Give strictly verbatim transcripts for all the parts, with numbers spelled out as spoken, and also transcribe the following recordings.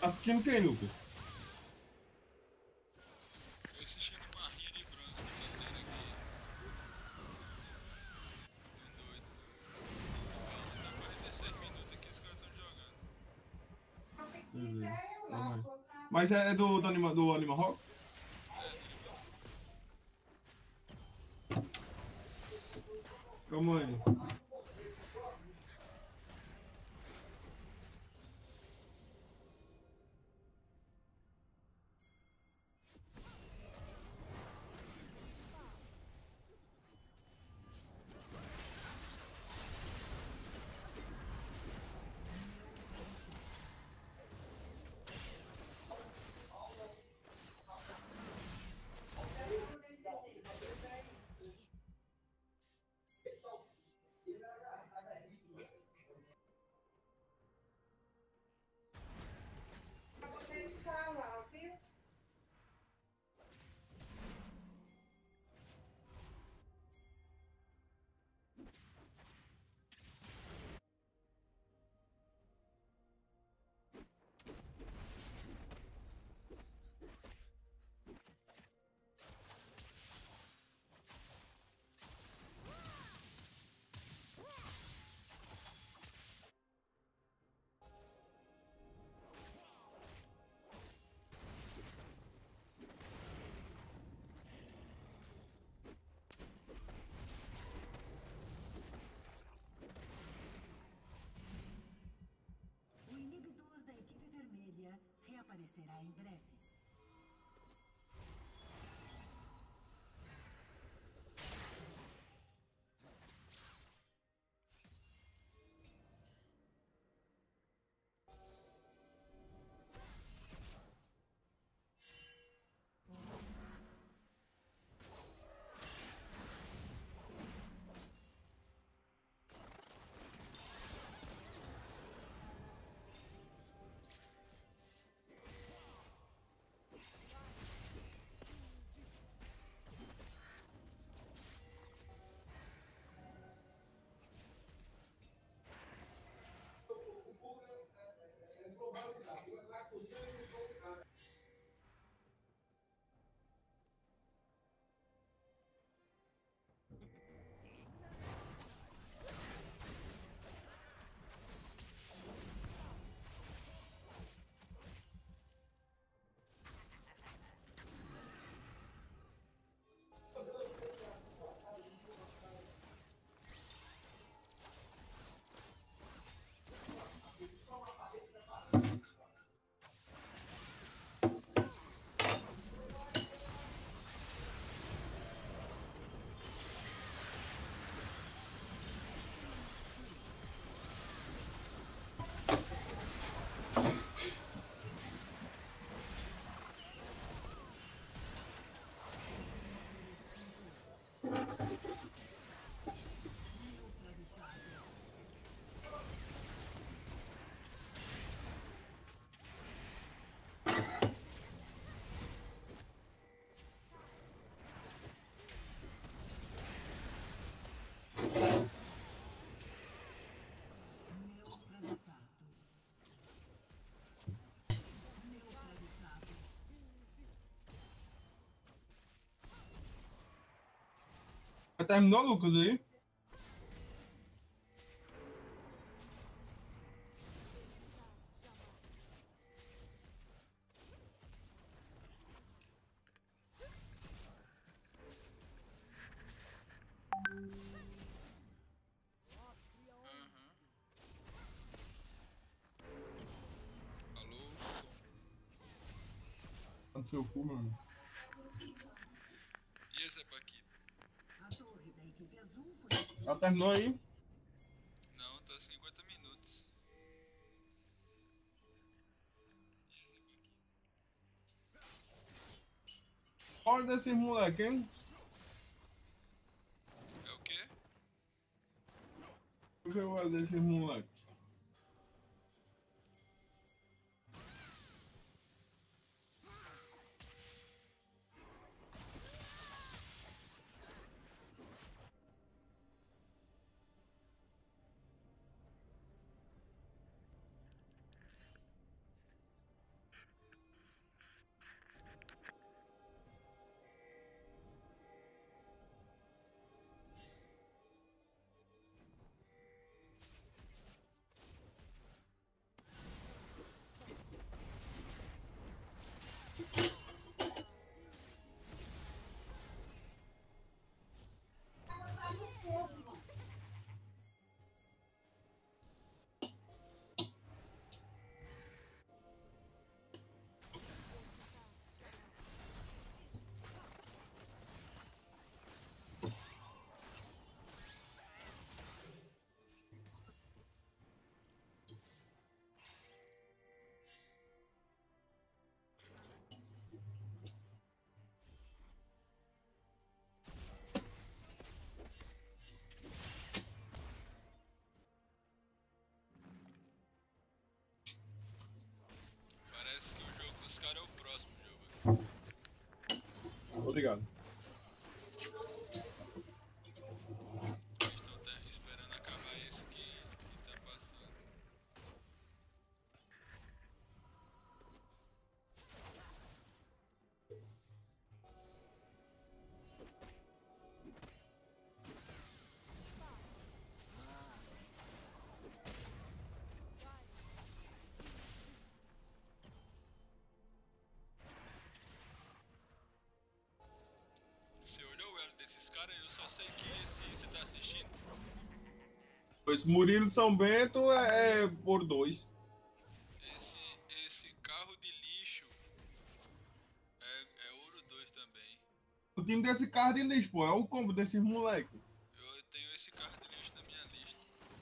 Assistindo quem, Lucas? Eu assistindo uma rinha de bronze que tá tendo aqui. Tô doido. Tá quarenta e sete minutos aqui os caras tão jogando. Beleza. Vamos aí. Mas é do, do, anima, do Anima Rock? Calma aí. O inibidor da equipe vermelha reaparecerá em breve. Neutralizado. Neutralizado. Já terminou, Lucas, aí? Aham. Alô, Tá no seu cu, mano. e esse é pra aqui? A torre da equipe azul foi Já terminou aí? Não, tá cinquenta minutos. Olha desses moleque, hein? É o quê? O que eu olho desses moleque? Obrigado. Eles estão esperando acabar isso que, que tá passando. Você olhou o elo desses caras? Eu só sei que esse você tá assistindo. Pois Murilo São Bento é, é por dois. Esse, esse carro de lixo é, é ouro dois também. O time desse carro de lixo, pô. É o combo desses moleque. Eu tenho esse carro de lixo na minha lista.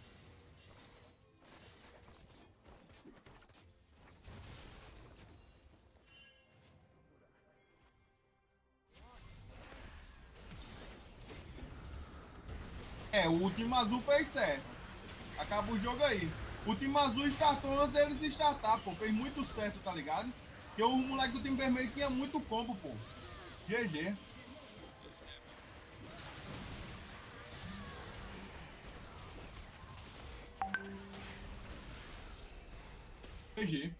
É, o time azul fez certo. Acaba o jogo aí. O time azul startou antes deles startar, pô. Fez muito certo, tá ligado? Porque o moleque do time vermelho tinha muito combo, pô. G G. G G.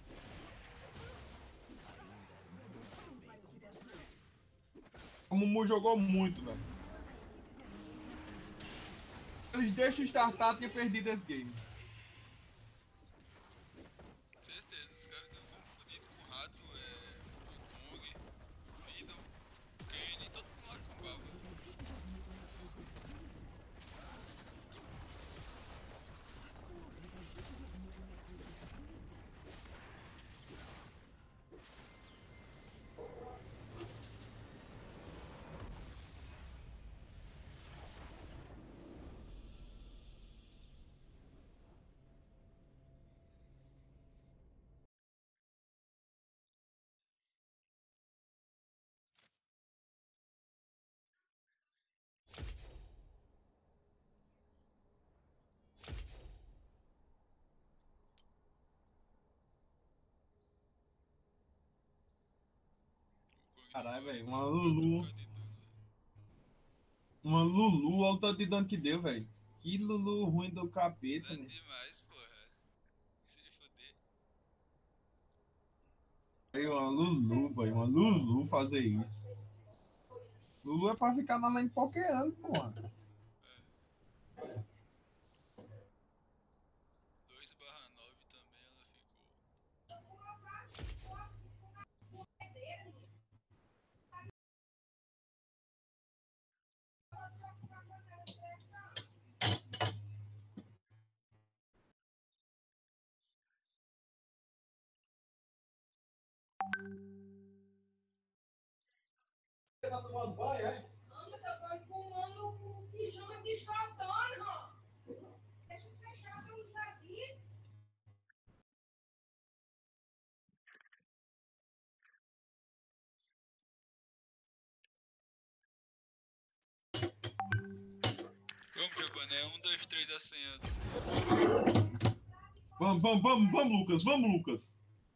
O Mumu jogou muito, velho. Eles deixam startar, tinha perdido esse game. Certeza, os caras estão confundidos com o Rato, é, o Kong, Fiddle, Kane, todo mundo lá com baba. O Kong não Caralho, deu velho. nem Uma pra, pra Lulu. trocar de dano, velho. Uma Lulu, olha o tanto de dano que deu, velho. Que Lulu ruim do capeta, Dano né? demais, porra. Se fuder. Aí, uma Lulu, velho. Uma Lulu fazer isso. Lulu é pra ficar na lane pokeando, porra. É. dois barra nove também ela ficou. Você tá tomando banho, é? Anda, seu pai fumando o pijama de chatão, ó. Deixa eu fechar, eu não já disse. Vamos, Japané. Um, dois, três, a senha. Vamos, vamos, vamos, vamos, Lucas. Vamos, Lucas.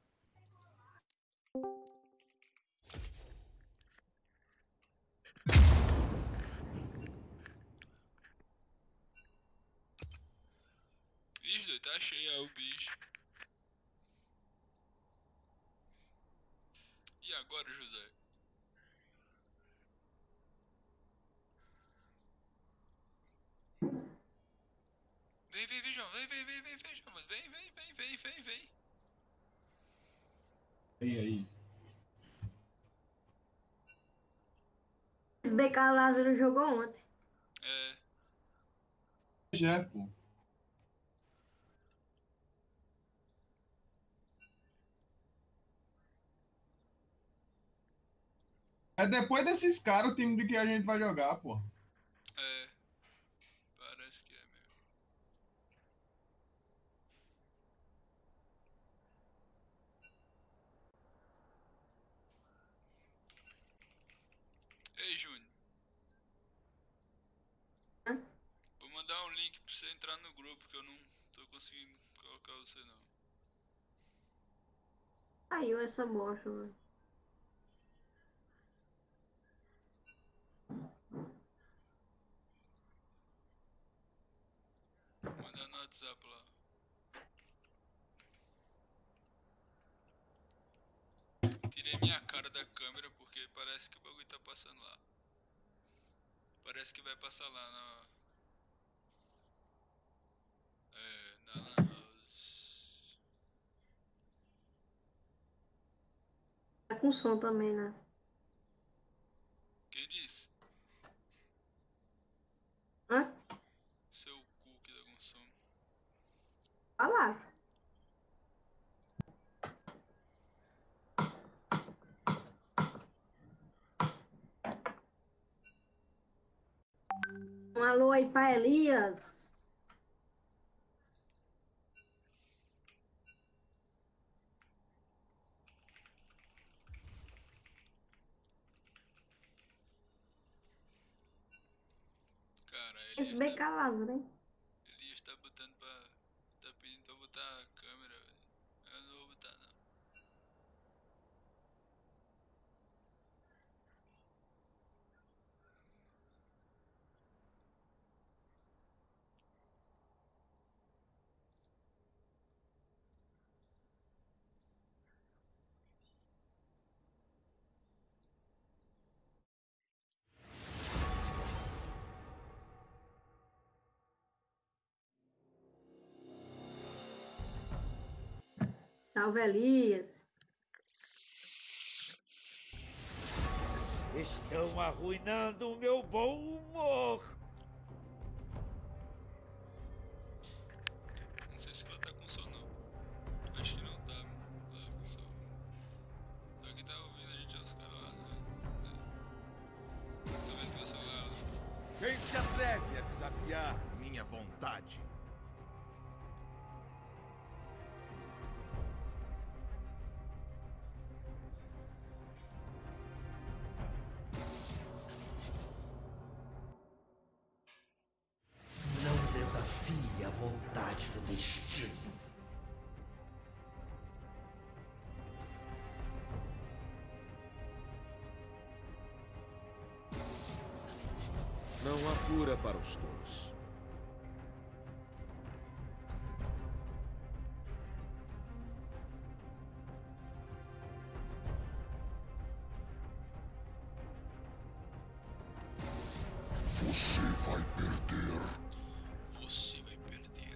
Ixi, doido, tá cheio aí o bicho. E agora, José? Vem, vem, vem, João. Vem, vem, vem, vem, vem, João. Vem, vem, vem, vem, vem, vem. Aí, aí. Esse B K Lázaro jogou ontem. É. Jeff, pô. É depois desses caras o time de que a gente vai jogar, pô. É. Parece que é mesmo. Ei, Júnior. Hã? Vou mandar um link pra você entrar no grupo, que eu não tô conseguindo colocar você não. Caiu essa bosta, mano. WhatsApp lá. Tirei minha cara da câmera porque parece que o bagulho tá passando lá. Parece que vai passar lá na... É, na Lan House. Tá com som também, né? Quem disse? Hã? Seu cu que tá com som. Palavra. Um alô aí pra Elias. Cara, Esse Elias bem tá, calado, né? Elias tá botando pra... Tá pedindo pra botar a câmera, velho. Eu não vou botar não. Salve, Elias. Estão arruinando o meu bom humor. Não sei se ela tá com som não. Acho que não tá, tá com som. Só que tá ouvindo a gente, os caras lá, né? É. Tá vendo meu celular lá? Quem se atreve a desafiar minha vontade? Não desafie a vontade do destino. Não há cura para os tolos. Você vai perder. Você vai perder.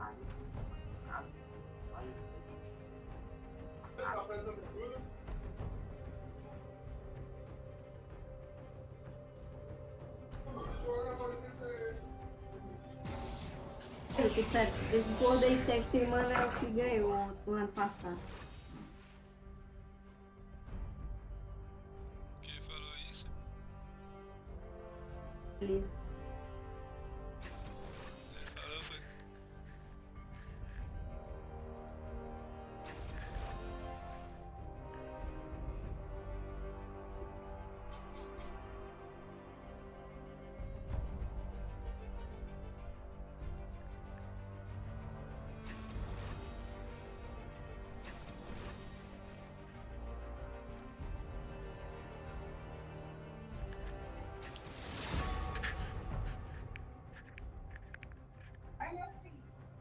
Esse Golden State mano é o que ganhou no ano passado. Quem falou isso? Elias. Ele falou, foi. Ai, meu filho.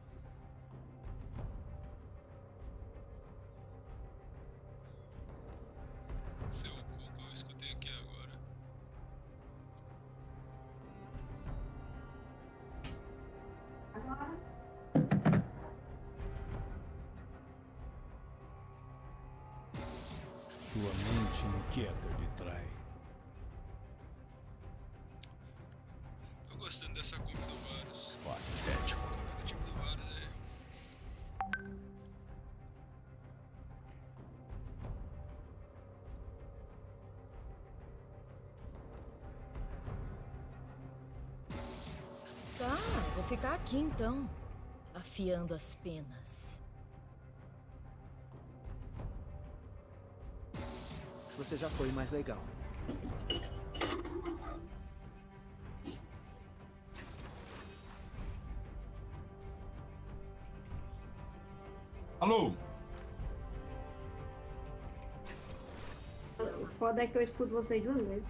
Seu cu que eu escutei aqui agora. Sua mente inquieta lhe trai. Tô gostando dessa compra do Varus. Patético. A compra do time do Varus é... Tá, vou ficar aqui então, afiando as penas. Você já foi mais legal. Alô? O foda é que eu escuto vocês duas vezes.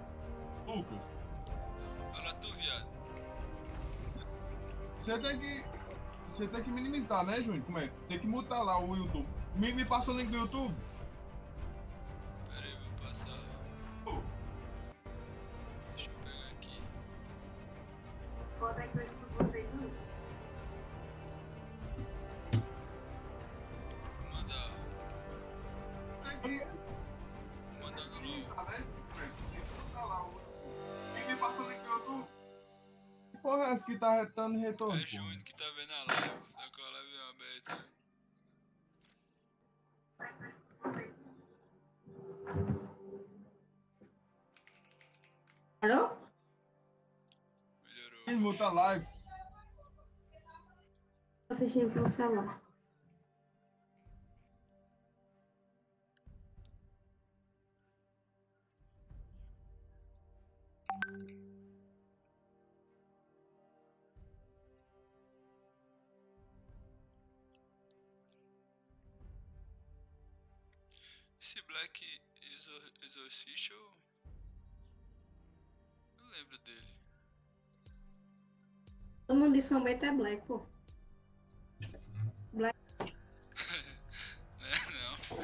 Lucas, Fala tu, viado. você tem que Você tem que minimizar, né, Júnior? Como é? Tem que mutar lá o YouTube. Me, me passa o link do YouTube. Pera aí, vou passar. Oh. Deixa eu pegar aqui. Bota aí coisa pra vocês, não? Vou mandar. Tem que Vou mandar no LOL. minimizar, né? Tem que mutar lá o YouTube. Me, me passa o link do YouTube. Que porra é essa que tá retando retorno? É Júnior que tá vendo a live. Tá com a live aberta. Alô? Melhorou. Quem muta a live? Tô assistindo pelo celular. Esse Black Exor Exorcist eu... eu lembro dele. Todo mundo de São Bento é black, pô. Black. É, não.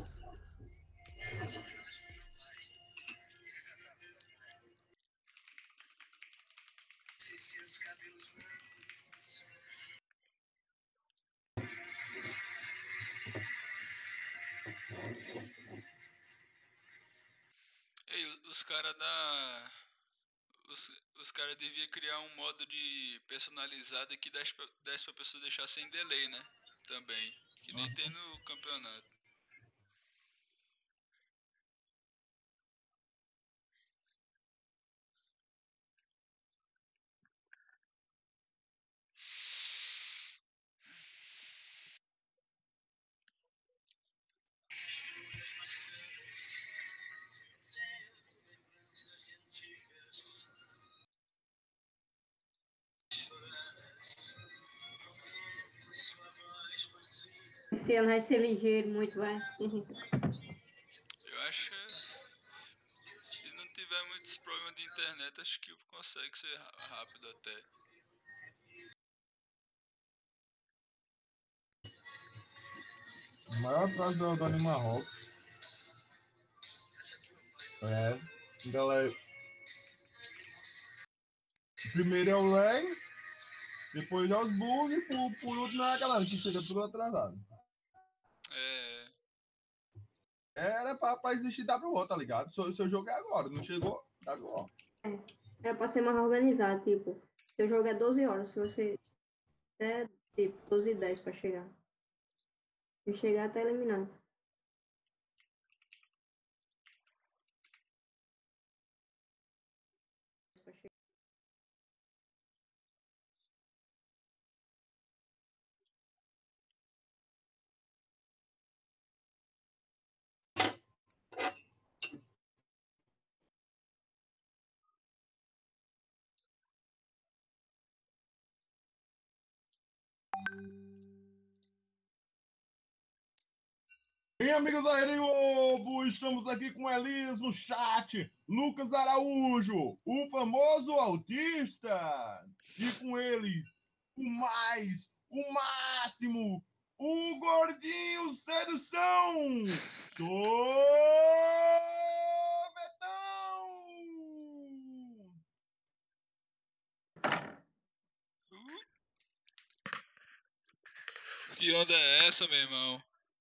Ei, os caras da... Os, os caras deviam criar um modo de personalizado que desse pra, desse pra pessoa deixar sem delay, né? Também. Que nem tem no campeonato. Esse ano vai ser ligeiro, muito vai. Eu acho que se não tiver muitos problemas de internet, acho que consegue ser rápido até. O maior atraso do, do Anima Rock. É, galera. O primeiro é o lag, depois é os bugs, e por, por último é a galera que chega tudo atrasado. É. Era pra, pra existir W O, tá ligado? Seu, seu jogo é agora, não chegou? W O. É, era pra ser mais organizado, tipo, seu jogo é doze horas, se você der, tipo, doze e dez pra chegar. Se chegar, tá eliminado. Bem, amigos da Rede Globo, estamos aqui com Elias no chat, Lucas Araújo, o famoso autista, e com ele, o mais, o máximo, o gordinho sedução, Sorvetão! Que onda é essa, meu irmão?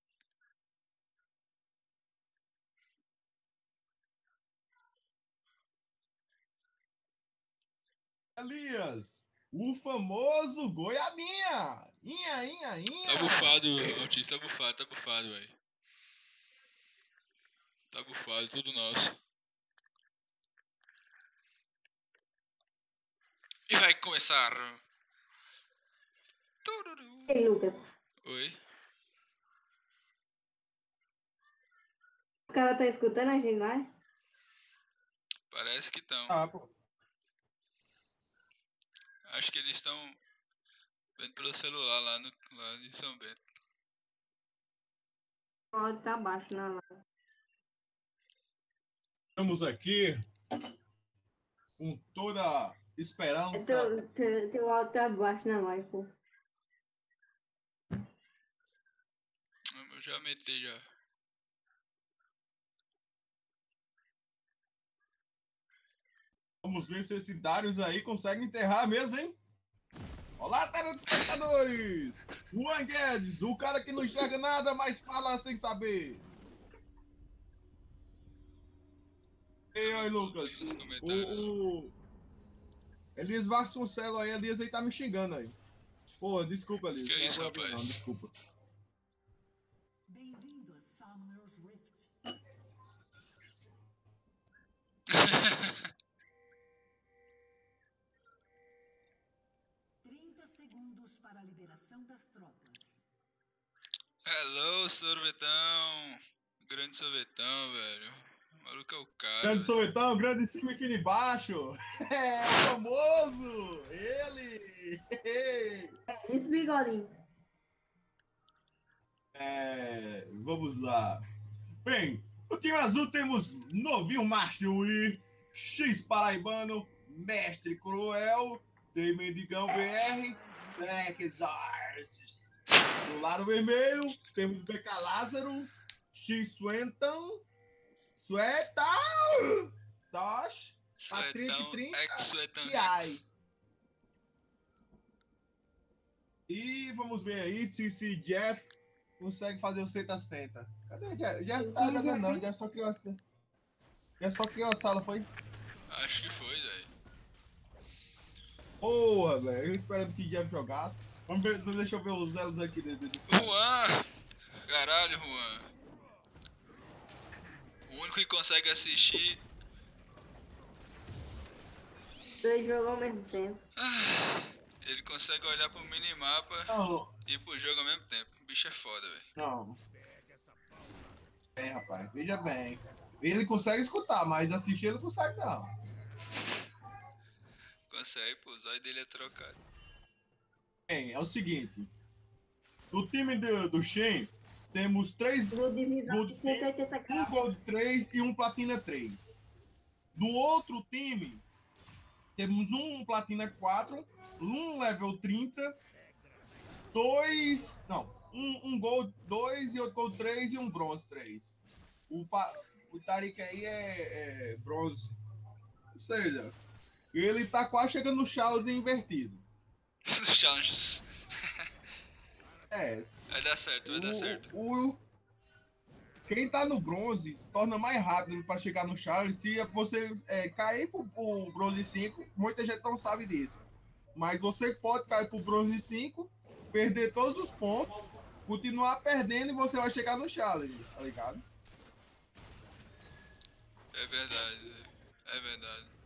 Elias, o famoso goiabinha, inha, inha, inha. Tá bufado, autista, tá bufado, tá bufado, velho. Tá bufado, tudo nosso. E vai começar. Ei, Lucas. Oi? O cara tá escutando a gente lá? Parece que estão. Ah, pô. Acho que eles estão vendo pelo celular lá, no, lá em São Bento. O áudio tá baixo na live. Estamos aqui com toda esperança. Teu, teu, teu áudio tá baixo na live, pô. já meti já. Vamos ver se esse Darius aí consegue enterrar mesmo, hein? Olá, telespectadores! Juan Guedes, o cara que não enxerga nada, mas fala sem saber. E aí, Lucas? O, o... Elias Vasconcelos aí, Elias aí tá me xingando aí. Pô, desculpa, Elias. Que não isso, é problema, rapaz? não, desculpa. Bem-vindo a Summoner's Rift. trinta segundos para a liberação das tropas. Hello, sorvetão. Grande sorvetão, velho. O maluco é o cara. Grande velho. sorvetão, grande em cima e fino embaixo. É, o famoso! Ele! Esse bigodinho. É, vamos lá. Bem, no time azul temos Novinho Macho X Paraibano, Mestre Cruel, tem Mendigão B R, Black Zars. Do lado vermelho temos B K Lázaro, X Swenton, Suetal, Tosh, Patrick Suetão, trinta ex-suetão, e Ai. E vamos ver aí se esse Jeff consegue fazer o senta-senta. Cadê o Jeff? Jeff tá jogando não, Jeff só criou a sala. Jeff só criou a sala, foi? Acho que foi, velho. Porra, velho. Eu esperando que Jeff jogasse. Vamos ver, deixa eu ver os elos aqui dentro do Juan! Caralho, Juan. O único que consegue assistir. Dois jogos ao mesmo tempo. Ah, ele consegue olhar pro minimapa Não. e pro jogo ao mesmo tempo. O bicho é foda, velho. Não. Bem, rapaz, veja bem. Ele consegue escutar, mas assistir ele não consegue não. Consegue, pô, o zóio dele é trocado. Bem, é o seguinte. No time do, do Shen, temos três Vou divisar Gold por cento e oitenta um k. Gold três e um Platina três. Do outro time, temos um Platina quatro, um Level trinta, dois... Não, um, um Gold dois e outro Gold três e um Bronze três. O, pa, o Tariq aí é, é Bronze. Ou seja, ele tá quase chegando no Challenge invertido. Challenges. É. Vai dar certo, vai o, dar certo. O, quem tá no bronze se torna mais rápido para chegar no challenge. Se você é, cair pro, pro bronze cinco, muita gente não sabe disso. Mas você pode cair pro bronze cinco, perder todos os pontos, continuar perdendo e você vai chegar no challenge, tá ligado? É verdade, é verdade.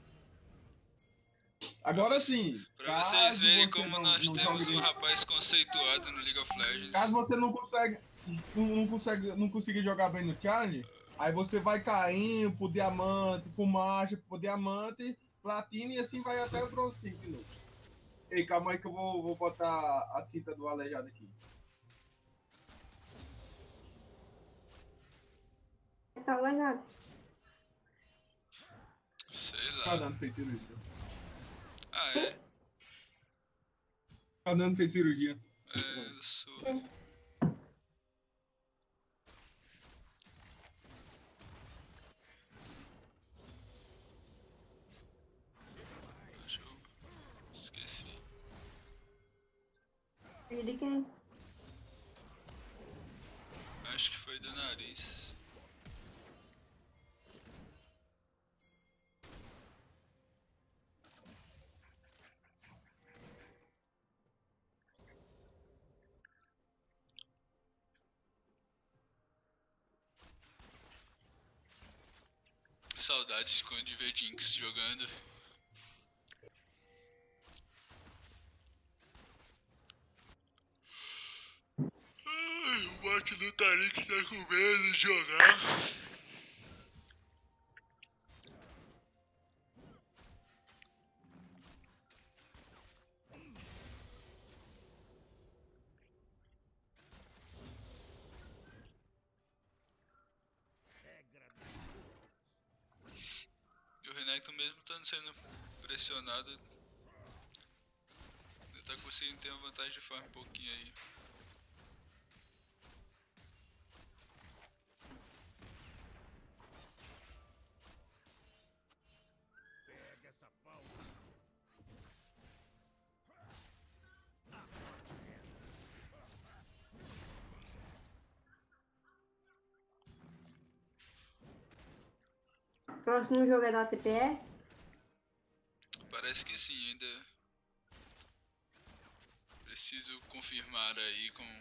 Agora sim. Pra vocês verem você como não, nós não temos joga um rapaz conceituado no League of Legends. Caso você não consegue, não, não consegue, não conseguir jogar bem no challenge, aí você vai caindo pro diamante, pro macho, pro diamante, platina e assim vai até o bronze cinco minutos. Ei, calma aí que eu vou, vou botar a cinta do aleijado aqui. Tá aleijado. Sei lá. Fernando fez cirurgia. Ah, é? Fernando fez cirurgia. É, eu sou. Deixa eu. Esqueci. E de quem? Acho que foi do nariz. Saudades quando de ver Jinx jogando. Ai, o bot do Tariq tá com medo de jogar. O Renekton mesmo estando sendo pressionado, ele tá conseguindo ter uma vantagem de farm um pouquinho aí. Próximo jogo é da T P E? Parece que sim, ainda preciso confirmar aí com...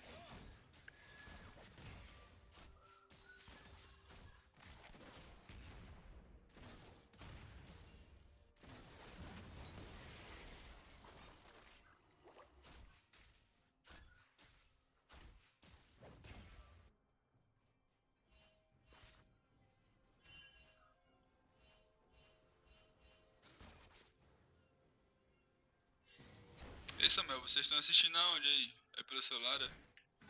Ei Samuel, vocês estão assistindo aonde aí? É pelo celular? É?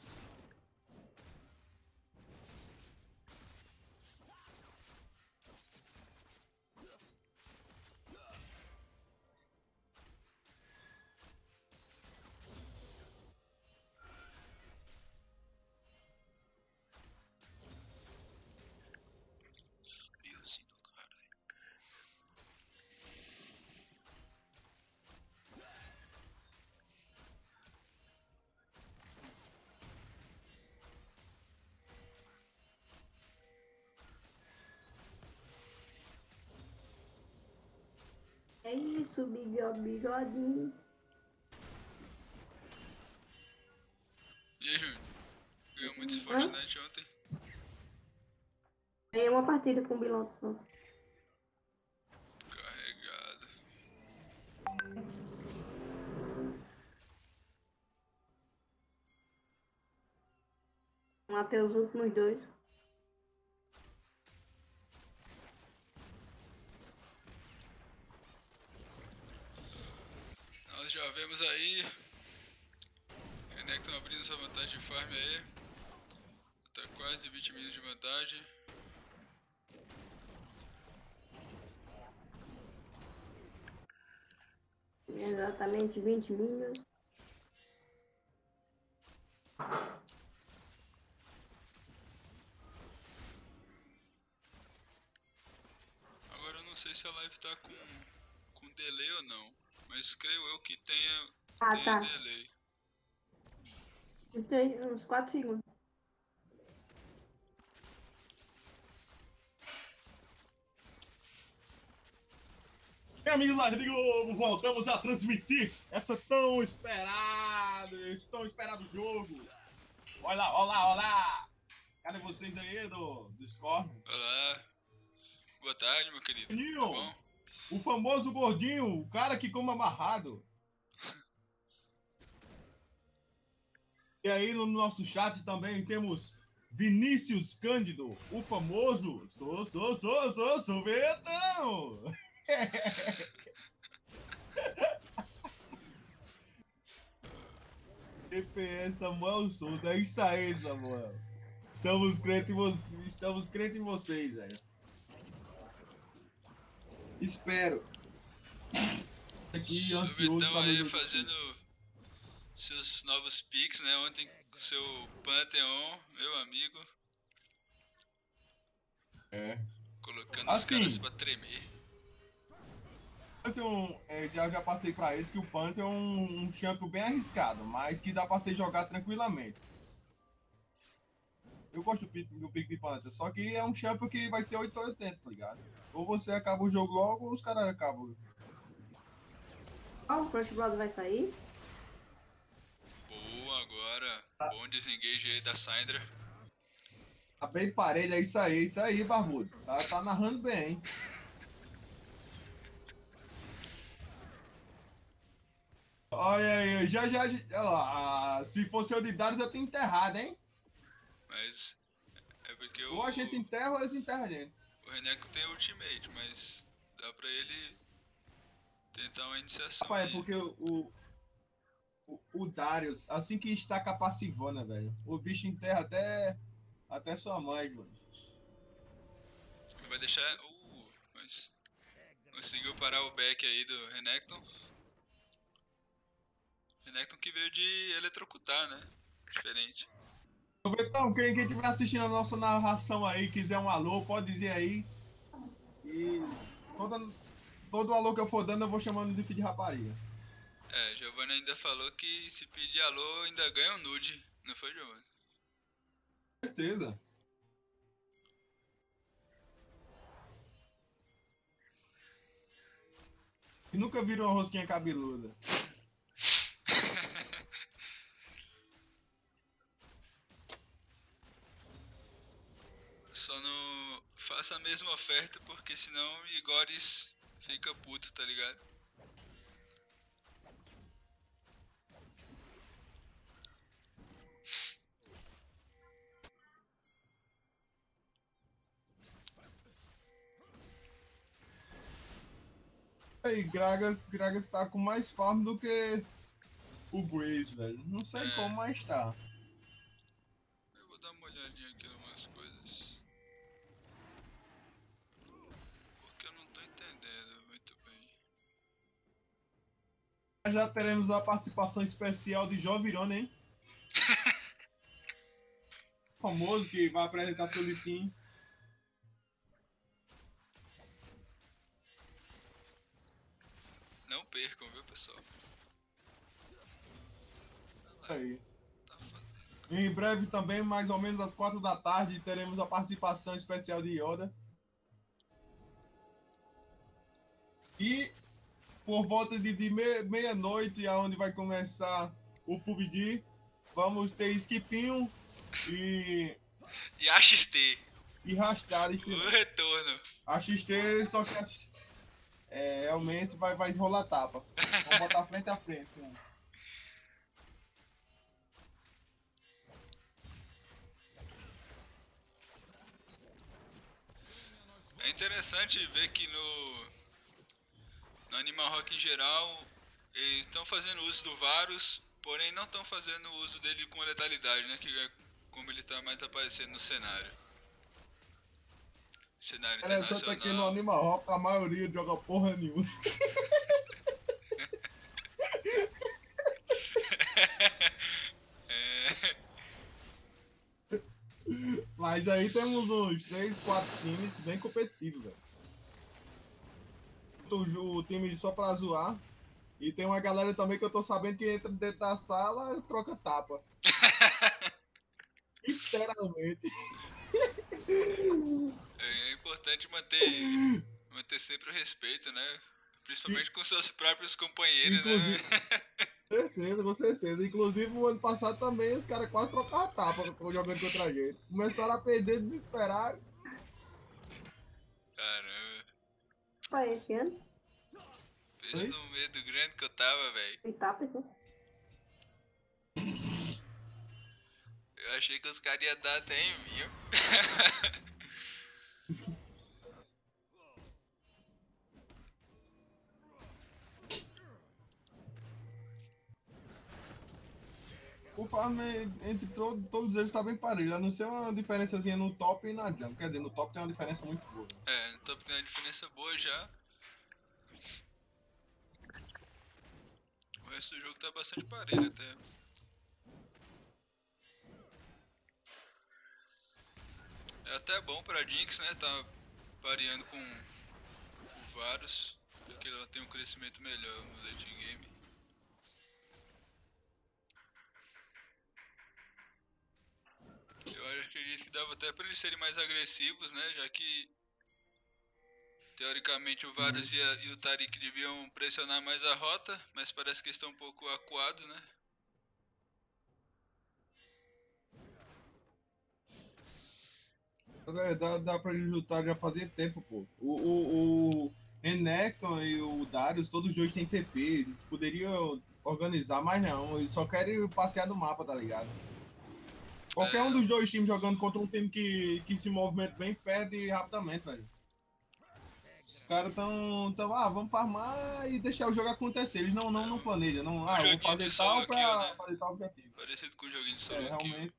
É isso, bigode, bigodinho. E aí, Júnior? Ganhou muito Fortnite ontem? Ganhei uma partida com o Biloto só. Carregado. Matei os últimos dois. Nós já vemos aí. Renekton abrindo sua vantagem de farm aí. Tá quase vinte minutos de vantagem. Exatamente vinte minutos. Agora eu não sei se a live tá com, com delay ou não. Mas creio eu que tenha, Ah, tenha tá. delay. Tem uns quatro segundos. E amigos da Rede Globo, voltamos a transmitir essa tão esperada, esse tão esperado jogo. Olha lá, olha lá, olha lá. Cadê vocês aí do Discord? Olá. Boa tarde, meu querido. Gordinho, Tá bom? o famoso gordinho, o cara que come amarrado. E aí no nosso chat também temos Vinícius Cândido, o famoso sou, sou, sou, sou, sorvetão. T P S Samuel Souza, é isso aí, Samuel. Estamos crentes em, vo Estamos crentes em vocês, velho. Espero. Aqui, ansioso Sorvetão pra aí ver. fazendo seus novos picks, né? Ontem com seu Pantheon, meu amigo. É. Colocando os Assim, caras pra tremer. Pantheon, é, já, já passei pra eles que o Pantheon é um, um champion bem arriscado, mas que dá pra ser jogado tranquilamente. Eu gosto do pick, do pick de Pantheon, só que é um champion que vai ser oito ou oitenta, tá ligado? Ou você acaba o jogo logo, ou os caras acabam. Ó, o Crush Blood vai sair. Boa, agora. Bom desengage aí da Syndra. Tá bem parelho, é isso aí, é isso aí, Barbudo. Tá, tá narrando bem, hein? Olha aí, já já. Ah, se fosse eu de Darius, eu tinha enterrado, hein? Mas é porque Ou o, a gente enterra ou eles enterram a gente. o Renekton tem ultimate, mas dá pra ele tentar uma iniciação. Rapaz, aí. é porque o, o, o Darius, assim que estaca a passivona, velho, o bicho enterra até, até sua mãe, mano. Vai deixar. Uh, mas conseguiu parar o back aí do Renekton. Renekton que veio de eletrocutar, né? Diferente. Então, quem, quem estiver assistindo a nossa narração aí, quiser um alô, pode dizer aí. E toda, todo alô que eu for dando, eu vou chamando de filho de rapariga. É, Giovanna ainda falou que se pedir alô, ainda ganha um nude. Não foi, Giovanna? Com certeza. E nunca viram uma rosquinha cabeluda. Só não faça a mesma oferta, porque senão Igores fica puto, tá ligado? Aí, Gragas, Gragas tá com mais farm do que o Grace, velho. Não sei É. como, mas tá. Eu vou dar uma olhadinha aqui em umas coisas. Porque eu não tô entendendo muito bem. Já teremos a participação especial de Jovirone, hein? Famoso que vai apresentar seu Licin. Não percam, viu, pessoal? Aí. Em breve também, mais ou menos às quatro da tarde, teremos a participação especial de Yoda. E por volta de, de meia- meia-noite, aonde vai começar o P U B G, vamos ter Skipinho e, E a X T, e Rastado. o retorno. A X T, só que a- é, realmente vai, vai rolar tapa. Vamos botar frente a frente. Né? É interessante ver que no, no Animal Rock em geral, eles estão fazendo uso do Varus, porém não estão fazendo uso dele com letalidade, né? Que é como ele está mais aparecendo no cenário. Cenário Interessante é que no internacional. Animal Rock a maioria joga porra nenhuma. É, Mas aí temos uns três, quatro times bem competitivos, velho. O, o time só pra zoar. E tem uma galera também que eu tô sabendo que entra dentro da sala e troca tapa. Literalmente. é importante manter, manter sempre o respeito, né? Principalmente com seus próprios companheiros, Inclusive- né? Com certeza, com certeza. Inclusive, o ano passado também os caras quase trocaram tapa jogando contra a gente. Começaram a perder desesperados. Caramba, Foi esse ano? pensa Oi? no medo grande que eu tava, velho. Foi tapa, esse ano? Eu achei que os caras iam dar até em mim. O farm entre to- todos eles tá bem parelho, a não ser uma diferençazinha no top e na jump. Quer dizer, no top tem uma diferença muito boa. É, no top tem uma diferença boa já. O resto do jogo tá bastante parelho até. É até bom pra Jinx, né? Tá pareando com o Varus, porque ela tem um crescimento melhor no late game. Eu acredito que dava até pra eles serem mais agressivos, né? Já que teoricamente o Varus e, a, e o Taric deviam pressionar mais a rota, mas parece que estão um pouco acuados, né? Na verdade, dá pra eles lutar já fazia tempo, pô. O, o, o Renekton e o Darius, todos os dois têm T P, eles poderiam organizar, mas não, eles só querem passear do mapa, tá ligado? Qualquer um dos dois times jogando contra um time que, que se movimenta bem, perde rapidamente, velho. Os caras tão, tão, ah, vamos farmar e deixar o jogo acontecer. Eles não, não, não planejam, não, ah, vamos joguinho fazer de solo tal pra kill, né? fazer tal objetivo. Parecido com o joguinho de solo É, kill. realmente.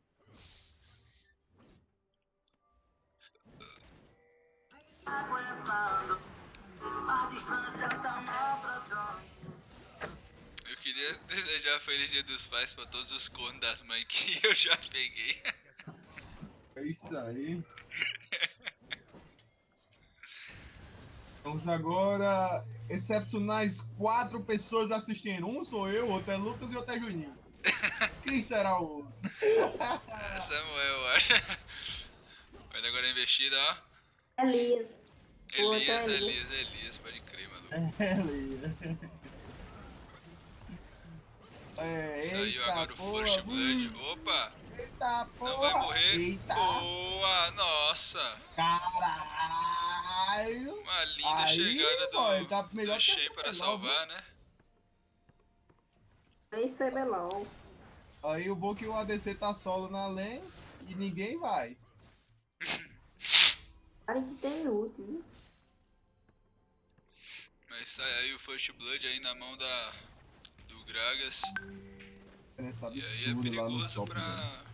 Eu queria desejar Feliz Dia dos Pais pra todos os cornos das mães que eu já peguei. É isso aí. Vamos agora excepcionais quatro pessoas assistindo. Um sou eu, outro é Lucas e outro é Juninho. Quem será o outro? Samuel, eu acho. Olha agora a investida, ó. Elias. O outro Elias, é Elias. Elias, Elias, pode crer, maluco. É, Elias. É, Saiu eita, agora o porra, First Blood. hum, Opa! eita, porra. Não vai morrer. Eita. Boa! Nossa! Caralho. Uma linda Aí, chegada do, boy, tá melhor do que Shen essa para Belol, salvar, né? Aí C B L O L. Aí o bom é que o A D C tá solo na lane e ninguém vai. Cara que tem ult, viu? Mas sai aí o First Blood aí na mão da do Gragas. Essa E aí é absurda lá no perigoso top, velho. pra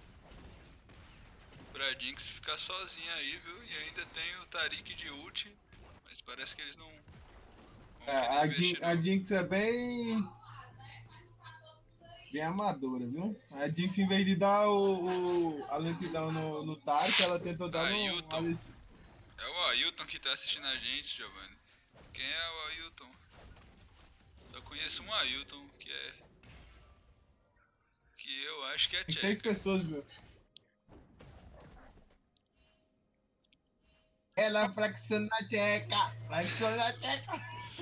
pra Jinx ficar sozinha aí, viu? E ainda tem o Taric de ult, mas parece que eles não vão É, querer a, investir, Jin, não. a Jinx é bem. Bem amadora, viu? A Jinx, em vez de dar o, o- a lentidão no, no Taric, ela tentou dar no. Ailton. A D C. É o Ailton que tá assistindo a gente, Giovanni. Quem é o Ailton? Eu conheço um Ailton que é. Que eu acho que é Tem seis tcheca. pessoas, viu? Ela flexiona a tcheca! Flexiona a tcheca!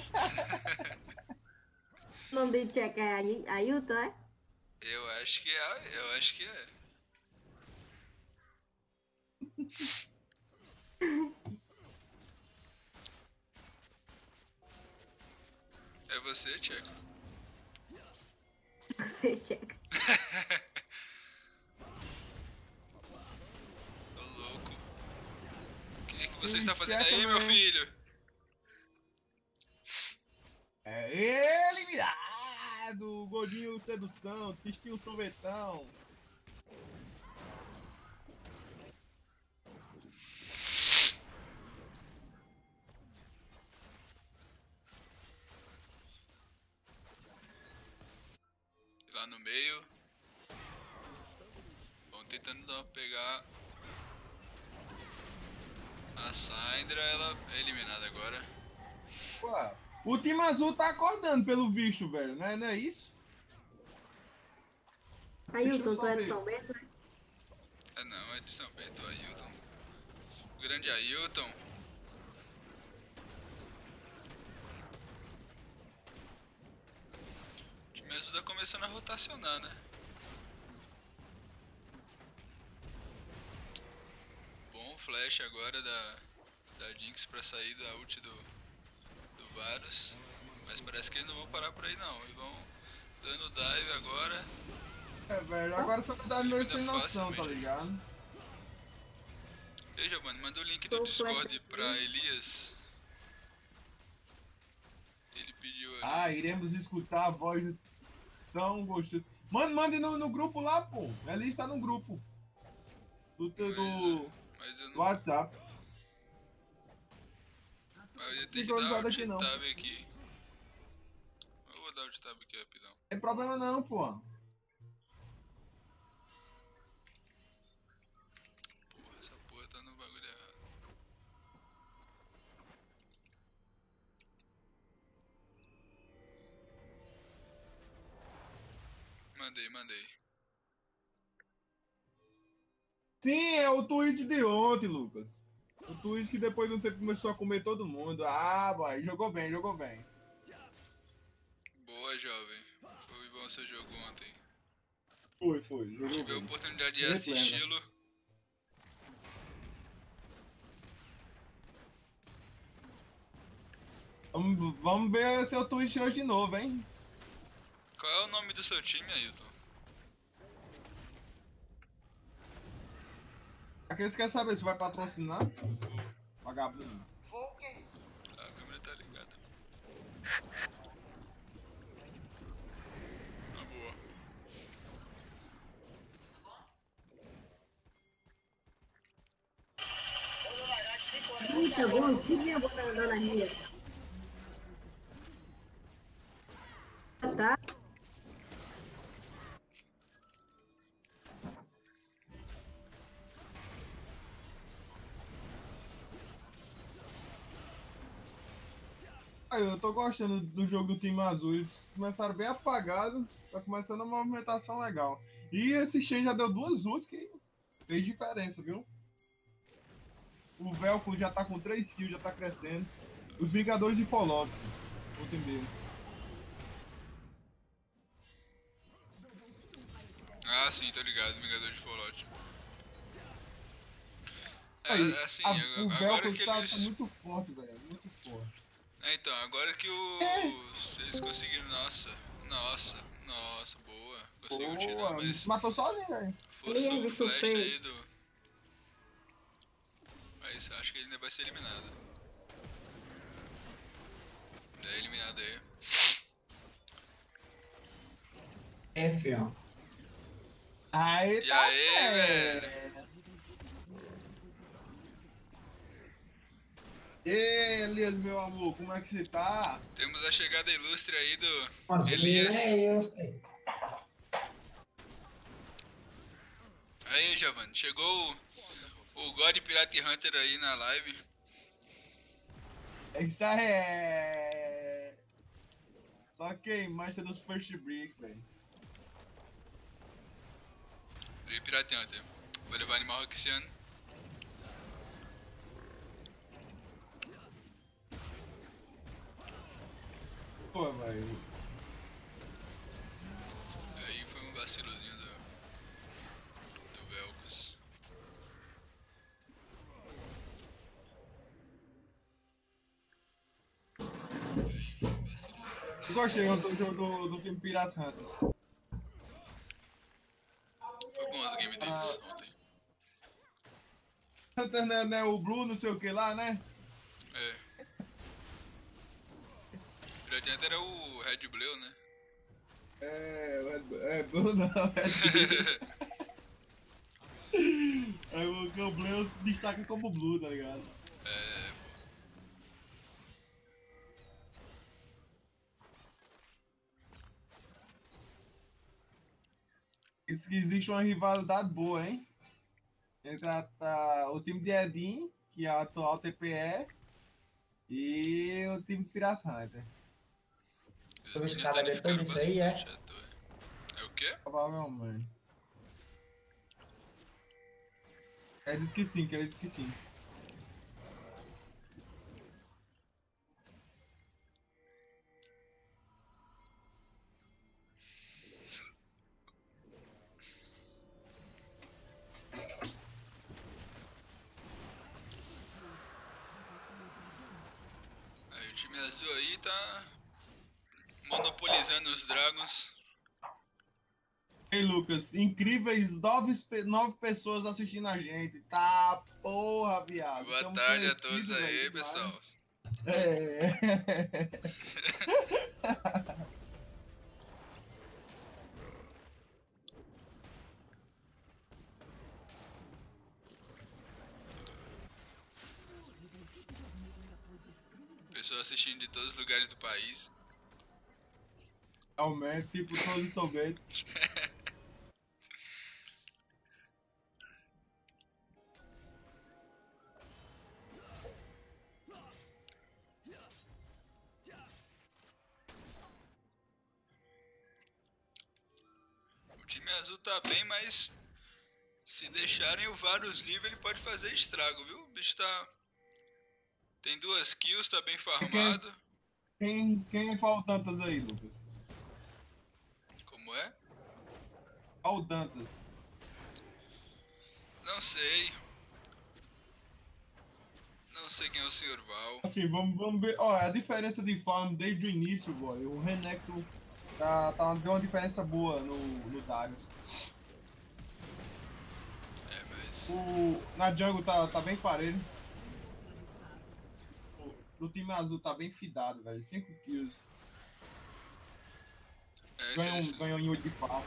O nome de check é Ai- Ailton, é? Eu acho que é. Eu acho que é. É você, Tcheco? Você checa. Tô louco. O que é que você Ih, está fazendo Tcheco, aí, meu velho. filho? É eliminado! Gordinho sedução, tistinho sorvetão. Lá no meio. Vão tentando dar- pegar a Syndra, ela é eliminada agora. Ué, o time azul tá acordando pelo visto, velho, né? Não é isso? Ailton, eu tu é de saber. São Bento, né? Ah não, é de São Bento, Ailton. O grande Ailton. O time azul tá começando a rotacionar, né? Bom flash agora da, da Jinx pra sair da ult do, do Varus. Mas parece que eles não vão parar por aí não. Eles vão dando dive agora. É, velho, agora só dá meio Elimina sem noção, tá facilmente. ligado? Ei, Giovanni, manda o link do Tô Discord flash. pra Elias. Ele pediu ali. Ah, iremos escutar a voz do tão gostoso. Mano, mande no, no grupo lá, pô. Ele está no grupo. Do, do, do, Mas eu do não. WhatsApp. Mas eu ia ter que Sincronizado dar aqui, não. o tab aqui. Eu vou dar o tab aqui rapidão. Não tem problema não, pô. Porra, essa porra tá no bagulho errado. Mandei, mandei. Sim, é o tweet de ontem, Lucas. O tweet que depois de um tempo começou a comer todo mundo. Ah, boy, jogou bem, jogou bem. Boa, jovem. Foi bom seu jogo ontem. Foi, foi, jogou Tive a bem. oportunidade de Bem assisti-lo. Vamos, vamos ver seu tweet hoje de novo, hein? Qual é o nome do seu time, Ailton? Aqueles querem saber se vai patrocinar? Vagabundo. Vou o quê? A câmera tá ligada. Uma boa. Eita, bom, que dia bom da Dona Ria. Tá? Aí, eu tô gostando do jogo do time azul. Eles começaram bem apagados, tá começando uma movimentação legal. E esse Shen já deu duas ults que fez diferença, viu? o Velcro já tá com três kills, já tá crescendo. Os Vingadores de Fallout, o time dele. Ah, sim, tô ligado, Vingador de Fallout. É, Aí, é assim, a- ag- o agora Velcro que tá, eles... tá muito forte, velho. Muito forte. É, então, agora que os... eles conseguiram... Nossa, nossa, nossa, boa. Conseguiu tirar, Boa, mas... matou sozinho, velho. Forçou Ele o flash chupei. aí do... Mas acho que ele ainda vai ser eliminado. É eliminado aí. É, fião. Aí E tá aí, certo. velho? Ei, Elias, meu amor, como é que você tá? Temos a chegada ilustre aí do Mas Elias. é, eu sei. Aí, Giovanni, chegou o, o God Pirate Hunter aí na live. Isso aí é... Só quem mancha dos first break, velho. E Pirate Hunter. Vou levar animal esse ano. Pô, velho. Aí foi um vacilozinho do, do Velcos. Eu gostei do jogo do, do time Pirate Hunter. Foi bom as game deles ontem. Hunter né, né, o Blue, não sei o que lá, né? É. Pirate Hunter é o Red Blue, né? É, é, é Blue não, é Blue. É o que o Blue se destaca como Blue, tá ligado? É, Isso que existe uma rivalidade boa, hein? Entre a, a- o time de Edin, que é a atual T P E, e o time Pirate Hunter. os Os meninos caras depois danificaram disso aí, é? bastante à toa. É o quê? Provavelmente. Acredito que sim, acredito que sim. Aí o time azul aí tá monopolizando os Dragons. Ei, Lucas, incríveis nove, pe- nove pessoas assistindo a gente. Tá, porra, viado. Boa Estamos tarde a conhecidos, todos aí, velho, pessoal. É. Pessoas assistindo de todos os lugares do país. Realmente, tipo, todos somente. O time azul tá bem, mas se deixarem o Varus livre ele pode fazer estrago, viu? O bicho tá... Tem duas kills, tá bem farmado. Quem, quem é qual Dantas aí, Lucas? Como é? Qual Dantas? Não sei. Não sei quem é o senhor Val. Assim, vamos, vamos ver. Ó, a diferença de farm desde o início, boy. O Renekton tá, tá deu uma diferença boa no, no Darius. É, mas... O, na jungle tá, tá bem parelho. O, o time azul tá bem fidado, velho. cinco kills. É, Ganhou, eles... ganhou em oito de pau.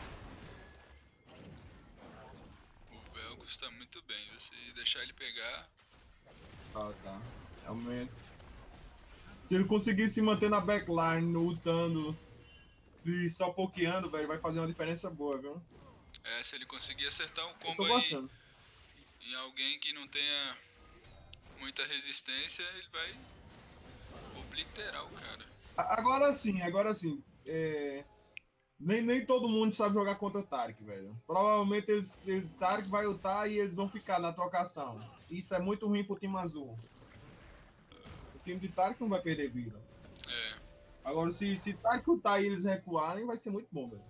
O Velcos tá muito bem, viu? Se deixar ele pegar... Ah, tá. Realmente. Se ele conseguir se manter na backline, lutando e só pokeando, velho, vai fazer uma diferença boa, viu? É, se ele conseguir acertar um Eu combo tô aí gostando. em alguém que não tenha muita resistência, ele vai obliterar o cara. A- Agora sim, agora sim. É... Nem, nem todo mundo sabe jogar contra Tarek, velho. Provavelmente eles, eles, Tarek vai ultar e eles vão ficar na trocação. Isso é muito ruim pro time azul. O time de Tarek não vai perder vida. É. Agora, se, se Tarek ultar e eles recuarem, vai ser muito bom, velho.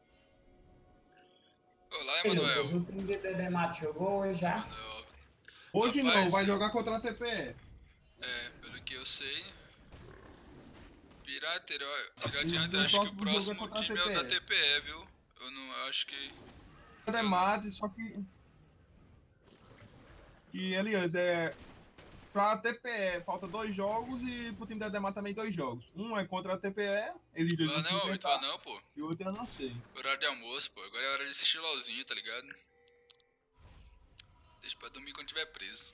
Olá, Emanuel. O time de Dedemato jogou hoje já? Emanuel. Hoje Rapaz, não, vai eu- jogar contra a T P E. É, pelo que eu sei. Pirater, ó, Pirater, Isso, acho que o próximo jogo é próximo contra a time é o da T P E. T P E, viu? Eu não eu acho que. Dedemato, só que... E, aliás, é... Pra T P E, falta dois jogos e pro time da Dedemato também dois jogos. Um é contra a T P E, eles dois Ah, vão se não, oito enfrentar. não, pô. E o outro eu não sei. Horário de almoço, pô. Agora é hora de assistir LOLzinho, tá ligado? Deixa pra dormir quando tiver preso.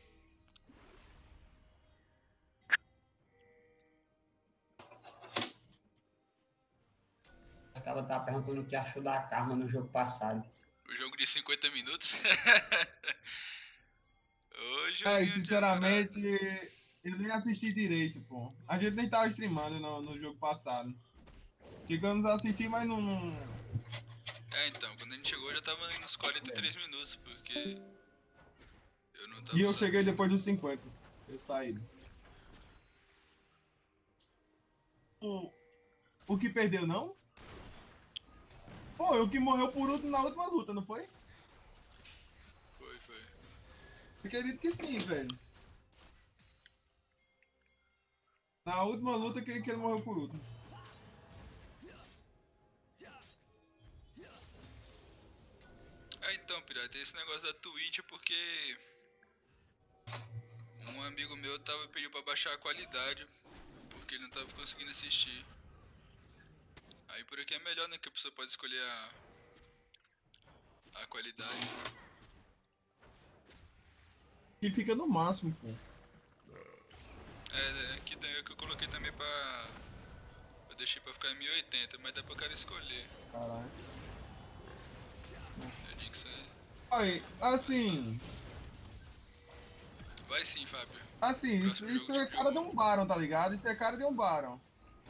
Os caras estavam perguntando o que achou da Karma no jogo passado. O jogo de cinquenta minutos. Hoje É, e sinceramente, eu nem assisti direito, pô. A gente nem tava streamando no, no jogo passado. Chegamos a assistir, mas não... não... É, então, quando a gente chegou já tava nos quarenta e três minutos, porque eu não tava E eu sabendo. cheguei depois dos cinquenta. Eu saí. O, o que perdeu, não? Pô, o que morreu por último na última luta, não foi? Foi, foi. Eu acredito que sim, velho. Na última luta que, que ele morreu por último. É, então, pirata, esse negócio da Twitch é porque um amigo meu tava pediu pra baixar a qualidade, porque ele não tava conseguindo assistir. Aí por aqui é melhor, né, que a pessoa pode escolher a a qualidade. Que fica no máximo, pô. É, aqui tem é que eu coloquei também pra eu deixei pra ficar em mil e oitenta, mas dá pra cara escolher. Caralho. Eu digo que isso é... Aí, assim... Vai sim, Fábio. Assim, isso, isso é cara de um Baron, tá ligado? Isso é cara de um Baron.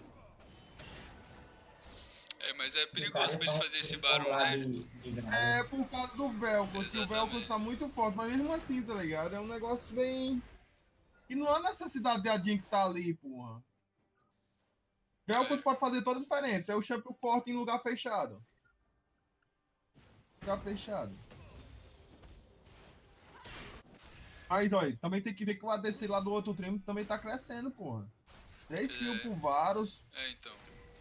É, mas é perigoso pra eles fazerem esse barulho, né? É por causa do Velcro. Se o Velcro tá muito forte, mas mesmo assim, tá ligado? É um negócio bem... E não há necessidade de a Jinx estar ali, porra. Velcro É. pode fazer toda a diferença. É o champion forte em lugar fechado. Lugar fechado. Mas, olha, também tem que ver que o A D C lá do outro time também tá crescendo, porra. três kills por Varus. É, então.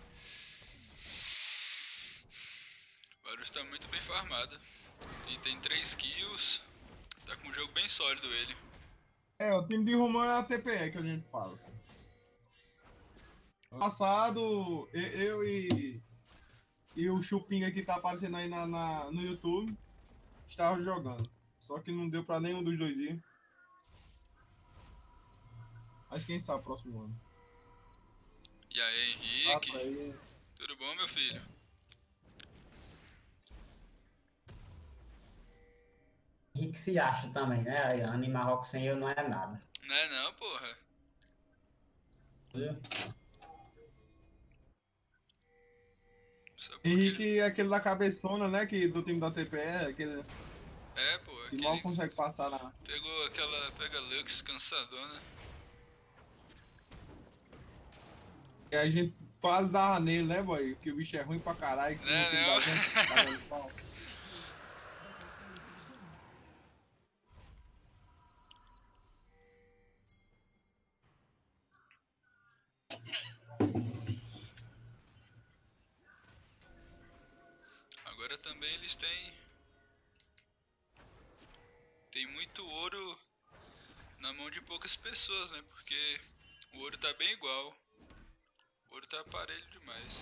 O Varus tá muito bem farmado. E tem três kills. Tá com um jogo bem sólido ele. É, o time de Romão é a T P E que a gente fala. No passado, e- eu e, e o Chupinga que tá aparecendo aí na, na- no YouTube estavam jogando. Só que não deu pra nenhum dos dois ir. Mas quem sabe próximo ano. E aí, Henrique? Ah, tá aí. Tudo bom, meu filho? O que se acha também, né? Animar Rock sem eu não é nada. Não é não, porra. Viu? Henrique é aquele da cabeçona, né? Que, do time da T P E, aquele É, pô. que mal Aquele consegue passar na. pegou aquela... Pega Lux cansadona. E a gente quase dava nele, né, boy? Que o bicho é ruim pra caralho. Que Não é não tem não. da gente, tá dando pau. Agora também eles têm... Tem muito ouro na mão de poucas pessoas, né? Porque o ouro tá bem igual. O ouro tá aparelho demais.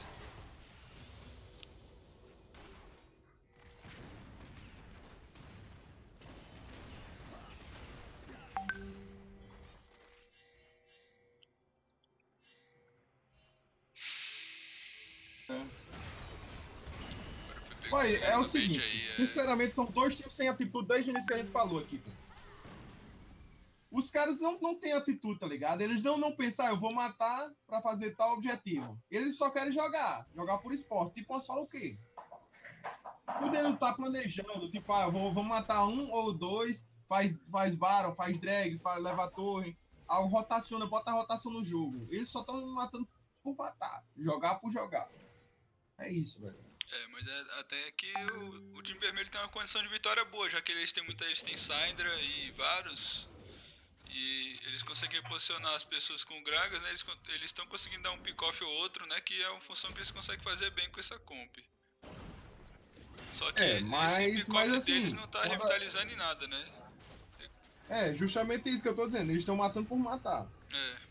Boy, é o Realmente seguinte, aí, é- sinceramente são dois times sem atitude desde o início que a gente falou aqui. Pô. os caras não, não têm atitude, tá ligado? Eles não, não pensam, ah, eu vou matar pra fazer tal objetivo. Eles só querem jogar, jogar por esporte. Tipo, uma só o quê? Quando ele não tá planejando, tipo, ah, eu vou, vou matar um ou dois, faz, faz Baron, faz drag, faz, leva a torre, ah, rotaciona, bota a rotação no jogo. Eles só estão matando por matar, jogar por jogar. É isso, velho. É, mas é, até que o, o time vermelho tem uma condição de vitória boa, já que eles têm muita, eles têm Syndra e Varus. E eles conseguem posicionar as pessoas com Gragas, né? Eles estão conseguindo dar um pick-off ou outro, né? Que é uma função que eles conseguem fazer bem com essa comp. Só que é, mas, esse pick-off mas, assim, deles não tá toda... revitalizando em nada, né? É, justamente isso que eu tô dizendo. Eles estão matando por matar. É.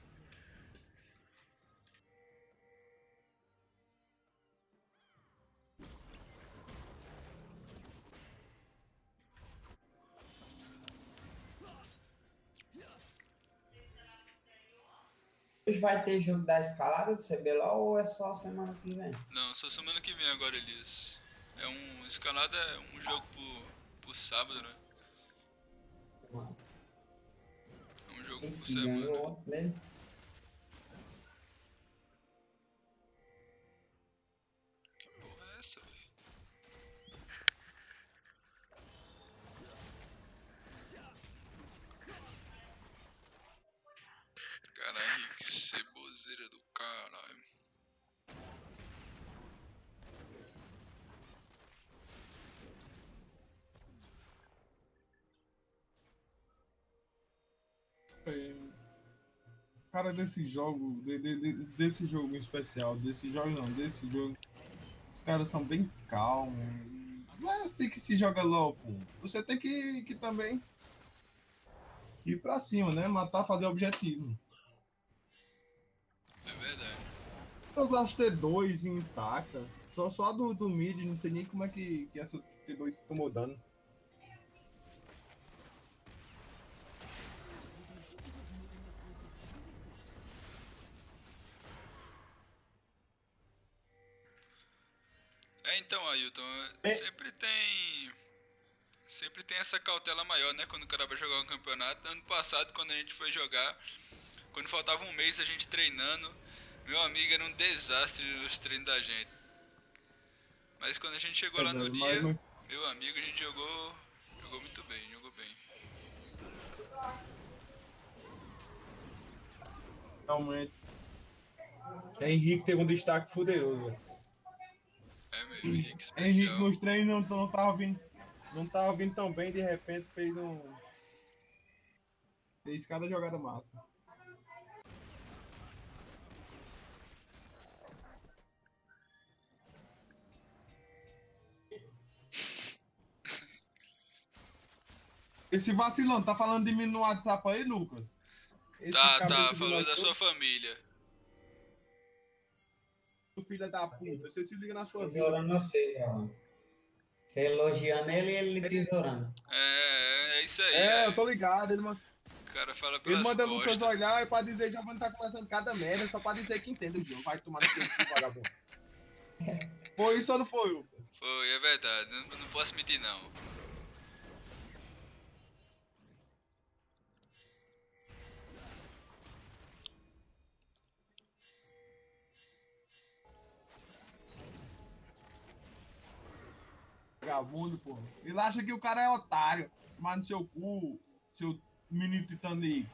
Hoje vai ter jogo da escalada do C B L O L ou é só semana que vem? Não, só semana que vem agora, Elias. É um... Escalada é um jogo por, por sábado, né? É um jogo por semana. Mesmo? Que porra é essa, velho? Caralho, que ceboseira do caralho. É, cara, desse jogo, de, de, de, desse jogo em especial, desse jogo não, desse jogo, os caras são bem calmos. Não é assim que se joga LOL, pô. Você tem que, que também ir pra cima, né? Matar, fazer objetivo. É verdade. Eu gosto de T dois intacta. Só, só do, do mid, não sei nem como é que, que essa T dois tomou dano. É, então, Ailton, sempre tem... Sempre tem essa cautela maior, né? Quando o cara vai jogar um campeonato. Ano passado, quando a gente foi jogar, quando faltava um mês a gente treinando, meu amigo, era um desastre os treinos da gente. Mas quando a gente chegou lá no dia, meu amigo, a gente jogou... Jogou muito bem, jogou bem. Realmente. Henrique teve um destaque fuderoso, velho. É mesmo, Henrique especial. Henrique nos treinos não, não tava vindo. Não tava vindo tão bem, de repente fez um. Fez cada jogada massa. Esse vacilão, tá falando de mim no WhatsApp aí, Lucas? Esse tá, tá, falou da sua família. Filha da puta, você se liga na sua vida. Tesourando você, ó. Você elogiando ele e ele tesourando. É, é isso aí. É, é. eu tô ligado, ele manda. O cara fala pelas Ele manda costas. Lucas olhar e pra dizer já vai estar conversando cada merda, só pra dizer que entende o jogo. Vai tomar no seu vagabundo. Foi isso ou não foi, Lucas? Foi, é verdade. Não, não posso mentir, não. Vagabundo, pô. Ele acha que o cara é otário. Mas no seu cu, seu menino Titanic.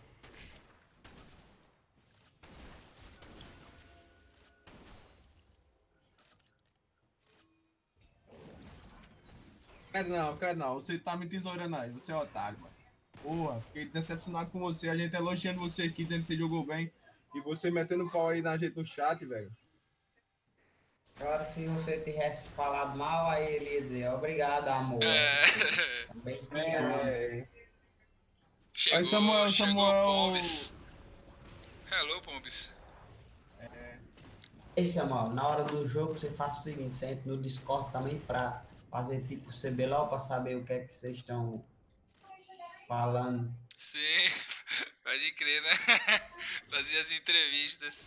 Quero não, quero não. Você tá me tesourando aí. Você é otário, mano. Porra, fiquei decepcionado com você. A gente elogiando você aqui, dizendo que você jogou bem. E você metendo pau aí na gente no chat, velho. Agora, se você tivesse falado mal, aí ele ia dizer obrigado, amor. É. Também É. Chegou, Aí, Samuel, chegou Samuel... Pombis. Hello, Pombis. É. Ei, Samuel, na hora do jogo você faz o seguinte, você entra no Discord também pra fazer tipo C B L O L pra saber o que é que vocês estão falando. Sim, pode crer, né? Fazia as entrevistas.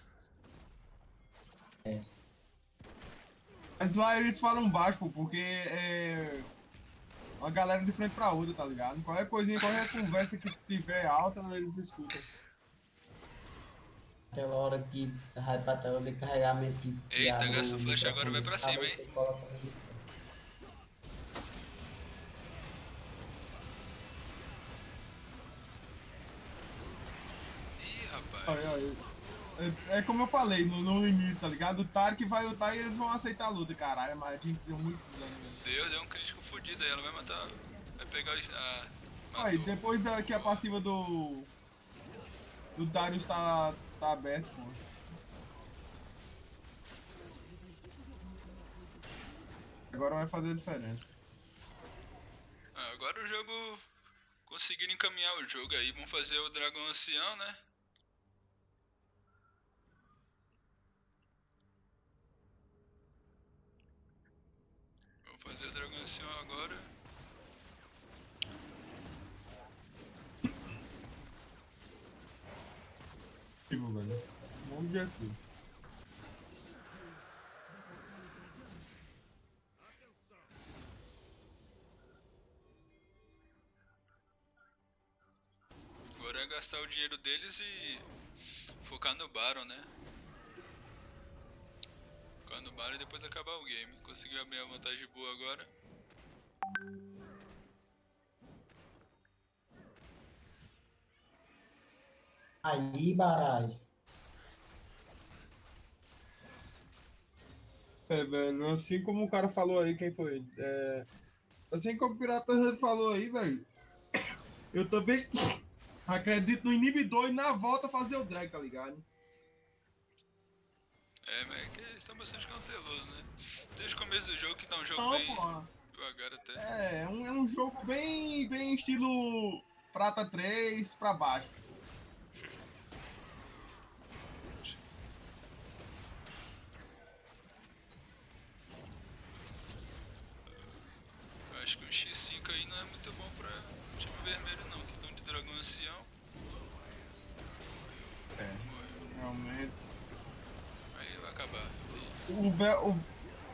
É. Mas lá eles falam baixo, pô, porque é... uma galera de frente pra outra, tá ligado? Qualquer coisinha, qualquer conversa que tiver alta, eles escutam. Aquela hora que vai pra tela de carregamento que que Eita, abre gasta o o flash agora, vai microfone pra dos cabos, cima, aí hein? você coloca no disco. Ih, rapaz. Aí, aí. É, é como eu falei no, no início, tá ligado? O Tarek vai lutar e eles vão aceitar a luta, caralho. Mas a gente deu muito dano. Deu, deu um crítico fudido aí, ela vai matar. Vai pegar o. Ah, Aí, depois da, que a passiva do. Do Darius tá, tá aberto, pô. Agora vai fazer a diferença. ah, agora o jogo. Conseguiram encaminhar o jogo aí. Vamos fazer o dragão ancião, né? Vamos fazer o dragão ancião agora. Objetivo, velho. Um objetivo. Agora é gastar o dinheiro deles e focar no Baron, né? Focar no Baron e depois acabar o game. Conseguiu abrir uma vantagem boa agora. Aí, baralho. É, velho, assim como o cara falou aí, quem foi? É, assim como o Pirata falou aí, velho. Eu também acredito no inibidor e na volta fazer o drag, tá ligado? É, mas é que eles estão bastante cautelosos, né? Desde o começo do jogo que tá um jogo Não, bem pô. devagar até. É, é um, é um jogo bem, bem estilo Prata três pra baixo. Eu acho que um xis cinco aí não é muito bom pra time vermelho não, que estão de dragão ancião. É, realmente. Aí vai acabar. O Bel. O...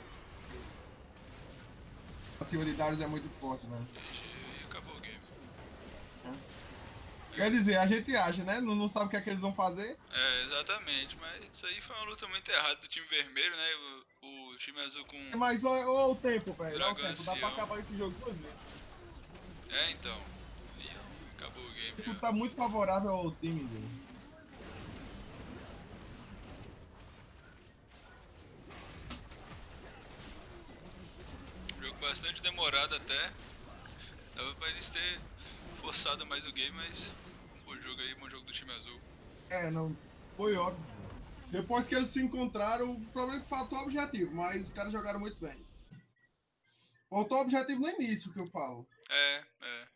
A cima de Darius é muito forte, né? E acabou o game. Quer dizer, a gente acha, né? Não, não sabe o que é que eles vão fazer. É, exatamente, mas isso aí foi uma luta muito errada do time vermelho, né? O, o time azul com. Mas olha, olha o tempo, velho. Olha o Dragão tempo. Dá pra ancião. acabar esse jogo duas vezes. É, então. E acabou o game O tempo já. tá muito favorável ao time dele. Jogo bastante demorado até. Dava pra eles ter forçado mais o game, mas bom jogo aí, bom jogo do time azul. É, não. Foi óbvio. Depois que eles se encontraram, o problema é que faltou objetivo, mas os caras jogaram muito bem. Faltou objetivo no início, que eu falo. É, é.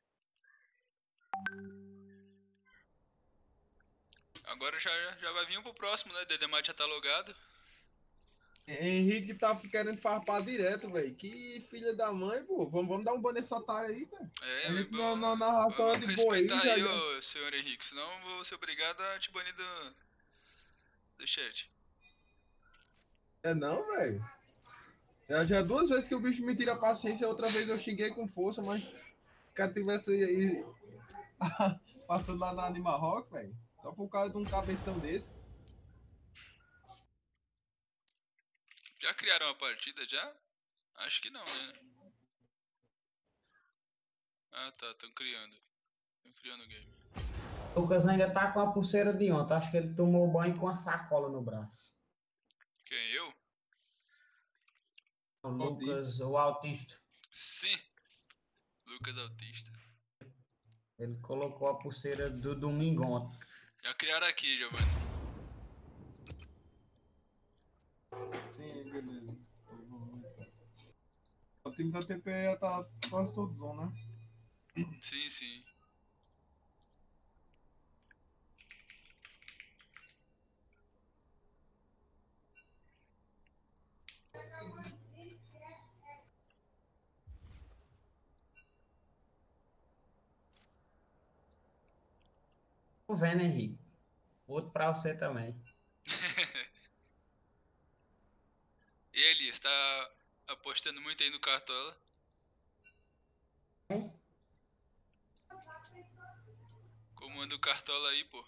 Agora já, já vai vir um pro próximo, né? Dedemate já tá logado. Henrique tá querendo farpar direto, velho. Que filha da mãe, pô. Vamos, vamos dar um ban nesse otário aí, velho. É, A gente bom, na, na narração é vamos de boa aí, respeitar já, aí, já. ô senhor Henrique, senão eu vou ser obrigado a te banir do, do chat. É não, velho. Já, já duas vezes que o bicho me tira a paciência, outra vez eu xinguei com força, mas se o cara tivesse aí passando lá na Anima Rock, velho. Só por causa de um cabeção desse. Já criaram uma partida já? Acho que não, né? Ah tá, estão criando. Estão criando o game. O Lucas ainda tá com a pulseira de ontem. Acho que ele tomou banho com a sacola no braço. Quem, eu? O Lucas, o autista. Sim. Lucas Autista. Ele colocou a pulseira do domingo ontem. Já criaram aqui, Giovanni. Sim, beleza. O time da T P já tá quase todos on, né? Sim, sim. Tô vendo, Henrique. Outro pra você também. E Elias, tá apostando muito aí no Cartola? Manda o cartola aí, pô.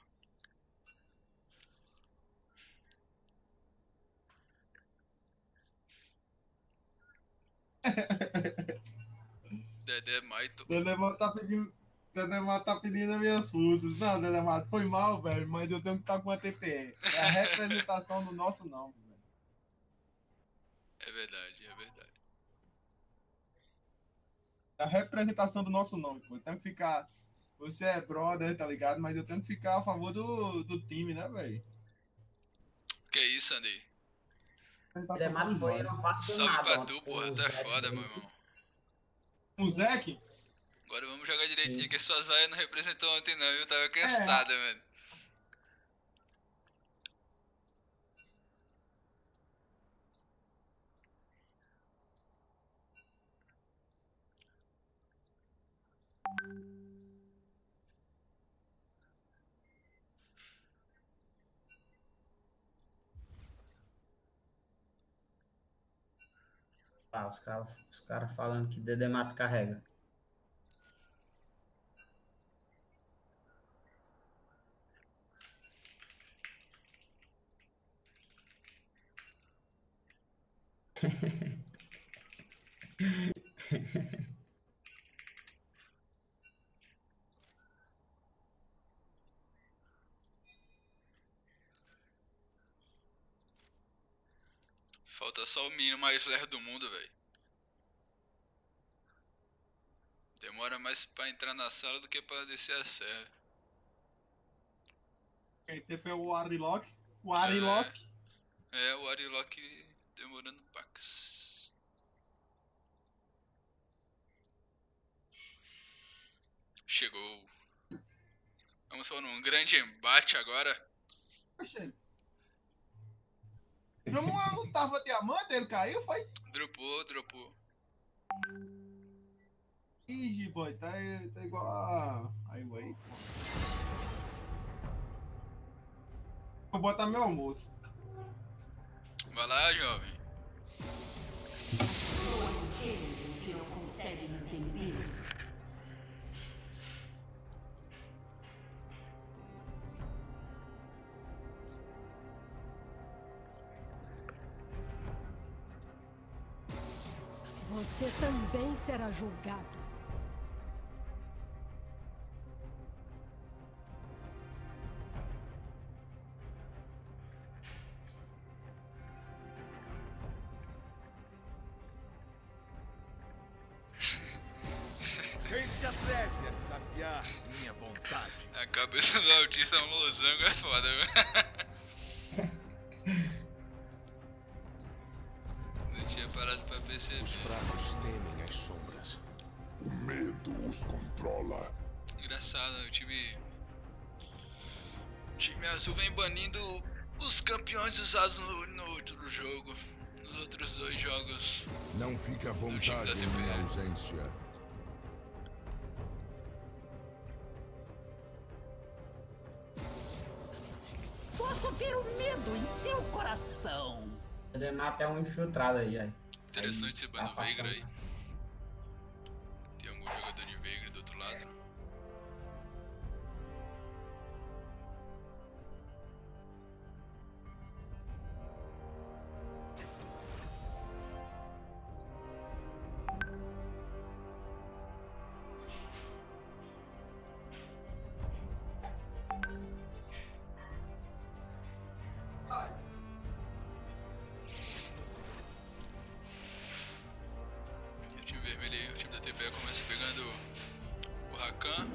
Dedé Maito. Dedé Mato tá pedindo. Dedé Mato tá pedindo as minhas forças. Não, Dedé Mato, foi mal, velho, mas eu tenho que estar com a T P E. É a representação do nosso nome, velho. É verdade, é verdade. É a representação do nosso nome, pô. Eu tenho que ficar. Você é brother, tá ligado? Mas eu tenho que ficar a favor do, do time, né, velho? Que isso, Andy? Dedé Mato foi uma Salve vacinada pra ontem tu, com porra. o Tu é Zé foda, meu dele. irmão. O Zeke? Agora vamos jogar direitinho, que sua zaia não representou ontem não, viu? Tava cansada, velho. Tá, os caras os cara falando que Dedé Mato carrega. Falta só o menino mais lerdo do mundo, velho. Demora mais pra entrar na sala do que pra descer a serra. Quem tem o Arilock? O Arilock? É, o Arilock demorando pacas. Chegou. Vamos para um grande embate agora. Oxe. Vamos lá, não tava diamante, ele caiu, foi? Dropou, dropou. Ih, boy, tá, tá igual a. Aí, aí. Vou botar meu almoço. Vai lá, jovem. Ele que não consegue me entender. Você também será julgado. Quem se atreve a desafiar minha vontade? A cabeça do autista é um losango, é foda, viu? Não tinha parado pra perceber. Os fracos temem as sombras. O medo os controla. Engraçado, o time. O time azul vem banindo os campeões usados no, no outro jogo. Nos outros dois jogos. Não fique à do time da vontade T em P minha E. ausência. Posso ver o medo em seu coração. Dedé Mato é um infiltrado aí, aí. Interessante esse bando tá Veigar passando. aí. Tem algum jogador de Veigar do outro lado? O time vermelho aí, o time da T P E começa pegando o Rakan.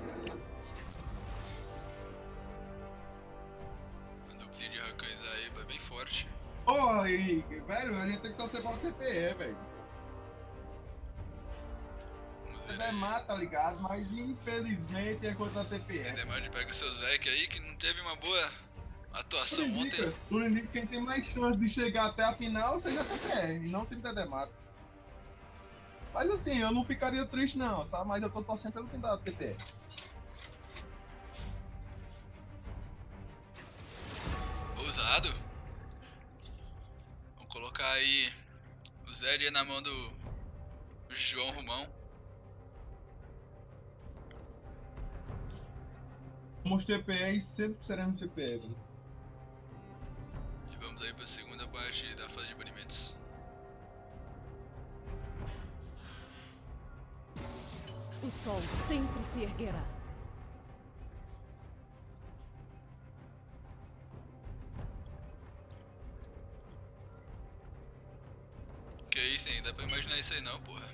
A duplinha de Rakans aí vai bem forte. Porra, Henrique, velho, a gente tem que torcer pra o T P E, velho. Dedé Mato, tá ligado? Mas infelizmente é contra a T P E. Demais pega o seu Zeke aí, que não teve uma boa atuação Tudo indica, ontem. tudo indica que quem tem mais chance de chegar até a final seja a T P E, e não o time da Dedé Mato. Mas assim, eu não ficaria triste não, sabe? Mas eu tô torcendo pelo time da T P E. Ousado. Vamos colocar aí o Zed na mão do João Romão. Somos T P E e sempre seremos T P E, velho. E vamos aí pra segunda parte da fase de banimentos. O sol sempre se erguerá. Que isso, hein? Dá pra imaginar isso aí não, porra.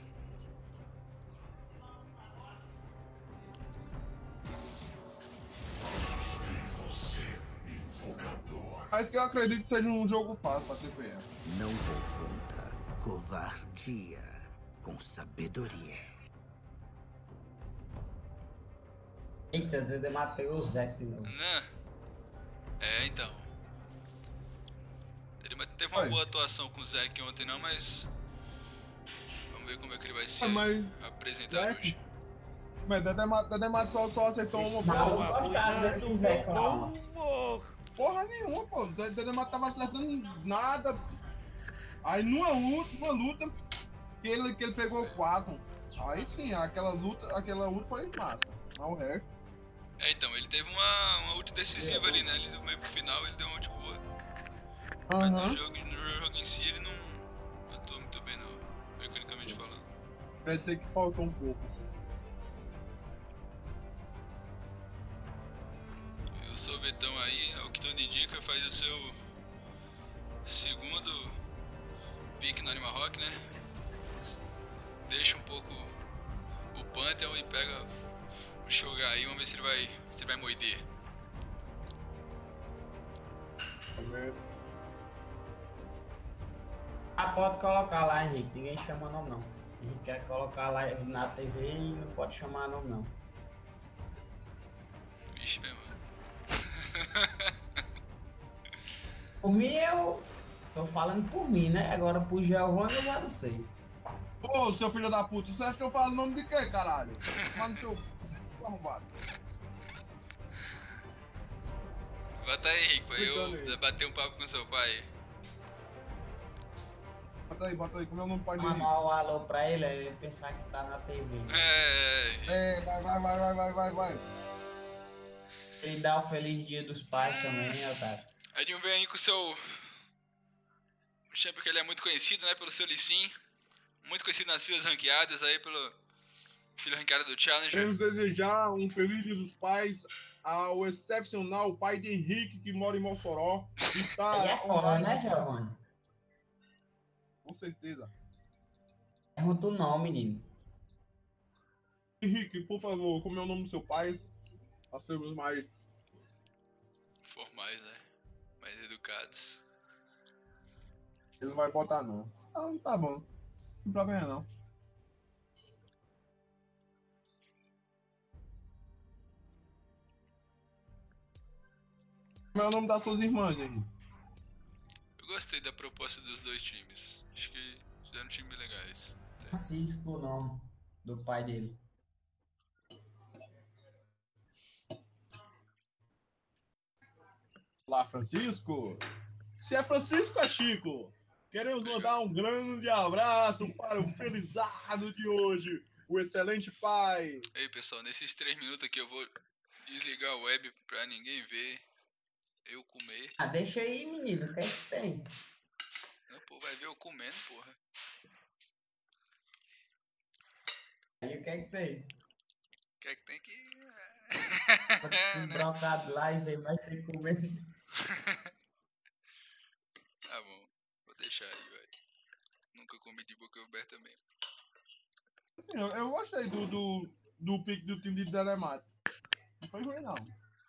Mas que eu acredito que seja um jogo fácil pra T P E. Não confunda covardia com sabedoria. Eita, Dedé matei o Zé de novo. Né? É, então. Ele teve uma Oi. boa atuação com o Zack ontem não, mas... Vamos ver como é que ele vai se Ah, mas- apresentar Zack? hoje. Mas Dedé Ma- Dedé Mato só, só acertou uma Não, bola. eu gostava desse Zé, calma. Porra nenhuma, pô. O Dedé Mato tava acertando nada. Aí numa luta, numa luta que ele, que ele pegou quatro. Aí sim, aquela luta, aquela luta foi massa. Mas o resto. É, então, ele teve uma, uma ult decisiva ali, né? Ele do meio pro final ele deu uma ult boa. Mas no jogo, no jogo em si ele não atuou muito bem, não, mecanicamente falando. Parece ser que faltou um pouco. E o sorvetão aí, ao que tudo indica, faz o seu segundo pique no Anima Rock, né? Deixa um pouco o Pantheon e pega o Shogar aí, vamos ver se ele vai, se ele vai moider. Ah, pode colocar lá, Henrique. Ninguém chama nome não. Henrique quer colocar lá na T V e não pode chamar nome não. Vixe, meu mano. Por mim, eu tô falando por mim, né? Agora pro Giovanni eu já não sei. Ô, seu filho da puta, você acha que eu falo o nome de quê, caralho? Mano, seu arrombado. Bota aí, Henrique, pra Explicando eu aí. bater um papo com seu pai. Bota aí, bota aí, como é o nome do pai dele? Mandar um alô pra ele, aí ele pensar que tá na T V. É, É, vai, vai, vai, vai, vai, vai, vai. Ele dá o feliz dia dos pais também, otário. Edinho vem aí com o seu... O champion que ele é muito conhecido, né, pelo seu Lee Sin. Muito conhecido nas filas ranqueadas aí, pelo filho ranqueado do Challenger. Queremos desejar um feliz dia dos pais ao excepcional pai de Henrique, que mora em Mossoró. E tá Aí é foda, online. né, Giovanni? Com certeza. Pergunta o nome, menino. Henrique, por favor, como é o nome do seu pai? Pra sermos mais... Formais, né? Mais educados. Ele não vai botar, não. Ah, não tá bom. Não tem problema, não. Como é o nome das suas irmãs, Henrique? Eu gostei da proposta dos dois times. Acho que fizeram times legais. Francisco, o nome do pai dele. Olá, Francisco. Se é Francisco, é Chico. Queremos mandar um grande abraço para o felizardo de hoje, o excelente pai. Ei, pessoal, nesses três minutos aqui eu vou desligar o web pra ninguém ver eu comer. Ah, deixa aí, menino. O que é que tem? Não, pô, vai ver eu comendo, porra. Aí o que é que tem? O que é que tem que... Um brocado lá e vem mais sem comer. Tá bom, vou deixar aí, velho. Nunca comi de boca aberta mesmo. Assim, eu, eu gostei do, do, do pique do time de Telemato. Não foi ruim, não.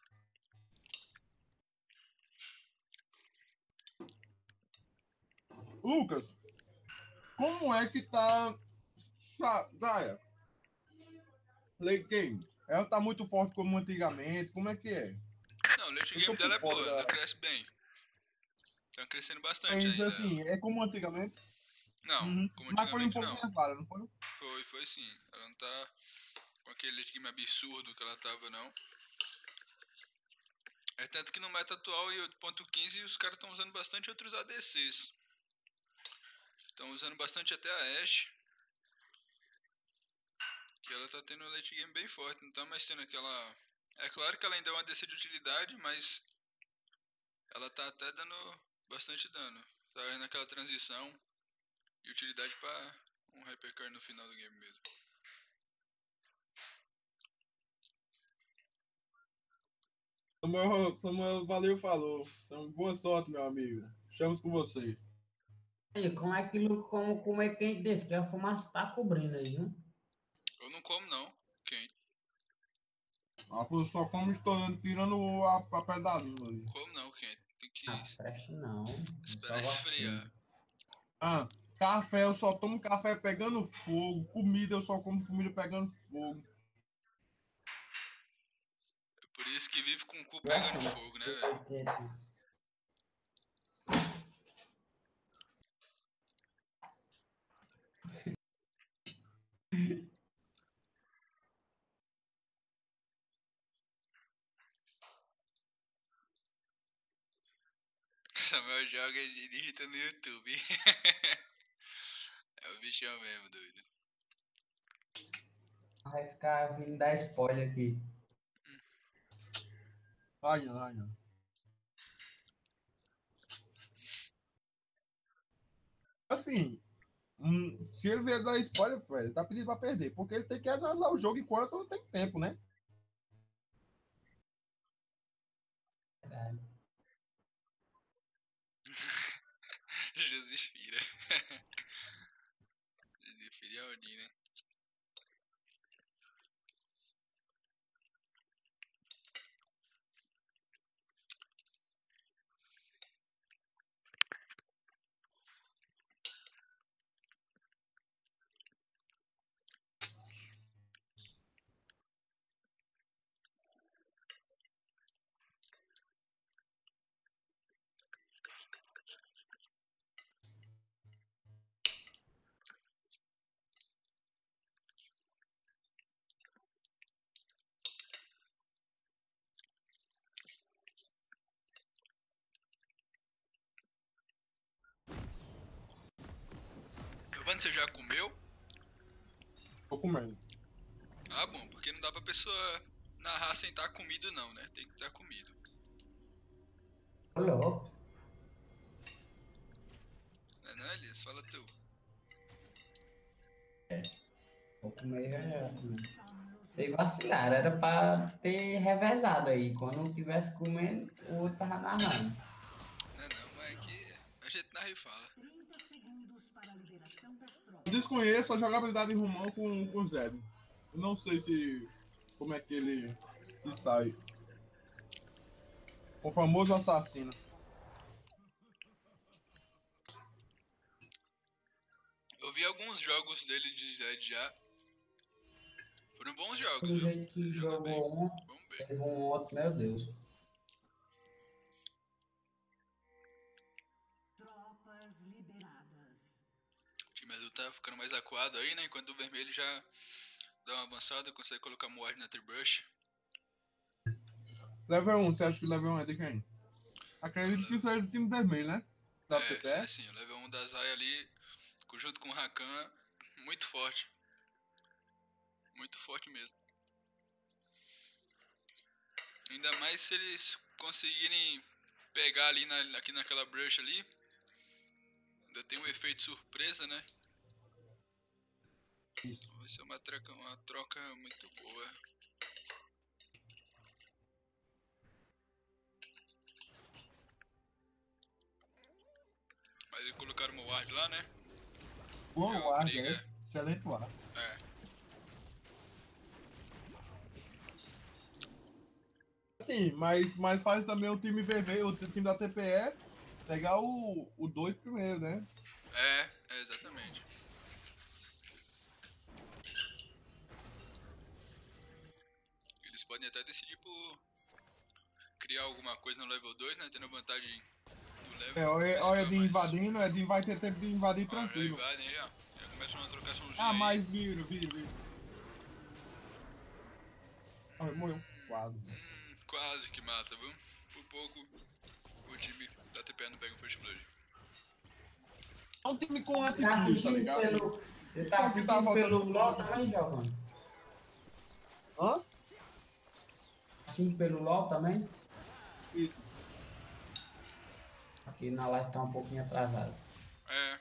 Lucas, como é que tá... Gaia? Late Game. Ela tá muito forte como antigamente. Como é que é? Não, o late Eu game tô dela é por fora boa, ela da- cresce bem. Tá crescendo bastante É isso ainda. assim, é como antigamente. Não, Uhum. como Mas foi um antigamente pouco não. nervada, não foi? Foi, foi sim. Ela não tá com aquele late game absurdo que ela tava, não. É tanto que no meta atual e oito ponto quinze os caras estão usando bastante outros A D Cs. Estão usando bastante até a Ashe. Que ela tá tendo um late game bem forte, não tá mais tendo aquela É claro que ela ainda é uma D C de utilidade, mas ela tá até dando bastante dano. Tá naquela transição de utilidade pra um Hypercar no final do game mesmo. Samuel, Samuel, valeu, falou. Boa sorte, meu amigo. Estamos com você. Aí, como é aquilo, como, como é quente desse, que a fumaça tá cobrindo aí, viu? Eu não como não, quente. Ah, pô, só como estourando, tirando a, a pedalinha ali. Como não, quente. Tem que Ah, preste não. esperar Só esfriar. vacilo. Ah, café, eu só tomo café pegando fogo. Comida, eu só como comida pegando fogo. É por isso que vive com o cu pegando fogo, né, velho? Samuel joga e digita no YouTube. É o bichão mesmo, doido. Vai ficar vindo dar spoiler aqui. Ai, ai, ai. Assim, hum, se ele vier dar spoiler, velho, ele tá pedindo pra perder. Porque ele tem que analisar o jogo enquanto não tem tempo, né? Verdade. Jesus Fira. Jesus Fira é Odin, né? Giovanni, você já comeu? Tô comendo. Ah, bom, porque não dá pra pessoa narrar sem estar comido não, né? Tem que estar comido. Ô, louco. Não é não, Elias? Fala tu. É. Vou comer já já também. Sem vacilar, era pra ter revezado aí. Quando não tivesse comendo, o outro tava narrando. Não é não, mas é que a gente narra e fala. trinta segundos para a liberação das tropas. Eu desconheço a jogabilidade em Rumão com, com o Zed. Eu não sei se... como é que ele se sai. O famoso assassino. Eu vi alguns jogos dele de Zed já. Foram bons jogos, Do viu? jeito que jogou um, teve um outro, meu Deus. Tropas liberadas. O time azul tá ficando mais acuado aí, né? Enquanto o vermelho já dá uma avançada, consegue colocar Moard na Tribrush. Level um, você acha que level um é de quem? Acredito que seja do time vermelho, né? Da É, P P sim, E? sim. O level um da Zaya ali, junto com o Rakan, muito forte. Muito forte mesmo. Ainda mais se eles conseguirem pegar ali na, aqui naquela brush ali. Ainda tem um efeito surpresa, né? Isso. Vai ser uma troca, uma troca muito boa. Mas eles colocaram o Ward lá, né? Bom É uma Ward, briga. é. Excelente Ward. É. Sim, mas, mas faz também o time V V, o time da T P E, pegar o o dois primeiro, né? É, é exatamente. Eles podem até decidir por criar alguma coisa no level dois, né? Tendo vantagem do level. É, olha, olha de mais. invadindo, é de vai ter tempo de invadir Ó, já tranquilo. invadem aí, ó. Já começam uma trocaçãozinha Ah, aí. mas viro, viro, viro. Ah, morreu. Quase. Hum, quase que mata, viu? Por pouco o time da T P E não pega o First Blood. É um time com Tá atitude, tá assistindo ligado? pelo... Você tá Só que assistindo tá pelo voltando- LOL também, jogando? Hã? Assistindo pelo LOL também? Isso. Aqui na live tá um pouquinho atrasado. É.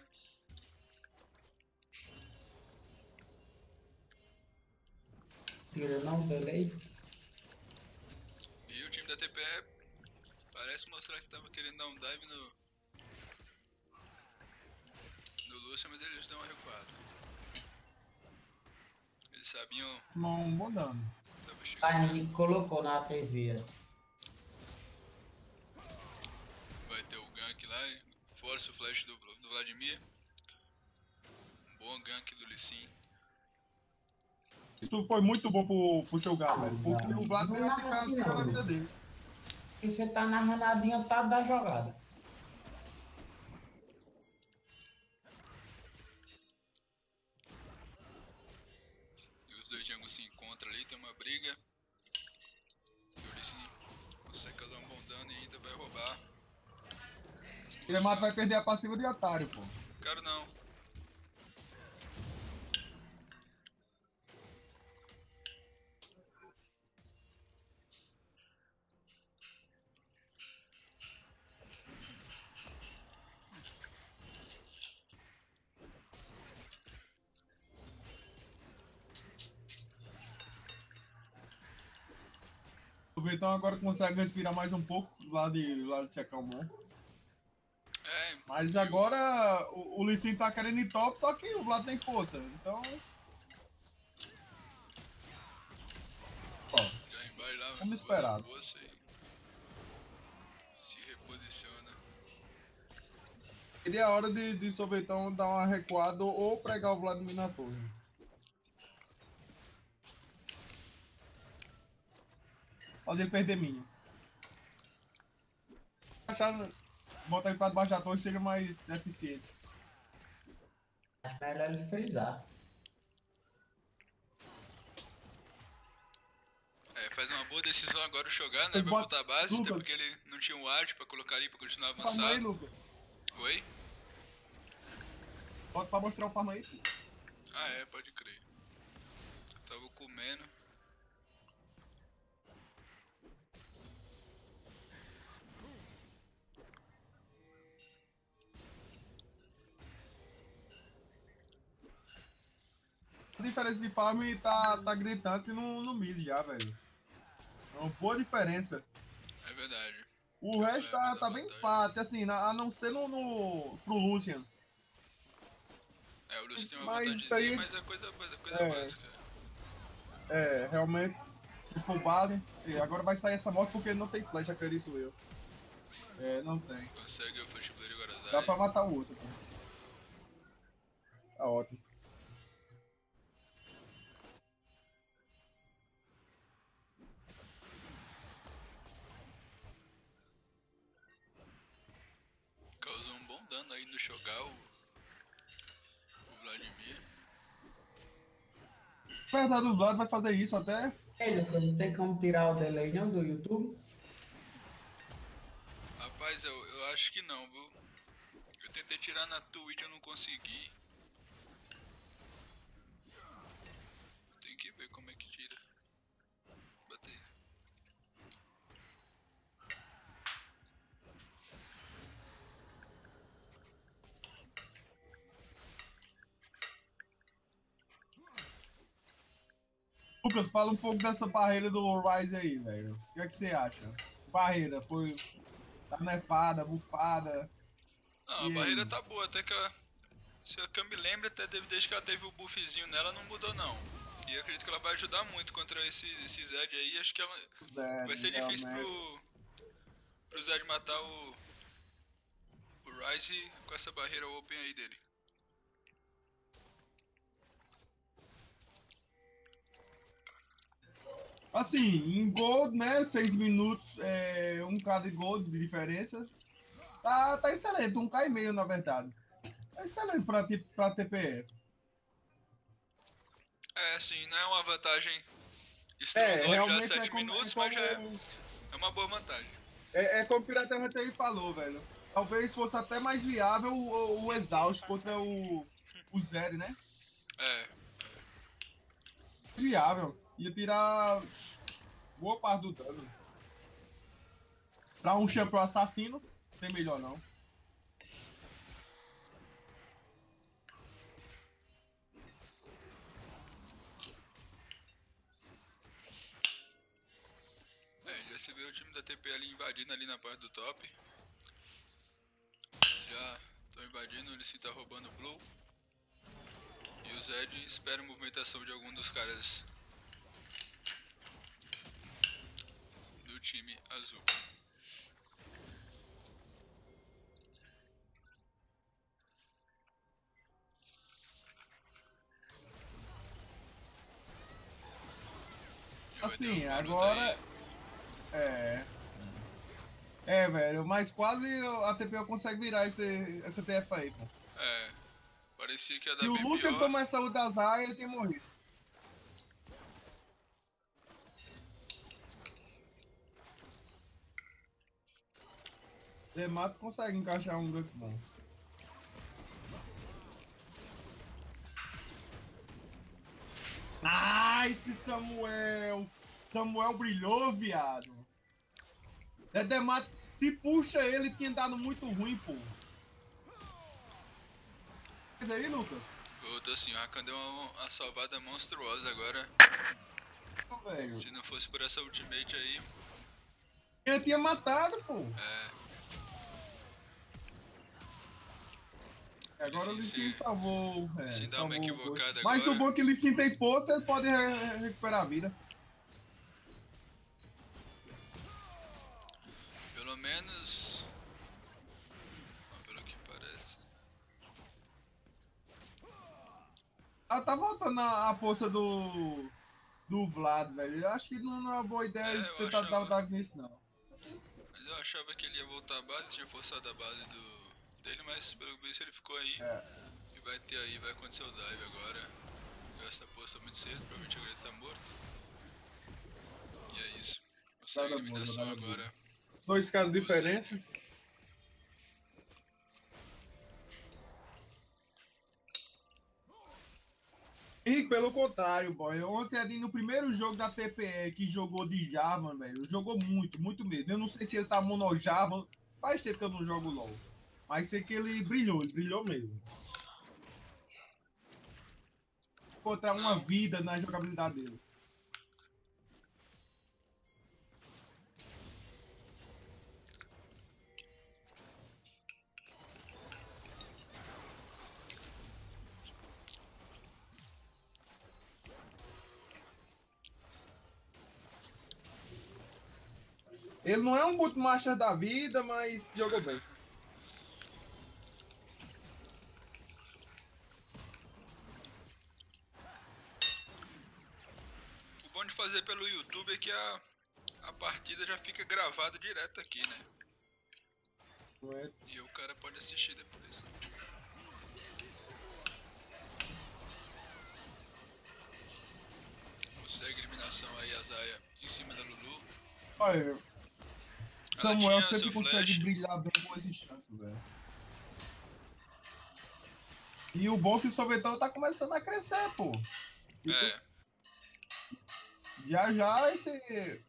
Tira não, delay. E o time da T P E parece mostrar que tava querendo dar um dive no... no Lúcio, mas eles dão uma recuada. Eles sabiam... Tomou um bom dano. Tava chegando. A Henrique colocou na T V. Vai ter o gank lá, força o flash do, do Vladimir. Um bom gank do Lee Sin. Isso foi muito bom pro, pro jogar, velho. Porque o Vlad vai ficar ficar na vida dele. E você tá narrando a adiantado da jogada. E os dois jungles se encontram ali, tem uma briga. E o Lee Sin consegue causar um bom dano e ainda vai roubar. O Yamato vai perder a passiva de otário, pô. Quero não. O Vitão agora consegue respirar mais um pouco lá de, lá de se acalmou. É, Mas agora o, o Lee Sin tá querendo ir top, só que o Vlad tem força. Então. Ó, já embaixo lá, como esperado. Você se reposiciona. Seria a hora de, de Sorvetão dar uma recuada ou pregar o Vladimir na torre. Pode ele perder minha. Achar, botar ele pra debaixo da torre seja mais eficiente. Acho melhor ele frisar. É, faz uma boa decisão agora o Shogun, né? Mas Pra bota- botar a base, até Lucas. porque ele não tinha um ward pra colocar ali pra continuar Farma aí, avançado. Lucas. Oi? Bota pra mostrar o farma aí. Ah é, pode crer. Eu tava comendo. A diferença de farm tá, tá gritante no, no mid já, velho. É uma boa diferença. É verdade. O resto tá, tá bem empate, assim, na- a não ser no, no pro Lucian. É, o Lúcio tem uma Mas vantagemzinha, isso aí- mas é coisa, coisa, coisa É. básica. É, realmente, se for base. E agora vai sair essa morte porque ele não tem flash, acredito eu. É, não tem. Consegue o Flash Blade agora. Dá pra matar o outro. Pô. Tá ótimo. Causou um bom dano aí no Shogun, o, o Vladimir. Na verdade, o Vlad vai fazer isso até. Ei, Lucas, não tem como tirar o delay não do YouTube? Rapaz, eu, eu acho que não, viu? Eu tentei tirar na Twitch, eu não consegui. Tem que ver como é que tira. Batei. Lucas, fala um pouco dessa barreira do Ryze aí, velho. O que é que você acha? Barreira, foi. Tá nefada, bufada. Não, E a aí? barreira tá boa, até que ela, se eu me lembro, até teve- desde que ela teve o buffzinho nela, não mudou não. E eu acredito que ela vai ajudar muito contra esse, esse Zed aí, acho que ela Zed, vai ser difícil realmente. pro, pro Zed matar o, o Ryze com essa barreira open aí dele. Assim, em gold, né? seis minutos, é, um K de gold de diferença. Tá, tá excelente, um K e meio na verdade. Tá excelente pra, ti- pra T P E. É, sim, não é uma vantagem É, estrondosa já realmente sete é como, minutos, é como, mas já é, é uma boa vantagem. é, é como o Pirata Hunter aí falou, velho. Talvez fosse até mais viável o, o Exaust contra o, o Zed, né? É, Viável. Ia tirar Boa parte do dano. Pra um campeão assassino, tem melhor não. É, já se vê o time da T P ali invadindo ali na parte do top. Já estão invadindo, ele se tá roubando o Blue. E o Zed espera a movimentação de algum dos caras do time azul. Assim, agora... É... É, velho, mas quase a T P O consegue virar esse, essa T F aí, pô. É, parecia que ia dar Se o bem Lúcio pior. tomar essa U das Zaya, ele tem morrido. Demato consegue encaixar um gank bom. Nice, Samuel! Samuel brilhou, viado. Dedemato, se puxa ele, tinha dado muito ruim, pô. Mas aí, Lucas? Outro assim, o Rakan deu uma, uma salvada monstruosa agora. Ô, velho. Se não fosse por essa ultimate aí. Ele tinha matado, pô. É. Agora o Licin salvou. É, Licin dá salvou uma o equivocada gol. Mas agora. o bom é que o Licin tem força, ele pode re recuperar a vida. Pelo menos. Não, pelo que parece. Ah, tá voltando a, a força do. Do Vlad, velho. Eu acho que não, não é uma boa ideia É, de eu tentar achava- dar o Davi nisso, não. Mas eu achava que ele ia voltar à base, tinha forçado a base do dele, mas pelo visto ele ficou aí. É. E vai ter aí, vai acontecer o dive agora. Essa poça muito cedo, provavelmente o Greta tá morto. E é isso. Consegue Nada a eliminação bom, nada bom. agora. Dois caras de diferença. E pelo contrário, boy. Ontem ali no primeiro jogo da T P E que jogou de Java, velho. Jogou muito, muito mesmo. Eu não sei se ele tá mono Java. Faz tempo que eu não jogo LOL. Mas sei que ele brilhou, ele brilhou mesmo. Encontrar uma vida na jogabilidade dele. Ele não é um bootmaster da vida, mas jogou bem. O bom de fazer pelo YouTube é que a, a partida já fica gravada direto aqui, né? Ué. E o cara pode assistir depois. Consegue eliminação aí, a Zaya em cima da Lulu. Olha, Samuel tinha sempre seu consegue flash. brilhar bem com esses chances, velho. E o bom é que o sorvetão tá começando a crescer, pô. É. Já já esse.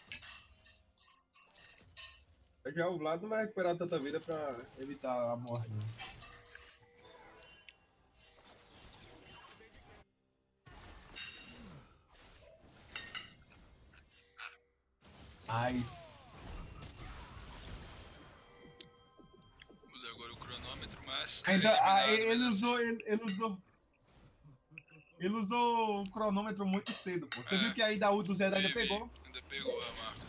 Já o Vlad não vai recuperar tanta vida pra evitar a morte, né? Nice. Usa agora o cronômetro, mas. Ainda, é ah, eliminado, ele né? usou, ele, ele usou. Ele usou o cronômetro muito cedo, pô. Você É. viu que aí da U do Zé ainda Vi, pegou? vi. Ainda pegou a marca.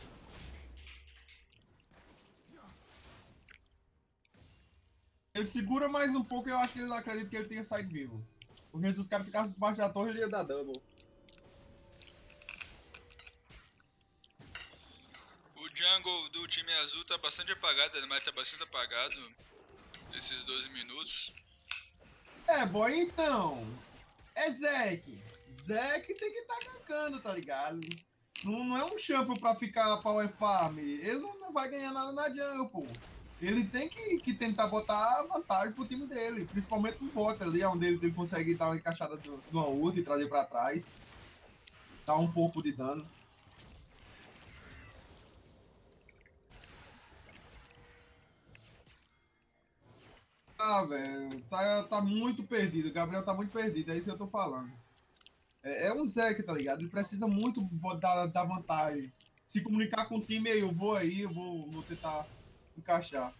Ele segura mais um pouco e eu acho que ele acredita que ele tenha saído vivo. Porque se os caras ficassem debaixo da torre, ele ia dar double. O jungle do time azul tá bastante apagado, mas tá bastante apagado esses doze minutos. É, boy, então. É Zek. Zek tem que estar tá gankando, tá ligado? Não, não é um champion pra ficar power farm. Ele não, não vai ganhar nada na jungle, pô. Ele tem que, que tentar botar vantagem pro time dele. Principalmente no bot ali, onde ele, ele consegue dar uma encaixada de uma ult e trazer pra trás. Dar um pouco de dano. Ah, velho, tá, tá muito perdido. O Gabriel tá muito perdido, é isso que eu tô falando. É, é um Zeke, tá ligado? Ele precisa muito da, da vantagem. Se comunicar com o time aí, eu vou aí, eu vou, vou tentar encaixar.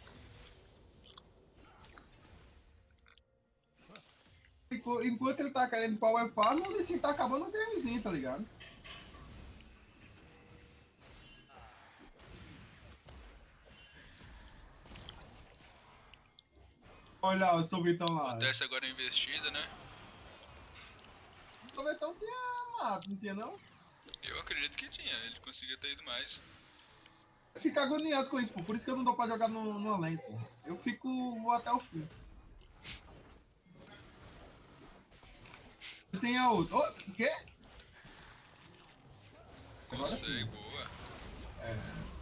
Enquanto ele tá querendo power farm, o Lee Sin tá acabando o gamezinho, tá ligado? Olha o Sorvetão lá. Acontece agora a investida, né? O Sorvetão tinha mato, não tinha não? Eu acredito que tinha, ele conseguia ter ido mais. Eu fico agoniado com isso, pô. Por isso que eu não dou pra jogar no, no além, pô. Eu fico. Vou até o fim. Tem a outra. Oh, o quê? Consegue, boa. É.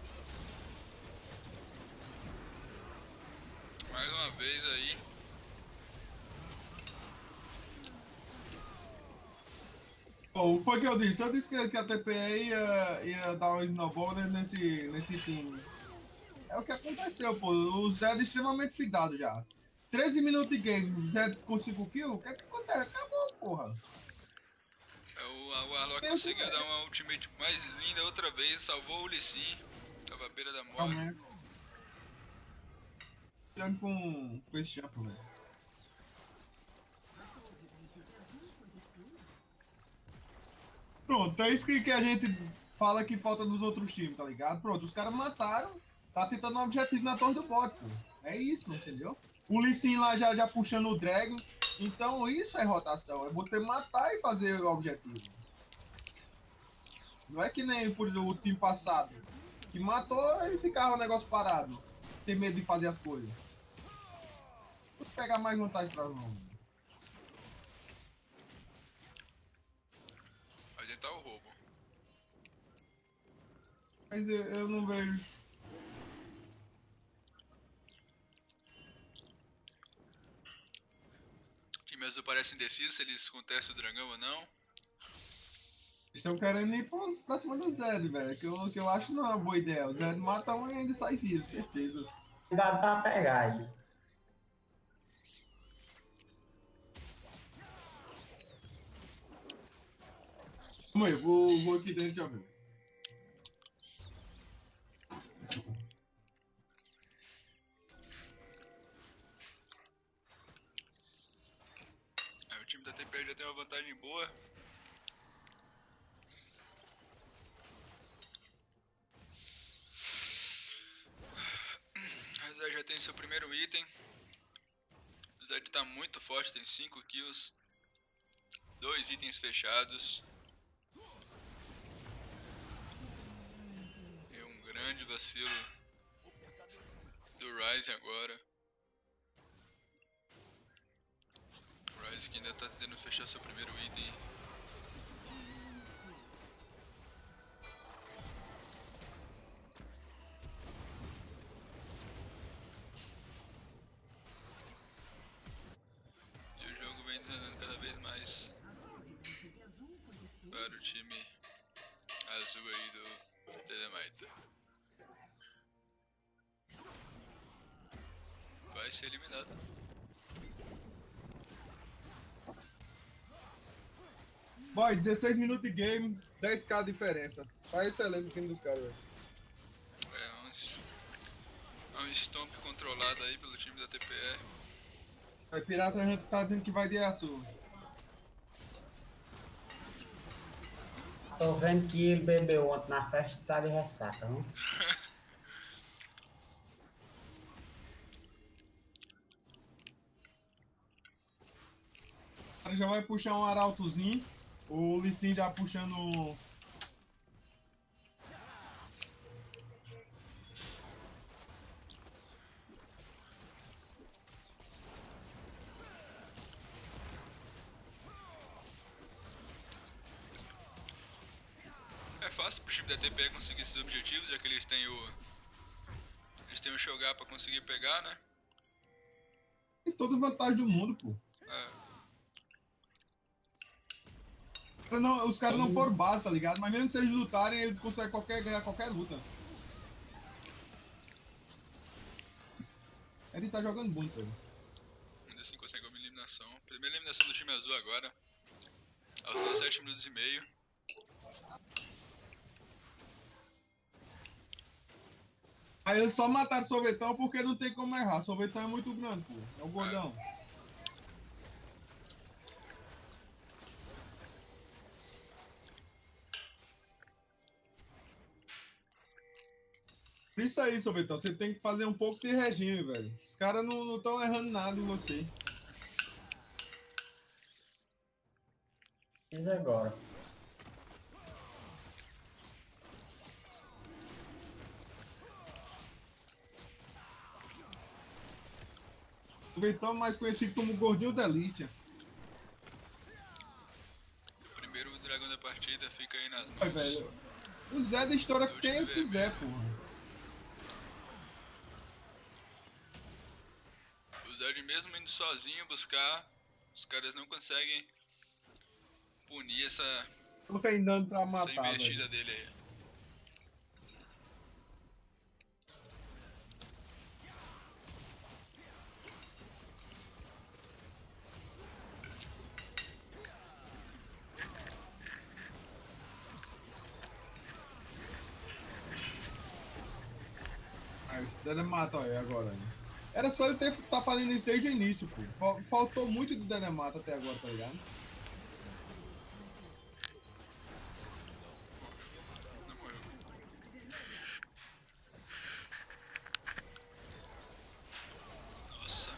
Mais uma vez aí. Oh, foi o que eu disse. Eu disse que, que a T P E ia, ia dar um snowball nesse, nesse time. É o que aconteceu, pô. O Zed é extremamente fidado já. treze minutos de game, o Zed conseguiu kill. O que é que acontece? Acabou, porra. É, o, o Warlock conseguiu dar uma ultimate mais linda outra vez, salvou o Lee Sin. Tava à beira da morte. Calma, olhando com, com esse shampoo, velho. Pronto, é isso que, que a gente fala que falta nos outros times, tá ligado? Pronto, os caras mataram, tá tentando um objetivo na torre do bot, pô. É isso, entendeu? O Lee Sin lá já, já puxando o Dragon. Então isso é rotação, é você matar e fazer o objetivo. Não é que nem por o time passado, que matou e ficava o negócio parado, sem medo de fazer as coisas. Vou pegar mais vantagem pra nós. Vai tentar o roubo. Mas eu, eu não vejo. O time azul parece indeciso se eles contestam o dragão ou não. Eles estão querendo ir pros, pra cima do Zed, velho. Que eu, que eu acho não é uma boa ideia. O Zed mata um e ainda sai vivo, certeza. Dá pra pegar ele. Calma aí, eu vou, vou aqui dentro já ver. Aí o time da T P E já tem uma vantagem boa. A Zed já tem seu primeiro item. O Zed tá muito forte, tem cinco kills. Dois itens fechados. E um grande vacilo do Ryze agora. O Ryze que ainda tá tentando fechar seu primeiro item. E o jogo vem desandando cada vez mais para o time azul aí do Telemite. Vai ser eliminado. Boy, dezesseis minutos de game, dez k de diferença. Tá excelente o time dos caras, velho. É um, um stomp controlado aí pelo time da T P E. O Pirata a gente tá dizendo que vai de Yasuo. Tô vendo que ele bebeu ontem na festa e tá de ressaca, não? O cara já vai puxar um arautozinho. O Lee Sin já puxando. É fácil pro time da T P E conseguir esses objetivos, já que eles têm o... Eles têm o Shogar pra conseguir pegar, né? Tem toda vantagem do mundo, pô. É. Não, os caras não foram base, tá ligado? Mas mesmo se eles lutarem, eles conseguem qualquer, ganhar qualquer luta. Ele tá jogando muito, velho. Primeira eliminação do time azul agora. Aos dezessete minutos e meio. Aí eles só mataram o sorvetão porque não tem como errar. O sorvetão é muito grande, pô. É o gordão. Por isso aí, sorvetão, você tem que fazer um pouco de regime, velho. Os caras não estão errando nada em você. Fiz agora. Sorvetão mais conhecido como Gordinho Delícia. O primeiro dragão da partida fica aí nas Ai, mãos. velho. O Zé da história que quem quiser, porra. O Zed mesmo indo sozinho buscar, os caras não conseguem punir essa, Não tem dano pra essa matar, investida velho. dele aí. Aí, Dana mata aí agora. Né? Era só ele ter tá fazendo isso desde o início, pô. Fal- Faltou muito do Dana mata até agora, tá ligado? Não morreu. Nossa.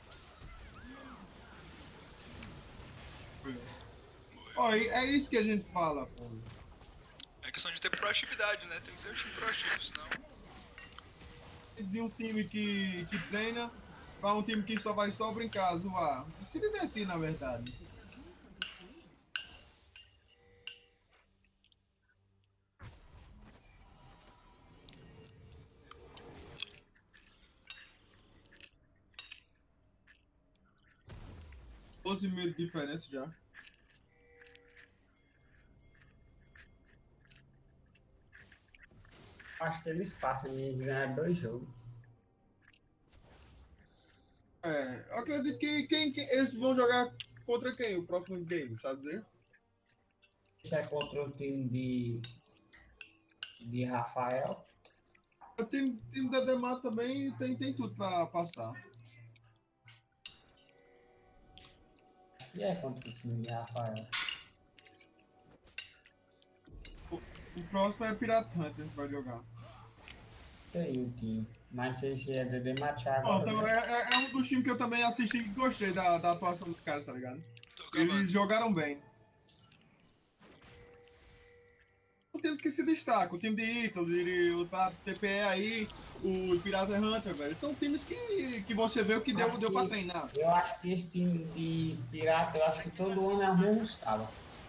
Ó, e é isso que a gente fala, pô. É questão de ter proatividade, né? Tem que ser um time proativo, senão... De um time que, que treina pra um time que só vai só brincar, zoar. E se divertir, na verdade. doze mil de diferença já. Acho que eles passam e eles ganharam dois jogos. É, eu acredito que quem, quem- eles vão jogar contra quem? O próximo game, sabe dizer? Isso é contra o time de, de Rafael. O time, time da Demar também tem, tem tudo pra passar. E é contra o time de Rafael. O próximo é Pirate Hunter que vai jogar. Sei o time. Mas não sei se é Dedê Machado. Bom, então é, é- é um dos times que eu também assisti e gostei da, da atuação dos caras, tá ligado? Eles jogaram bem. São times que se destacam. O time de Italy, o T P E aí, o Pirata Hunter, velho. São times que, que você vê o que deu, Acho deu que- pra treinar. Eu acho que esse time de Pirata, eu acho que todo ano é o mesmo escala.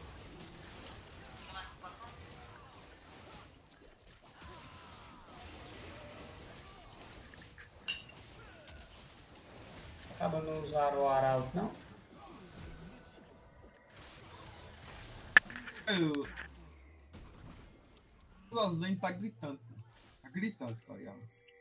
Acaba não usar o Arauto, não? Velho, o Zazen tá gritando. Pô. Tá gritando, tá ligado?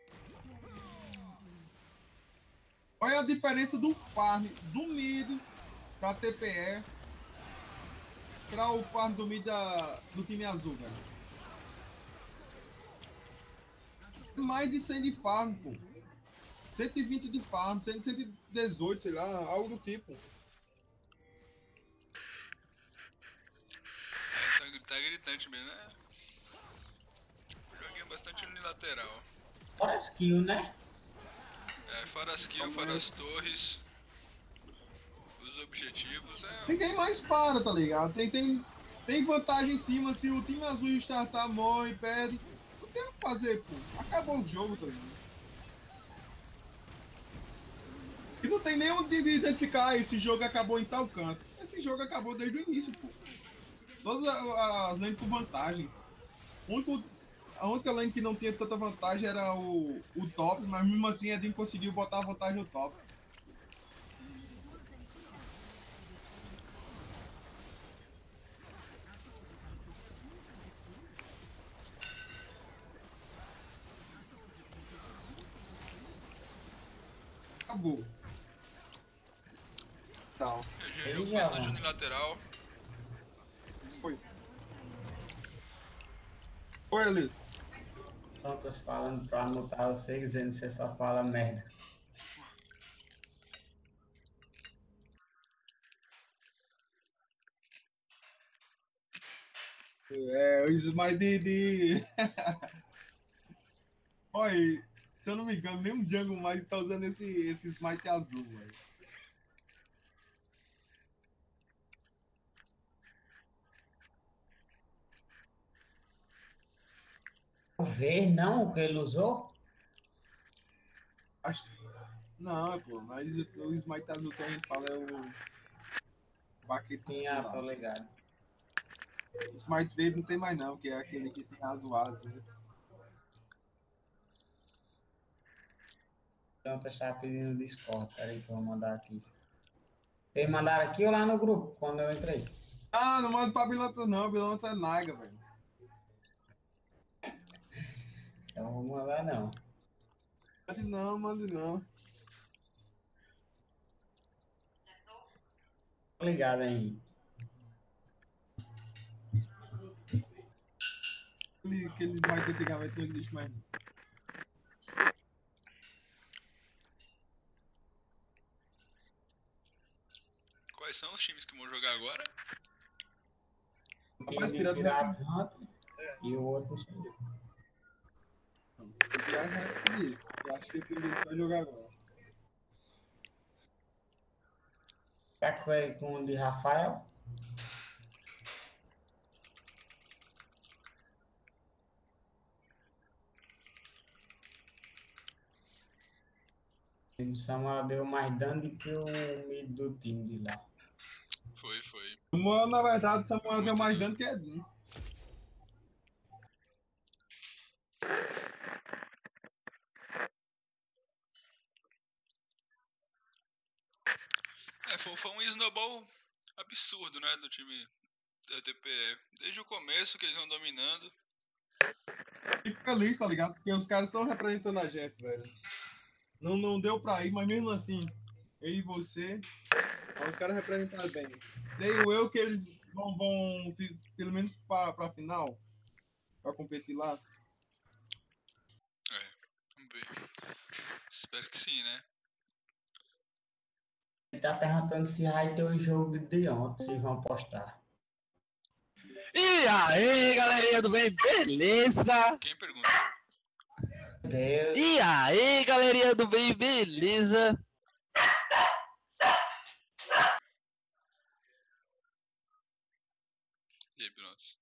Olha a diferença do farm do mid da T P E para o farm do mid da, do time azul, velho. Mais de cem de farm, pô. cento e vinte de farm, cento e dezoito, sei lá, algo do tipo. É, tá, tá gritante mesmo, né? O joguinho é bastante unilateral. Fora skill, né? É, fora as kills, fora as torres, os objetivos, é... Ninguém mais para, tá ligado? Tem, tem, tem vantagem em cima, se o time azul startar, morre, perde. Não tem o que fazer, pô. Acabou o jogo, tá ligado? E não tem nem onde identificar, ah, esse jogo acabou em tal canto. Esse jogo acabou desde o início, pô. Todas a- as lanes com vantagem. O único, a única lane que não tinha tanta vantagem era o, o top, mas mesmo assim a Edin conseguiu botar a vantagem no top. Acabou. Tal. Eu o jogo bastante unilateral. Foi. Oi, Elisa. Tantos falando pra anotar você, dizendo que você só fala merda. É, o Smite de... de... Olha, se eu não me engano, nem um Jungle mais tá usando esse, esse Smite azul, velho. Ver não o que ele usou? Acho... Não, pô, mas o Smite azul que a gente fala é o... Baquete. Sim, ah, tô ligado. O Smite verde não tem mais não, que é aquele que tem azuados, né? Então, eu estava pedindo no Discord, peraí que eu vou mandar aqui. Vocês mandaram aqui ou lá no grupo, quando eu entrei? Ah, não manda pra Bilanto não, Bilanto é Naiga, velho. Então não vou mandar não. Mande não, mande não. Tô ligado aí. Aquele, aqueles Smite antigamente não existe mais. Quais são os times que vão jogar agora? Rapaz, o Pirata Hunter e o outro não sei. O Pirata Hunter é isso. Eu acho que o time vai jogar agora. Será que foi com o de Rafael? O Samuel deu mais dano do que o mid do time de lá. Foi, foi. Samuel, na verdade, o Samuel deu mais dano que Edinho. É, foi, foi um snowball absurdo, né, do time da T P E. Desde o começo que eles vão dominando. Fico feliz, tá ligado? Porque os caras estão representando a gente, velho. Não, não deu pra ir, mas mesmo assim, eu e você, os caras representaram bem. Creio eu que eles vão, vão pelo menos pra, pra final, pra competir lá. É, vamos ver. Espero que sim, né? Ele tá perguntando se vai ter o jogo de ontem, se vão postar. E aí, galerinha do bem, beleza? Quem perguntou? Deus. E aí, galerinha do bem, beleza? E aí, Brunos?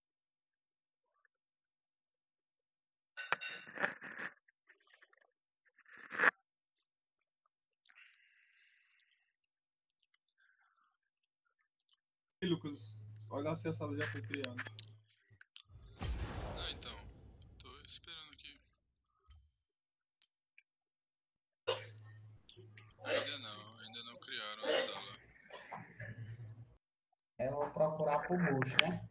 E Lucas, olha se a sala já foi criada. Ah, então. Tô esperando aqui. Ainda não, ainda não criaram a sala. Eu vou procurar pro Bush, né?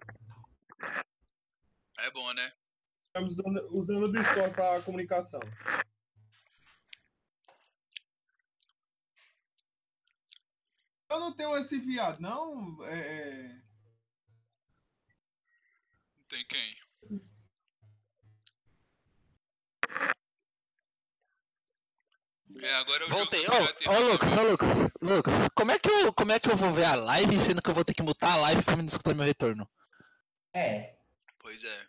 É bom, né? Estamos usando, usando o Discord pra comunicação. Eu não tenho esse viado, não. É... Tem quem? É, agora eu Voltei. jogo Ô, ô Lucas, ô Lucas, Lucas, como é, que eu, como é que eu vou ver a live sendo que eu vou ter que mutar a live pra me escutar meu retorno? É. Pois é.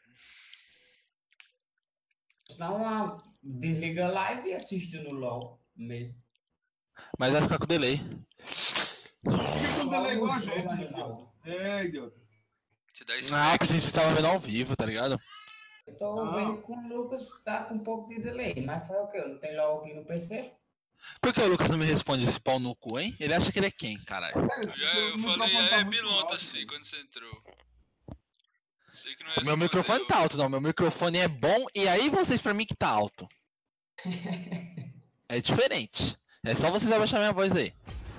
Senão desliga a live e assiste no LOL mesmo. Mas vai ficar com delay. Fica com delay igual a gente, idiota. É, idiota. Te dá isso. Ah, porque vocês estavam vendo ao vivo, tá ligado? Eu tô Ah. vendo com o Lucas tá com um pouco de delay, mas foi o quê? Não tem LOL aqui no P C? Por que o Lucas não me responde esse pau no cu, hein? Ele acha que ele é quem, caralho? Já eu falei, é Bilontas, filho, quando você entrou. Sei que não é O meu microfone tá alto, não. Meu microfone é bom e aí vocês pra mim que tá alto. É diferente. É só vocês abaixar minha voz aí.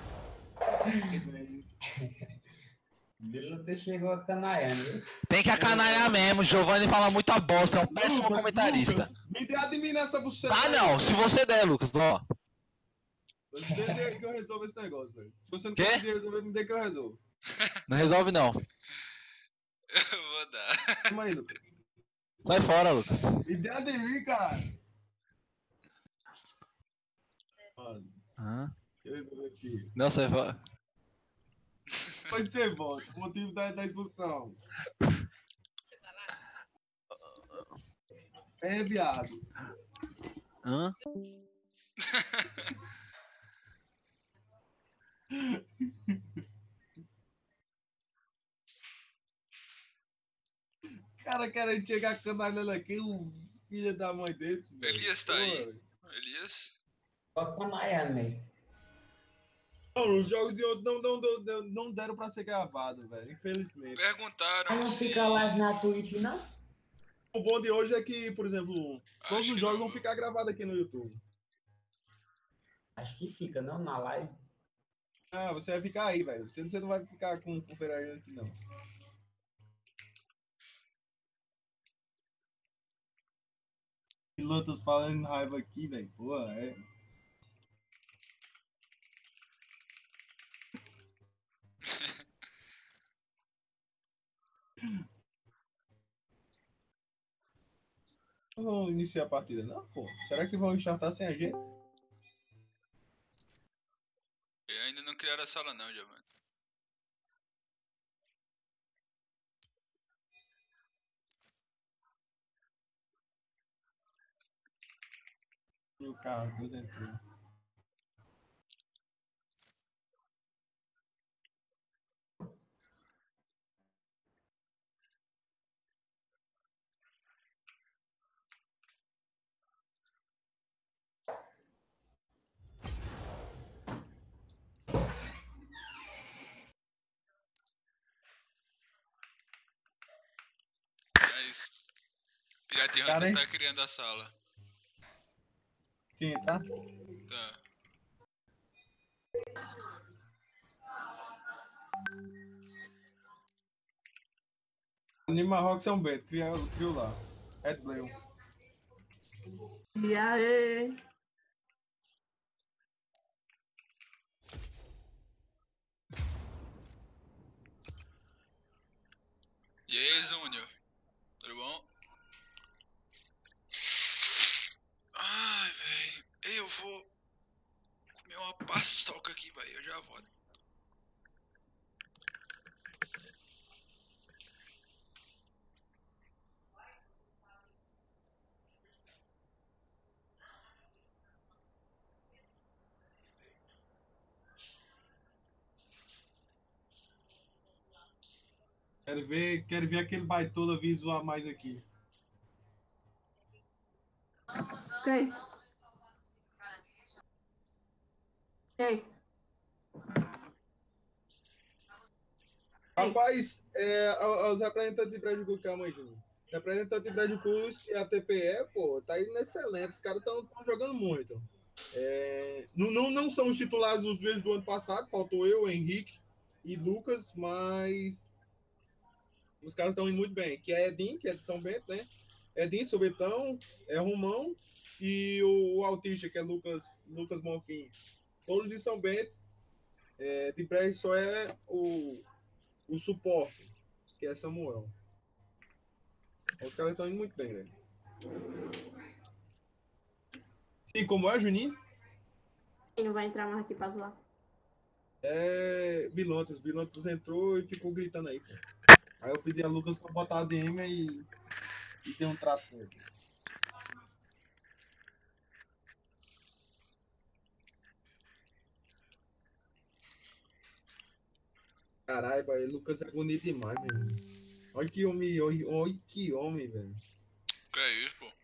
Bilontas chegou canaiando, viu? Tem que acanalhar mesmo. Giovanni fala muita bosta, é um péssimo Lucas, comentarista. Lucas, me dê a de mim nessa buceta. Tá não, se você der, Lucas, ó. Deixa que eu resolvo esse negócio, velho. Se você não Quê? conseguir resolver, me dê que eu resolvo. Não resolve não. Eu vou dar. Calma aí, Lucas. Sai fora, Lucas. Ideia de mim, caralho. Mano, Aham. eu resolvi aqui. Não, sai fora. Depois você volta. O motivo da, da expulsão. É, viado. Hã? Cara querendo chegar canalhando aqui, o filho da mãe dele. Elias tá aí. Elias? Tô canaiando, velho. Não, os jogos de ontem não, não, não, não deram pra ser gravados, velho. Infelizmente. Perguntaram Mas não se... fica live na Twitch, não? O bom de hoje é que, por exemplo, todos Acho os que jogos não, vão ficar gravados aqui no YouTube. Acho que fica, não? Na live. Ah, você vai ficar aí, velho. Você, você não vai ficar com o Ferrari aqui, não. Pilotos falando em raiva aqui, velho. Pô, é. Não vão iniciar a partida, não, pô. Será que vão startar sem a gente? Eu ainda não criaram a sala não, Giovanni. E o carro, Deus entrou. É isso. Pirate Cara, Hunter hein? tá criando a sala. Sim, tá? Tá. Anima Rock São Bento, cria, criou lá. Ed Bleu. E aí? E aí, Júnior? Tudo bom? Ai, velho. Eu vou comer uma paçoca aqui, velho. Eu já volto. Quero ver, quero ver aquele baitola visual mais aqui. Quem? Quem? Rapaz, é, os representantes de Brejo Cruz, calma aí, Júnior. Representante de Brejo Cruz e a T P E, pô, tá indo excelente. Os caras estão jogando muito. É, não, não, não são os titulares os mesmos do ano passado, faltou eu, Henrique e Lucas, mas os caras estão indo muito bem. Que é Edinho, que é de São Bento, né? Edinho, Sobetão, é Romão e o, o autista, que é Lucas, Lucas Monfim. Todos de São Bento. É, de Brejo só é o, o suporte, que é Samuel. Os caras estão indo muito bem, velho. Sim, como é, Juninho? Quem não vai entrar mais aqui pra zoar? É Bilontes. Bilontes entrou e ficou gritando aí, pô. Aí eu pedi a Lucas pra botar a D M e, e deu um trato com ele. Caralho, pai, Lucas é bonito demais, meu. Olha que homem, olha, olha que homem, velho. Que é isso, pô?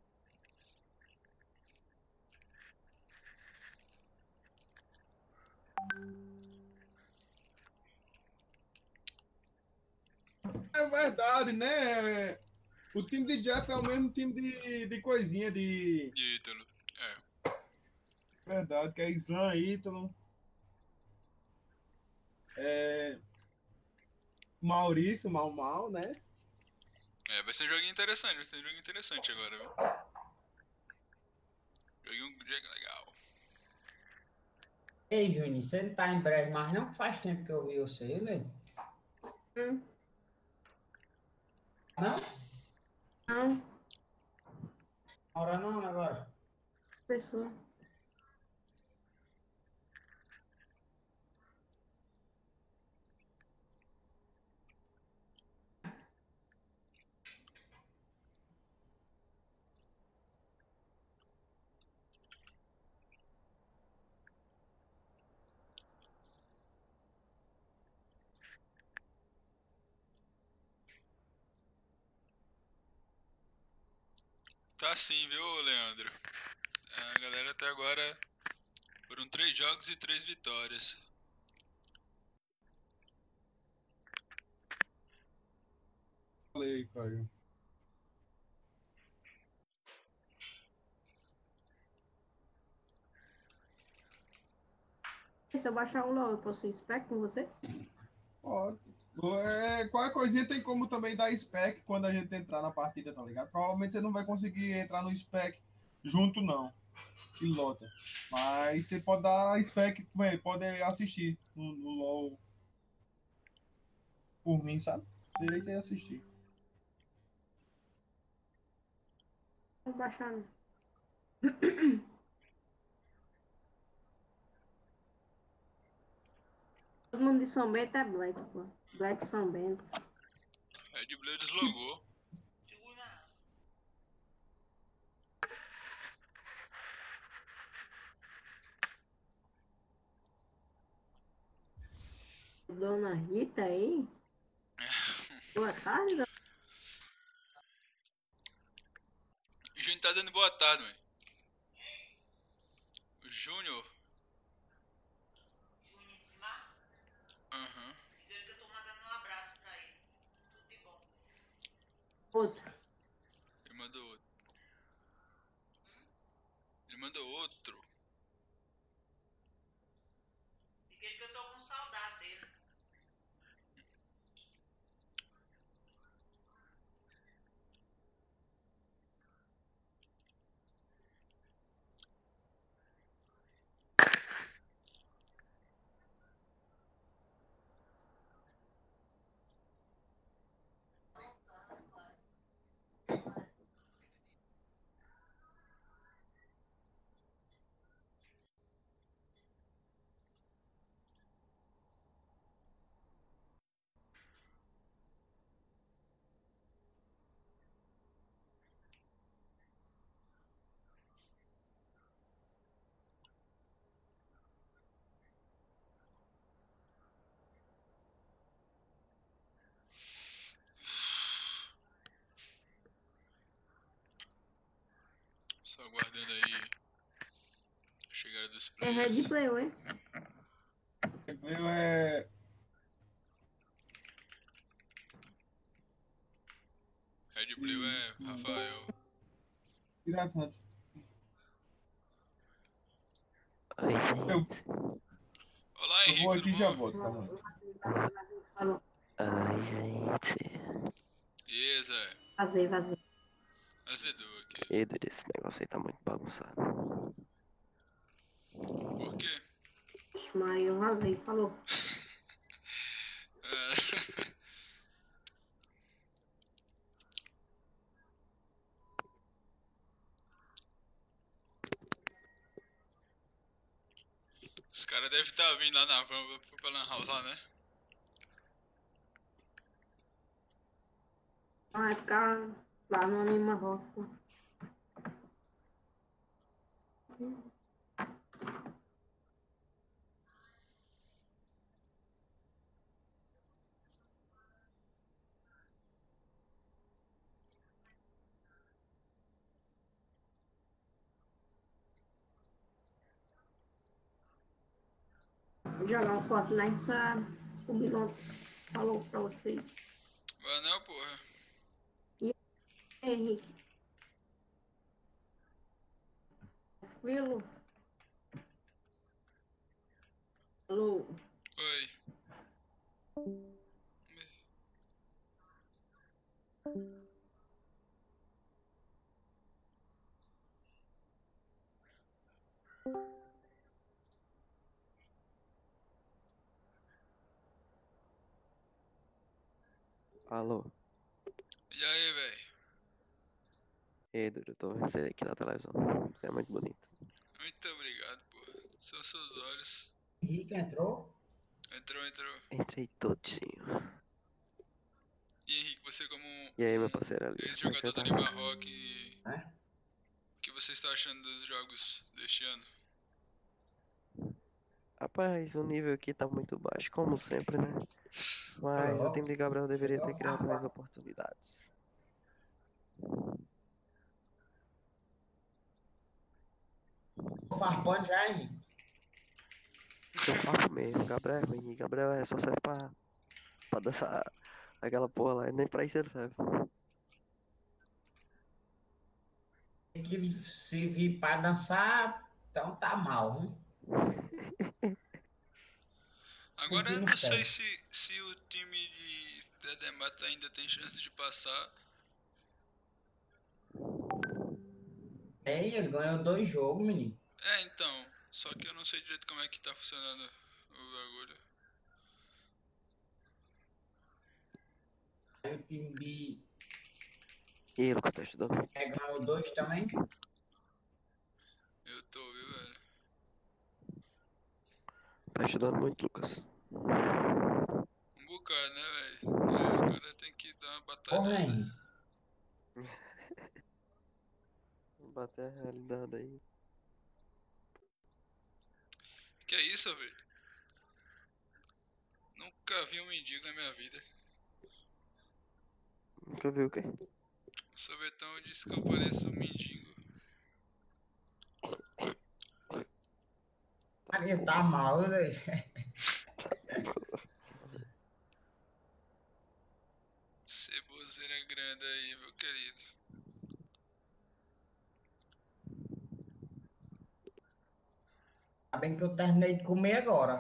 É verdade, né? O time de Jeff é o mesmo time de, de coisinha, de... De Ítalo. É. Verdade, que é Islam, Ítalo. É... Maurício, Mal Mal, né? É, vai ser um joguinho interessante, vai ser um joguinho interessante agora, viu? Joguinho legal. Ei, Juninho, você não tá em breve, mas não que faz tempo que eu vi você, né? Hum, Não? não, Hora não, agora. pessoa. Tá sim, viu, Leandro? A galera até agora foram três jogos e três vitórias. Falei, Caio. Se eu baixar o LOL, eu posso ir spec com vocês? Pode. É, qualquer coisinha tem como também dar spec quando a gente entrar na partida, tá ligado? Provavelmente você não vai conseguir entrar no spec junto, não. Pilota. Mas você pode dar spec, bem, pode assistir no, no LoL por mim, sabe? Direito é assistir. Vou baixar. Né? Todo mundo de São Bento é Black, pô. Black São Bento. Red Blue deslogou. Dona Rita aí? Boa tarde, dona. O Júnior tá dando boa tarde, mãe. O Júnior. Júnior Desmar? Aham. Diz ele que eu tô mandando um abraço pra ele. Tudo de bom. Outro. Ele mandou outro. Ele mandou outro. Diz ele que eu tô com saudade dele. Só aguardando aí a chegada dos É players. Red Play, ué? Eu é. Red Blue é Rafael. Engraçado. Oi, Eu, gente. Olá, eu Henrique, vou tudo aqui e já bom? volto, calma aí. Falou. Oi, gente. E aí, Zé? Vazei, vazei. Azedou aqui. Edu, esse negócio aí tá muito bagunçado. Por quê? Mas eu vazei, falou. É... Os caras devem estar vindo lá na van pra Lan House lá, né? Vai ficar lá no Anima Rock, pô. Vou jogar um Fortnite, sabe? O Biloto falou pra vocês. Vai não, porra. E aí, Henrique? Tranquilo? Alô? Oi. Alô? E aí, velho? Ei, Dudu, eu tô vendo você aqui na televisão. Você é muito bonito. Muito obrigado, pô. São seus olhos. Henrique entrou? Entrou, entrou. Entrei todinho. E Henrique, você como um E aí, meu parceiro Alice, como é que você ex-jogador tá? do Lima Rock, É? o que você está achando dos jogos deste ano? Rapaz, o nível aqui tá muito baixo, como sempre, né? Mas o time de Gabriel deveria ter criado mais oportunidades. Farpando já, Henrique? Eu farpo mesmo, Gabriel é ruim. Gabriel é só serve pra, pra dançar aquela porra lá, e nem pra isso ele serve. Tem que se vir pra dançar, então tá mal, hein? Agora eu Não não sei serve. se, se o time de Dedemata ainda tem chance de passar. Tem, ele ganhou dois jogos, menino. É, então. Só que eu não sei direito como é que tá funcionando o bagulho. Aí o time de E aí, Lucas, tá estudando? é, ganhou dois também. Eu tô, viu, velho? Tá estudando muito, Lucas. Um bocado, né, velho? É, agora tem que dar uma Porra, batalhada. Henrique. Bater a realidade aí. Que é isso, velho? Nunca vi um mendigo na minha vida. Nunca viu o quê? O sorvetão disse que eu pareço um mendigo. Ele tá mal, velho. Ceboseira grande aí, meu querido. Tá bem que eu terminei de comer agora.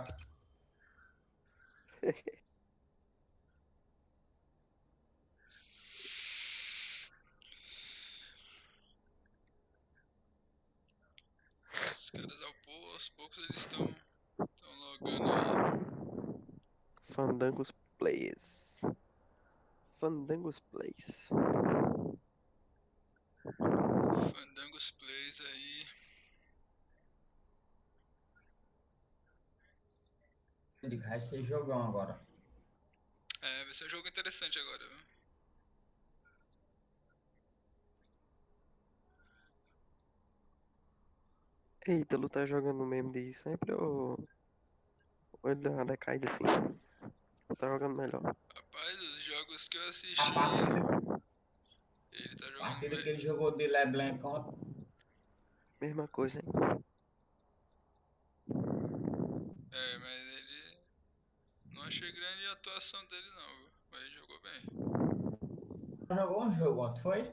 Os caras ao pou- aos poucos eles estão estão logando aí. Fandangos Plays. Fandangos Plays. Fandangos Plays aí. Vai ser jogão agora. É, vai ser um jogo interessante agora, viu? Eita, Lu tá jogando mesmo de sempre ou, ou ele deu uma decaída assim? Ou tá jogando melhor? Rapaz, os jogos que eu assisti, A partida, ele tá a jogando partida bem. que ele jogou de LeBlanc ontem. Mesma coisa, hein? É, mas ele... Não achei grande a atuação dele não, viu? Mas ele jogou bem. Jogou um jogo ontem, foi?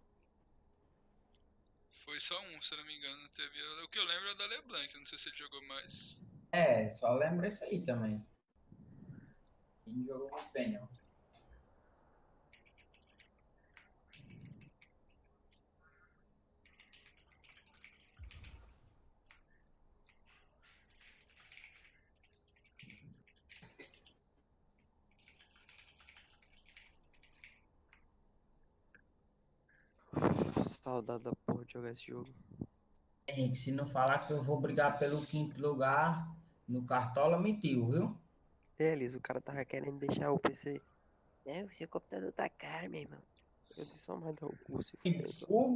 Foi só um, se eu não me engano. Teve... O que eu lembro é o da LeBlanc, não sei se ele jogou mais. É, só lembra isso aí também. Ele jogou muito bem, ó. Saudade da porra de jogar esse jogo. Henrique, se não falar que eu vou brigar pelo quinto lugar no Cartola, mentiu, viu? Eles, o cara tava querendo deixar o P C. É, o seu computador tá caro, meu irmão. Eu disse, só mais dar o curso e fuder, então. O...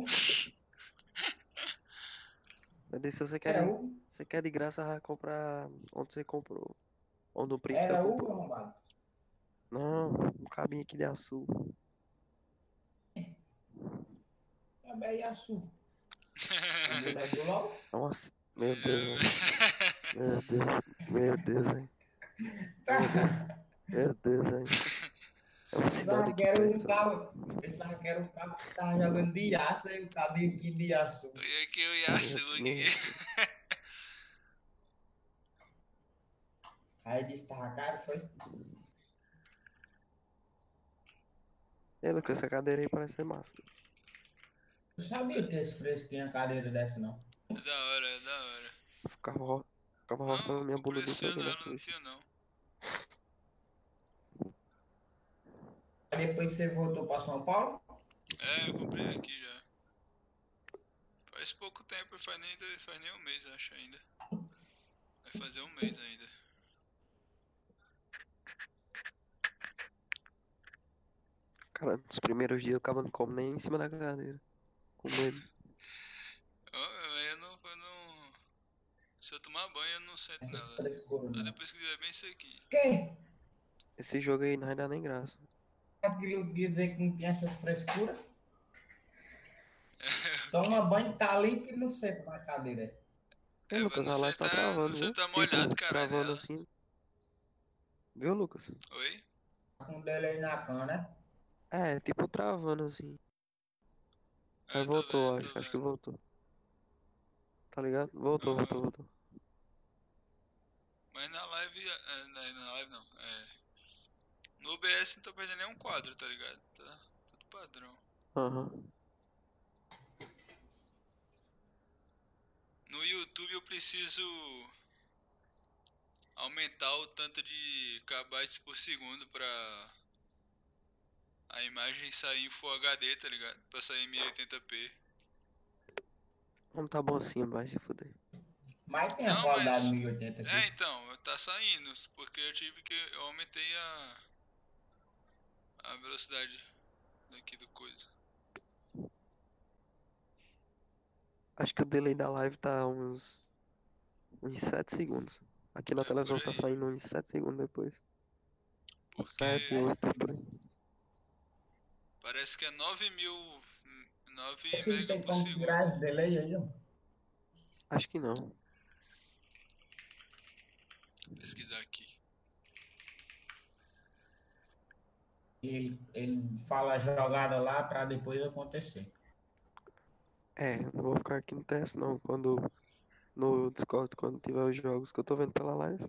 Eu disse, se você quer, Era de, o... você quer de graça, vai comprar onde você comprou. Onde o primo você Era o comprou. arrombado. Não, um cabinho aqui de açúcar. Também açúcar. Você vai pro LOL? Nossa, meu Deus, velho. Meu Deus, meu Deus, velho. Meu Deus, velho. É uma cidade aqui Pensava perto. um cabo, pensava que era um cabo que tava jogando de aço e o cabinho aqui de açúcar. Olha aqui o Yasuki. Aí disse que tava caro, foi? Ei, Lucas, essa cadeira aí parece ser massa. Eu sabia que esse fresco tinha cadeira dessa, não. É da hora, é da hora. Eu ficava, ro... ficava roçando minha bunda do Esse ano dia ela nessa não bicha. tinha não. Depois que você voltou pra São Paulo? É, eu comprei aqui já. Faz pouco tempo, faz nem, faz nem um mês, acho ainda. Vai fazer um mês ainda. Cara, nos primeiros dias eu ficava não como nem em cima da cadeira. Com medo. Eu, eu, não, eu não. Se eu tomar banho, eu não sento Essas nada. frescuras, Só não. depois que tiver bem sequinho. Quê? Esse jogo aí não vai dar nem graça. Aquilo quer dizer que não tem essas frescuras? Toma banho, tá limpo e não senta na cadeira. Ei, Lucas, a live tá travando, viu? tá molhado, Tipo, caralho, travando nela. assim. Viu, Lucas? Oi? Tá com delay na cama, né? É, tipo travando assim. É, Aí tô voltou, vendo, tô acho. Acho que vendo. voltou. Tá ligado? Voltou, Aham. voltou, voltou. Mas na live. É, na, na live não. É. No O B S não tô perdendo nenhum quadro, tá ligado? Tá tudo padrão. Aham. No YouTube eu preciso aumentar o tanto de kbytes por segundo pra a imagem sair em Full H D, tá ligado? Pra sair em mil e oitenta p. Não tá bom assim, vai se fuder. Mas tem a Não, qualidade mas. mil e oitenta aqui. É, então, tá saindo. Porque eu tive que. Eu aumentei a. A velocidade daqui do coisa. Acho que o delay da live tá uns. uns sete segundos. Aqui na É, por televisão tá aí. saindo uns sete segundos depois. Porque sete, oito, por aí. parece que é nove mil. nove Esse não mega tem por como segundo. tirar esse delay aí, ó. Acho que não. Vou pesquisar aqui. Ele, ele fala a jogada lá pra depois acontecer. É, não vou ficar aqui no teste não. Quando. No Discord, quando tiver os jogos que eu tô vendo pela live.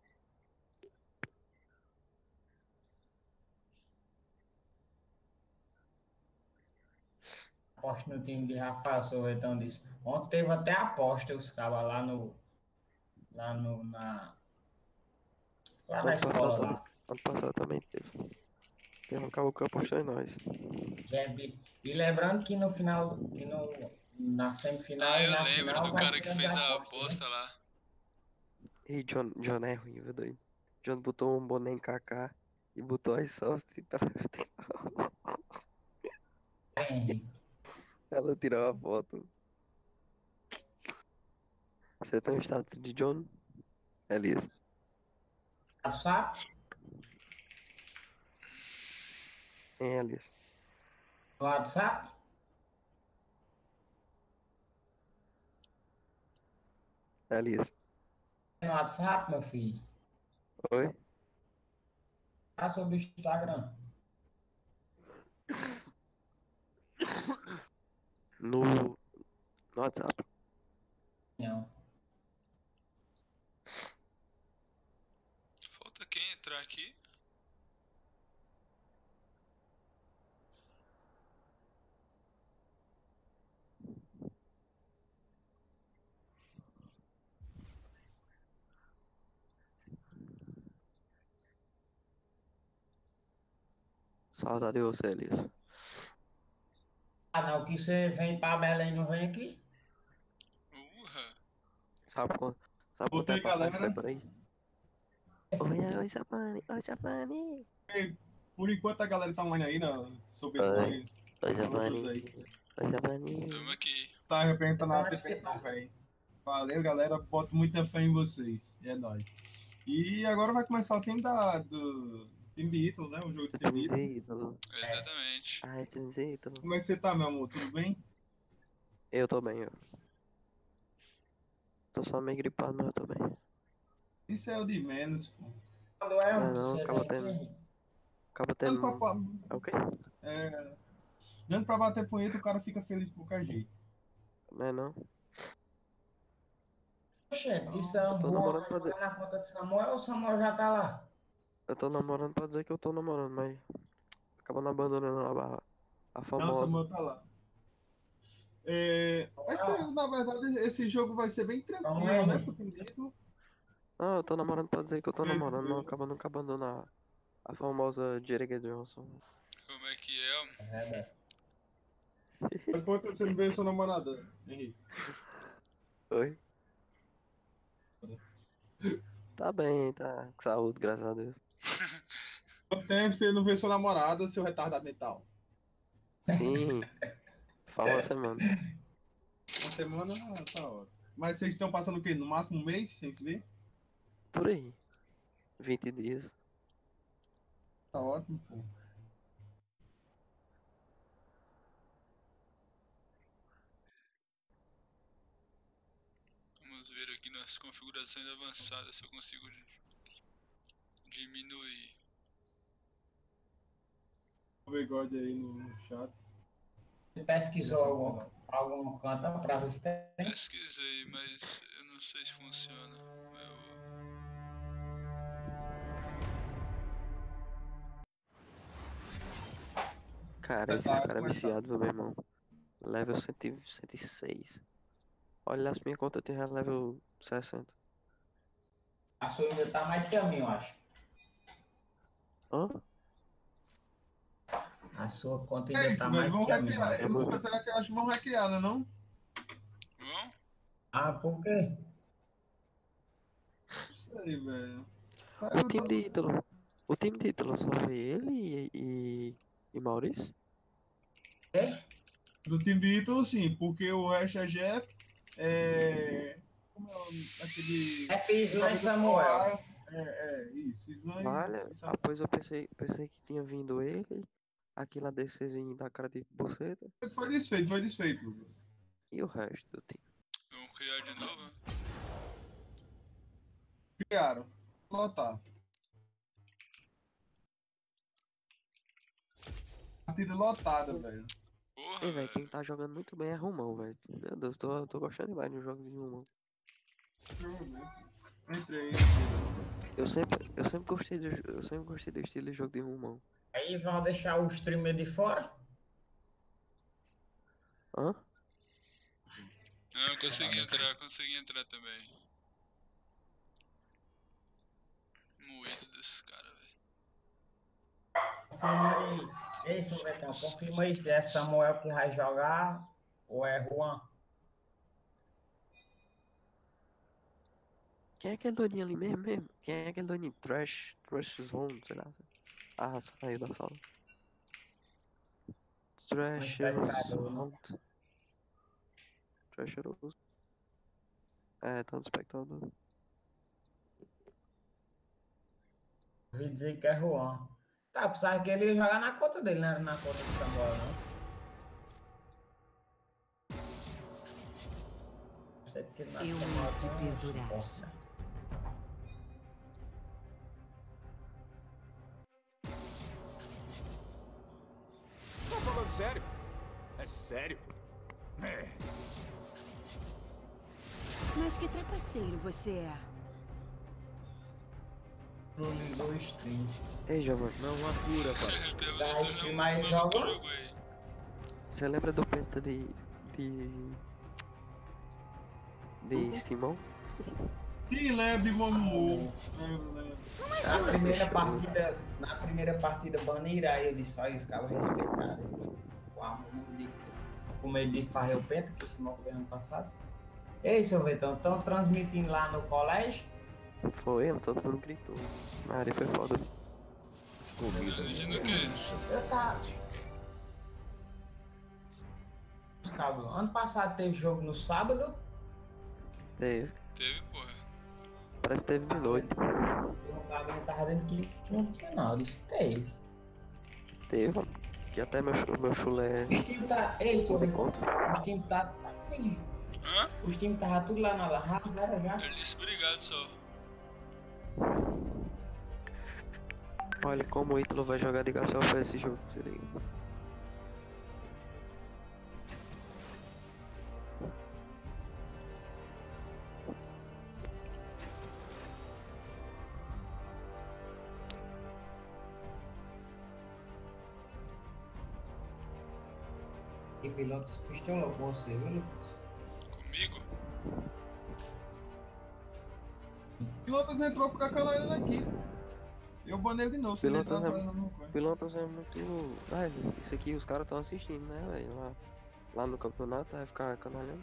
Aposto no time de Rafael Sorretão disse. Ontem teve até aposta, os cabas lá no. Lá no. Na, lá na Ano passado escola também. lá. Ano passado também teve. Teve um cabo que apostou em nós. Jeff disse. E lembrando que no final. Que no, na semifinal Ah, e eu na lembro final do vai cara ter que as fez a apostas, aposta né? lá. E John, John é ruim, viu, doido? John botou um boné em Kaká e botou as sócias e tal. Ela tirou a foto. Você tem o status de John? Elias. WhatsApp? Hein, Elias? No WhatsApp? Elias. No WhatsApp, meu filho. Oi? Tá sobre o Instagram. No, no WhatsApp. Não. Falta quem entrar aqui? Saudade de você, Elias. Ah, não, que você vem pra Belém, não vem aqui? Urra. Sabe quanto, sabe quanto Voltei, é passagem galera. pra por aí? Oi, oi, Japani. Oi, Japani. Ei, por enquanto a galera tá online aí, na Super Oi. Play. Oi, Falou tudo Japani. aí. Oi, Japani. Tamo aqui. Tá representando Eu nada acho que depende tá. não, velho. Valeu, galera. Boto muita fé em vocês. É nóis. E agora vai começar o time da, do, do time de Ítalo, né? O jogo do time de Ítalo. Ídolo. Exatamente. Ai, time ídolo. Como é que você tá, meu amor? Tudo bem? Eu tô bem, eu. Tô só meio gripado, mas eu tô bem. Isso é o de menos, pô. Quando é Não, um não, você acaba vem tendo. aqui? Acaba Dando tendo. pra, É o quê? é, dando pra bater punheta, o cara fica feliz por qualquer jeito. Não é não? Oxe, de São Eu tô Juan, namorando pra dizer. vai na conta de Samuel ou o Samuel já tá lá? Eu tô namorando pra dizer que eu tô namorando, mas. Acaba não abandonando a, a Não, o famosa. Samuel tá lá. É, vai ser, na verdade, esse jogo vai ser bem tranquilo, né? Pro time de Ítalo. Não, eu tô namorando pra dizer que eu tô É, namorando, não tranquilo. acaba nunca abandonando a, a famosa Jerega Johnson. Como é que é? É, Mas quanto tempo você não vê sua namorada, Henrique? Oi? Tá bem, tá com saúde, graças a Deus. Quanto tempo você não vê sua namorada, seu retardado mental? Sim, fala uma semana. Uma semana, ah, tá ótimo. Mas vocês estão passando o quê? No máximo um mês sem se ver? Por aí. vinte dias. Tá ótimo, pô. Vamos ver aqui nas configurações avançadas se eu consigo diminuir. O bigode aí no, no chat. Você pesquisou algum, algum canto pra ver se tem? Pesquisei, mas eu não sei se funciona. Eu... Cara, esses caras viciados, meu irmão. Level cento e seis. Olha lá, as minhas contas tem level sessenta. A sua ainda tá mais que a minha, eu acho. Hã? A sua conta É ainda isso, tá velho. mais Vão que a minha. recriar. Eu vou- será que eu acho que vão recriar, né, não? Vão? Ah, por quê? Não sei, velho. O time de Ítalo. O time de Ítalo só foi ele e, e, e Maurício? É? Do time de Ítalo, sim, porque o resto é Jeff, é... Como é o nome? Aquele... É Islan e Samuel. É, é, isso, Islan e- Olha, e Samuel. depois eu pensei, pensei que tinha vindo ele, aquele ADCzinho da cara de buceta, Foi desfeito, foi desfeito, Lucas. e o resto do time. Vamos criar de novo? né? Criaram. Lotar. Partida lotada, velho. Porra, Ei, velho, quem tá jogando muito bem é Romão, velho. Meu Deus, tô, tô gostando demais de jogos de Romão. Entrei. Eu sempre, eu sempre gostei do, eu sempre gostei do estilo de jogo de Romão. Aí vão deixar o streamer de fora? Hã? Não, consegui entrar, consegui entrar também. Moído desse cara, velho. Confirma aí. Ei, seu Betão, confirma aí se é Samuel que vai jogar ou é Juan. Quem é aquele doninho ali mesmo, mesmo? Quem é aquele doninho? Trash, Trash Zone, sei lá. Ah, saiu da sala. Trash Zone. Trash Zone. É, tá no espectador. Ouvi dizer que é Juan. Tá, precisava que ele ia jogar na conta dele, não era na conta do Samuel, não. Sei porque na Eu Samuel vou te tem um perdurar. suporte, né? Tá falando sério? É sério? É. Mas que trapaceiro você é? Ligou o stream. Ei, Giovanni. Não atura, pai. Dá stream aí e joga. Você lembra do penta de. de. de Simão? Sim, lembro de Momu. Lembro, lembro. Na primeira partida, na primeira partida baniram ele só e os caras respeitaram. O Armumu de com medo de farrer o penta, que esse mal foi ano passado. Ei, seu Vetão, estão transmitindo lá no colégio? Foi, todo mundo gritou. Maria foi foda. Comida Eu tava. Calma, ano passado teve jogo no sábado. Teve. Teve, porra. Parece que teve de noite. O cabelo tava dentro que não tinha não, disse teve. Teve, mano. Que até meu, chu- meu chulé. Os times tá. Ei, seu Vetão, os times tá. Hã? Os times tava tudo lá na Rafa, era já. Ele disse obrigado só. Olha como o Ítalo vai jogar de Garcia pra esse jogo, se liga. E pilotos pistolou com você, viu, Lucas? Comigo? Pilotas entrou com a Carolina aqui. Eu banei ele de novo, se ele entrar, Pilotas eu é, não coisa. Pilotas é muito. Velho, isso aqui os caras estão assistindo, né, velho? Lá, lá no campeonato vai ficar canalhando.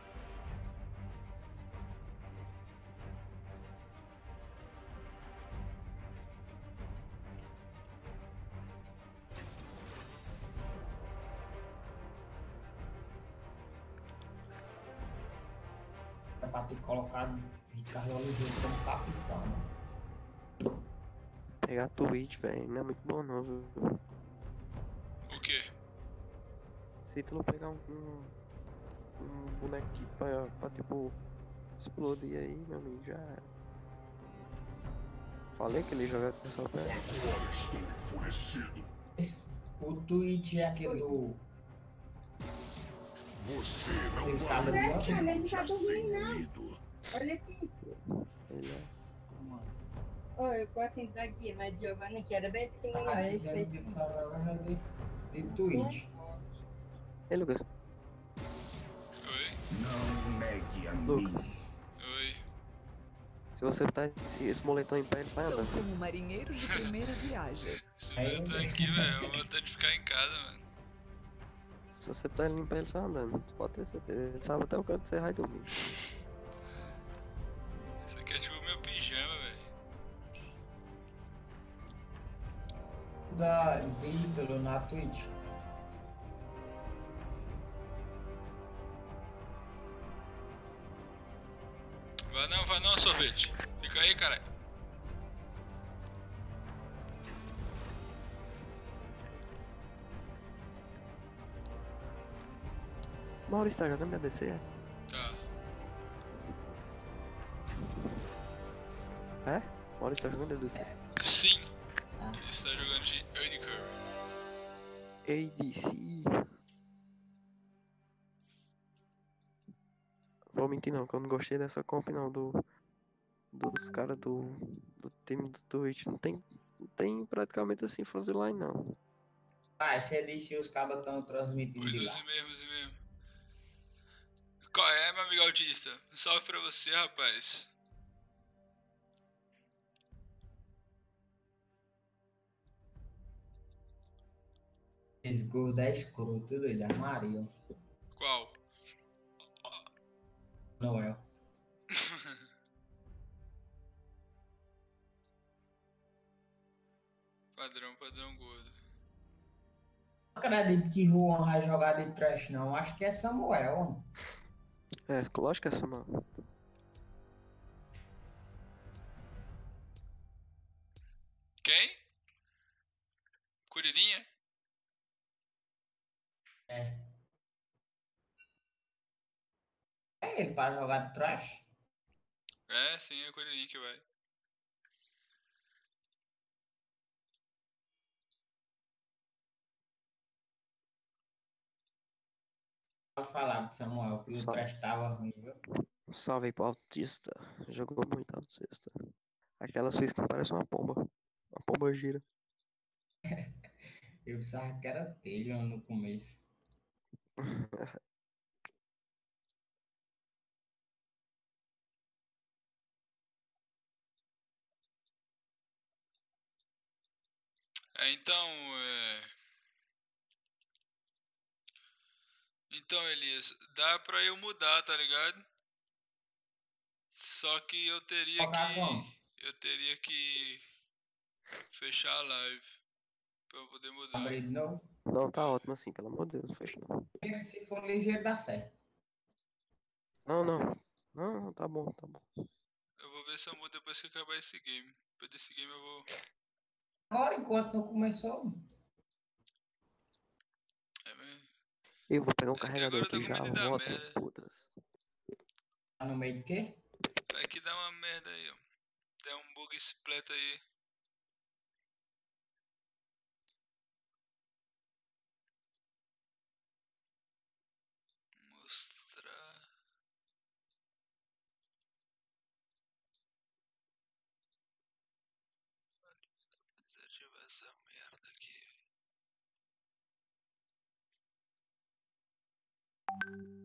É pra ter colocado Ricardo Oliveira como capitão. Pegar a Twitch, velho, não é muito bom não, viu? O quê? Se tu não pegar um, um, um boneco aqui pra, pra tipo explodir aí, meu amigo, já era. Falei que ele joga com essa perna. Agora estou enfurecido. Esse- O Twitch é aquele do. Você não Esse vai cara Olha do- aqui, ele não tá sem dormindo, não. medo. Olha aqui. Ele é. Oi, eu posso entrar aqui, mas Giovanni que era bem pequenininho. Tá Esse dizendo aí. que ele só joga de, de Twitch. Ei, Lucas. Oi? Não negue a Lucas. mim. Oi. Se você botar esse, esse moletom em pé, ele sai São andando. como marinheiros de primeira viagem. Se eu tô aqui, velho, eu vou ter de ficar em casa, mano. Se você botar ele em pé, ele sai andando. Tu pode ter certeza. Ele sabe até o canto que você vai dormir. Isso aqui é tipo meu pijama, velho. Da Vitor na Twitch. Vai não, vai não, sorvete. Fica aí, caralho. Maurício tá jogando A D C, é? Tá. É? Maurício tá jogando A D C. Sim. Ele está jogando de Unicurve. A D C. Vou mentir não, que eu não gostei dessa comp não, do, dos caras do, do time do Twitch. Não tem, não tem praticamente assim frontline não. Ah, você disse que os cabas estão transmitindo Pois de é, lá. assim mesmo, assim mesmo. Qual é, meu amigo autista? Um salve pra você, rapaz. Esse gordo é escroto, ele é Maria. Qual? Noel. Padrão, padrão gordo. Não acredito que Juan vai jogar de trash, não. Acho que é Samuel. É, lógico que é essa, mano. Quem? Curirinha? É. É ele para jogar de trash? É, sim, é Curirinha que vai. Pode falar de Samuel, que o Só. trash tava ruim, viu? Um salve aí pro autista. Jogou muito autista. Aquela Suíça que parece uma pomba. Uma pomba gira. Eu pensava que era dele no começo. É, então, é... Então, Elias, dá pra eu mudar, tá ligado? Só que eu teria Colocar como? que... Eu teria que... Fechar a live. Pra eu poder mudar. Abrir de novo? Não, tá ótimo assim, pelo amor de Deus, não fecha não. Se for ligeiro, dá certo. Não, não. Não, não, tá bom, tá bom. Eu vou ver se eu mudo depois que acabar esse game. Depois desse game eu vou... Agora, enquanto não começou, É, mas... Eu vou pegar um É que carregador agora tá aqui já, começando a dar volto merda. as putras. tá no meio de quê? Vai que dá uma merda aí, ó. Dá um bug splat aí. Mostrar... Desativar essa merda aqui.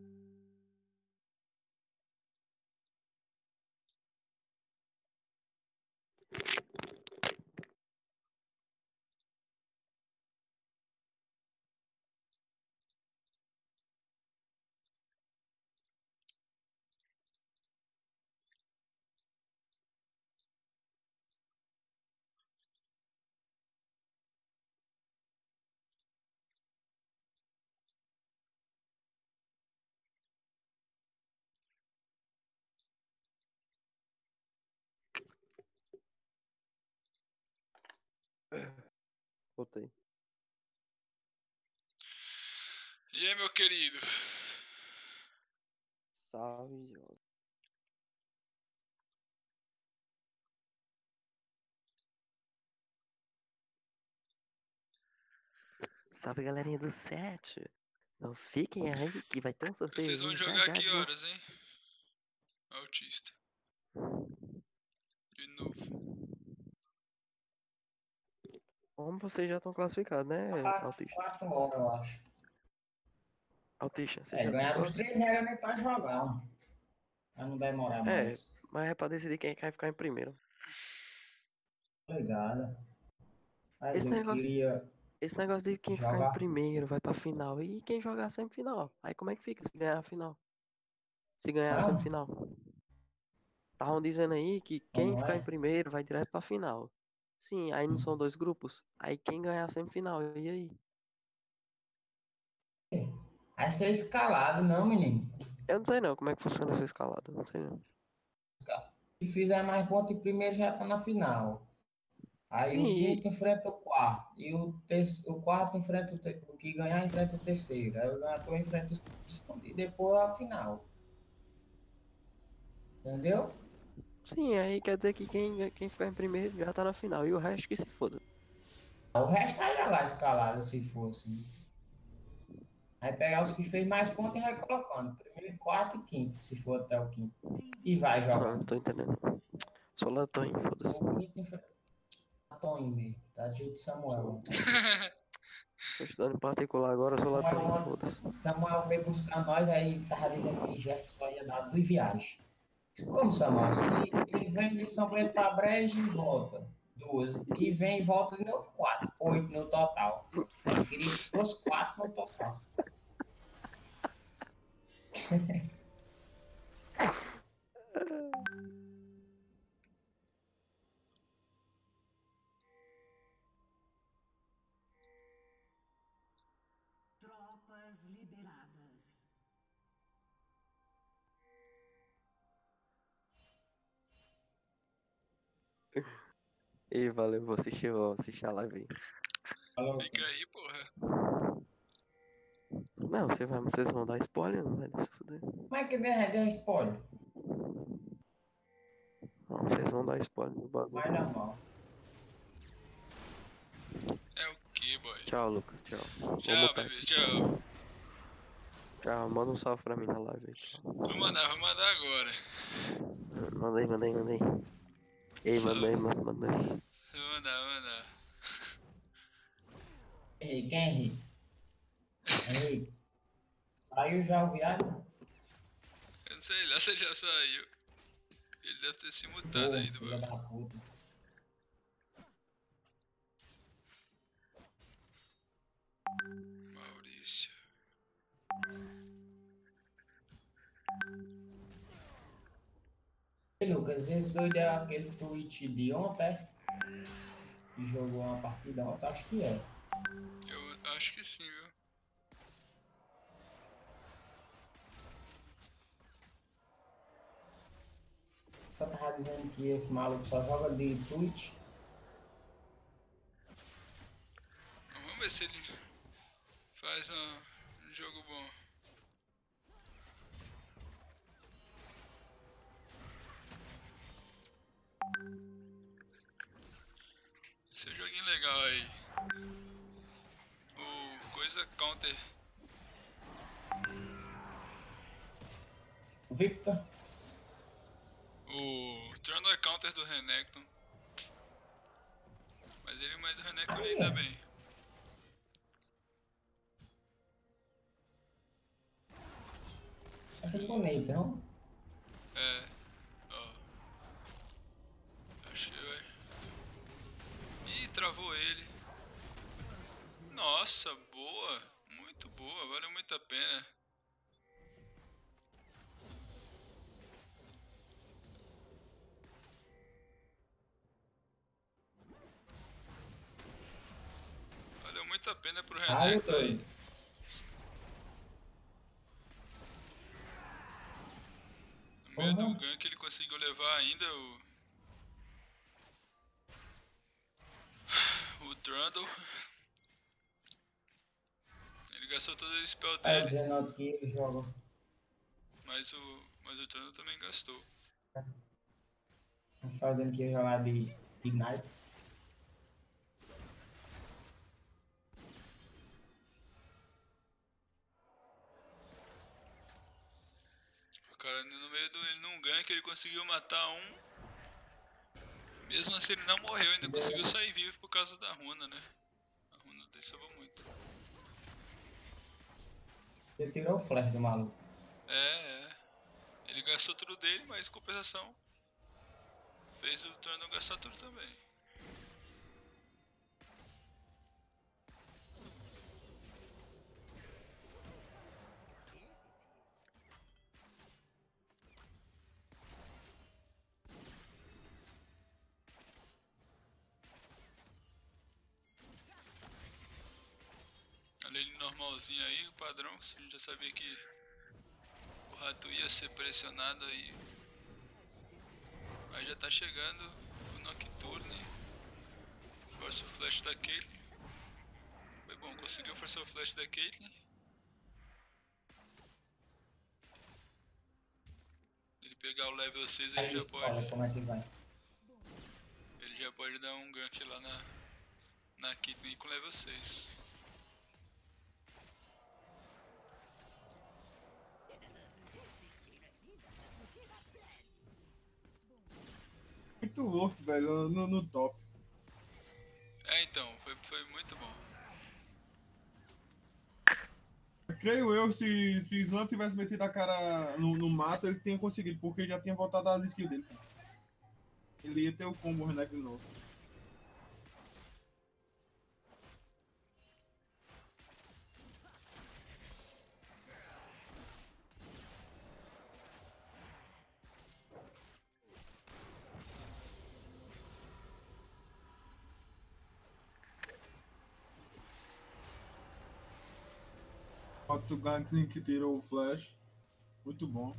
Voltei. E aí, meu querido? Salve, Jorge. Salve, galerinha do set. Não fiquem aí que vai ter um sorteio. Vocês vão jogar que horas, hein? Autista. De novo. Como vocês já estão classificados, né, Autista? quatro horas, eu acho. Autista, você É, já ganhar os decidiu? três não era nem pra jogar, mano. Pra não demorar É, mais. mas é pra decidir quem quer ficar em primeiro. Obrigado. Mas Esse eu negócio, queria esse negócio de quem ficar em jogar. primeiro vai pra final. E quem jogar a semifinal? Aí como é que fica se ganhar a final? Se ganhar a Não, semifinal? Estavam dizendo aí que quem não ficar em é? primeiro vai direto pra final. Sim, aí não são dois grupos? Aí quem ganhar a semifinal? E aí? Vai ser escalado, não, menino. Eu não sei não como é que funciona essa escalada. Não sei não. Se fizer mais pontos em primeiro, já tá na final. Aí o E, quinto enfrenta o quarto. E o, te- o quarto enfrenta o, te- o que ganhar enfrenta o terceiro. Aí o ganhador enfrenta o segundo. E depois a final. Entendeu? sim, aí quer dizer que quem, quem ficar em primeiro já tá na final. E o resto que se foda. O resto aí lá escalado, se fosse. Aí pegar os que fez mais pontos e vai colocando. Primeiro, quarto e quinto, se for até o quinto. E vai Não, jogar. não tô entendendo. Sou Latonho, foda-se. O quinto enfrenta o Tonho mesmo. Tá de jeito de Samuel. Tô estudando em particular agora, eu sou Latonho, Samuel, foda-se. Samuel veio buscar nós, aí tava dizendo que Jefferson só ia dar duas viagens. Como, Samuel? Se ele vem de São Bento para Brejo e volta. Duas. E vem e volta de novo, quatro. Oito no total. Eu queria que fosse quatro no total. Tropas liberadas. E valeu, vou assistir, vou assistir a live aí. Fica aí, porra. Não, você vai, vocês vão dar spoiler, não vai se fuder. Como é que der spoiler? Não, vocês vão dar spoiler no bagulho. Vai dar mal. É o que, boy? Tchau, Lucas, tchau. Vou Tchau, botar bebê, aqui. tchau. Tchau, manda um salve pra mim na live aí, tchau. Vou mandar, vou mandar agora. Manda aí, manda aí, manda aí. Ei, manda aí, manda, manda aí. Vou mandar, vou mandar. Ei, quem é Henrique? Henrique. Saiu já o viado? Eu não sei lá se ele já saiu. Ele deve ter se mutado Pô, aí do filha bagulho. da puta. Maurício. E Lucas, esse doido é aquele tweet de ontem? Que jogou uma partida ontem? Acho que é. Eu acho que sim, viu? Eu tava dizendo que esse maluco só joga de Twitch. Vamos ver se ele faz um, um jogo bom. Esse é um joguinho legal aí. O coisa counter. Victor. O Turn é counter do Renekton. Mas ele mais o Renekton ele ainda bem. Essa é bonita, não? É. Ó. Acho que vai. Ih, travou ele. Nossa, boa. Muito boa, valeu muito a pena. Valeu muito a pena pro Ai, Renekton aí. doido. No meio Uhum. do gank ele conseguiu levar ainda o... O Trundle. Ele gastou todo o spell Aí o dele, Zenaldo que ele joga. mas o, mas o Trundle também gastou. Fazendo que ia jogar de Ignite. O cara no meio do ele não ganha, que ele conseguiu matar um. Mesmo assim ele não morreu, ainda conseguiu sair vivo por causa da runa, né? A runa dele salvou muito. Ele tirou o flash do maluco. É, é. Ele gastou tudo dele, mas em compensação fez o Trundle gastar tudo também. Olha ele normalzinho aí, o padrão, a gente já sabia que o rato ia ser pressionado aí. Aí já tá chegando o Nocturne. Força o flash da Caitlyn. Foi bom, conseguiu forçar o flash da Caitlyn. Ele pegar o level seis aí Aí já escola, pode. como é que vai? Ele já pode dar um gank lá na, na Caitlyn com level seis. Muito Wolf, velho, no, no top. É, então, foi, foi muito bom. Creio eu, se, se Slam tivesse metido a cara no, no mato, ele tinha conseguido, porque ele já tinha voltado as skills dele. Ele ia ter o combo Renekton de novo. O Gankling que tirou o flash. Muito bom.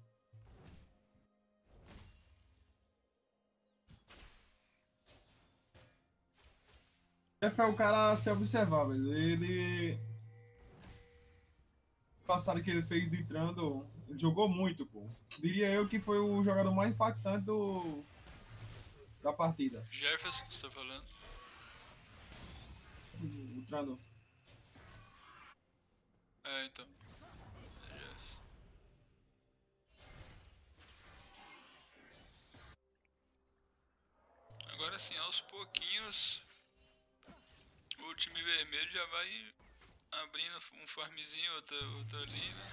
Jeff é o cara a se observar, velho. Ele. Passado que ele fez de Trundle, ele jogou muito, pô. Diria eu que foi o jogador mais impactante do. Da partida. Jefferson, você tá falando? O Trundle. É, então. Agora sim, aos pouquinhos o time vermelho já vai abrindo um farmzinho, outro, outro ali, né?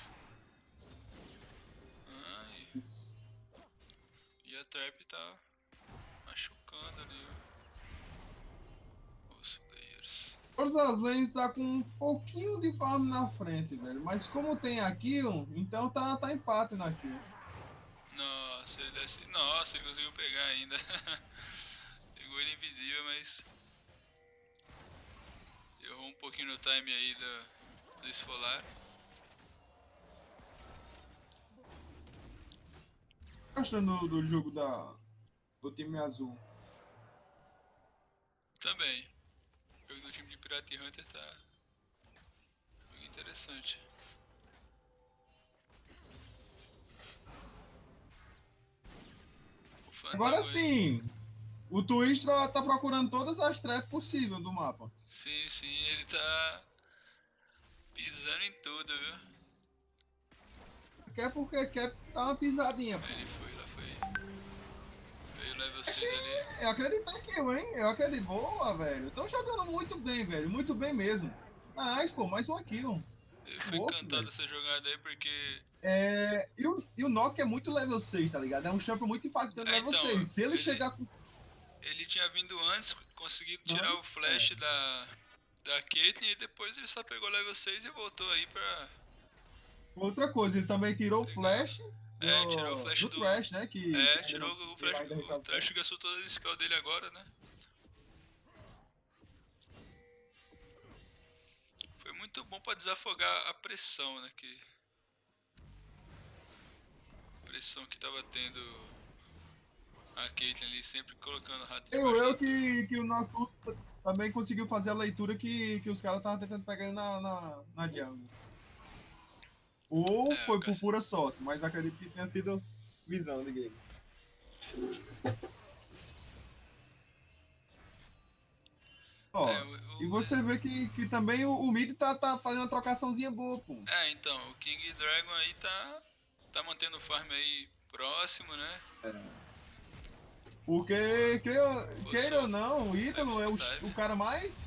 Ai. E a trap tá machucando ali os players. Todas as lanes tá com um pouquinho de farm na frente, velho. Mas como tem a kill, então tá, tá empate na kill. Nossa, ele desce. Nossa, ele conseguiu pegar ainda. Pegou ele invisível, mas errou um pouquinho no time aí do, do esfolar. Gostando do, do jogo da, do time azul. Também. O jogo do time de Pirata e Hunter tá muito interessante. Agora sim, o Twitch tá, tá procurando todas as traps possíveis do mapa. Sim, sim, ele tá pisando em tudo, viu? Quer porque quer dar uma pisadinha. Ele foi, lá foi. Veio o level seis ali. Eu acredito naquilo, hein? Eu acredito. Boa, velho. Estão jogando muito bem, velho. Muito bem mesmo. Nice, pô. Mais um kill. Eu fui encantado essa jogada aí porque... É... E o, e o Nock é muito level seis, tá ligado? É um champion muito impactante É, level então, seis. Se ele, ele- chegar com... Ele tinha vindo antes, conseguido tirar Não, o flash é. da, da Caitlyn e depois ele só pegou level seis e voltou aí pra... Outra coisa, ele também tirou o flash É, do, tirou o flash do do... Thresh, né? Que, É, que tirou ele- o flash, ele ainda o Thresh gastou todo o spell dele agora, né? Foi muito bom pra desafogar a pressão, né? Que... A pressão que tava tendo a Caitlyn ali, sempre colocando o rato Eu, eu que, que o Nock também conseguiu fazer a leitura que, que os caras estavam tentando pegar na, na, na jungle. Ou É, foi o por Cass- pura sorte, mas acredito que tenha sido visão de game. Ó, É, o- e você vê que, que também o, o mid tá, tá fazendo uma trocaçãozinha boa, pô. É, então, o King Dragon aí tá, tá mantendo o farm aí próximo, né? Porque, creio, queira ou não, o Ítalo é o, o cara mais.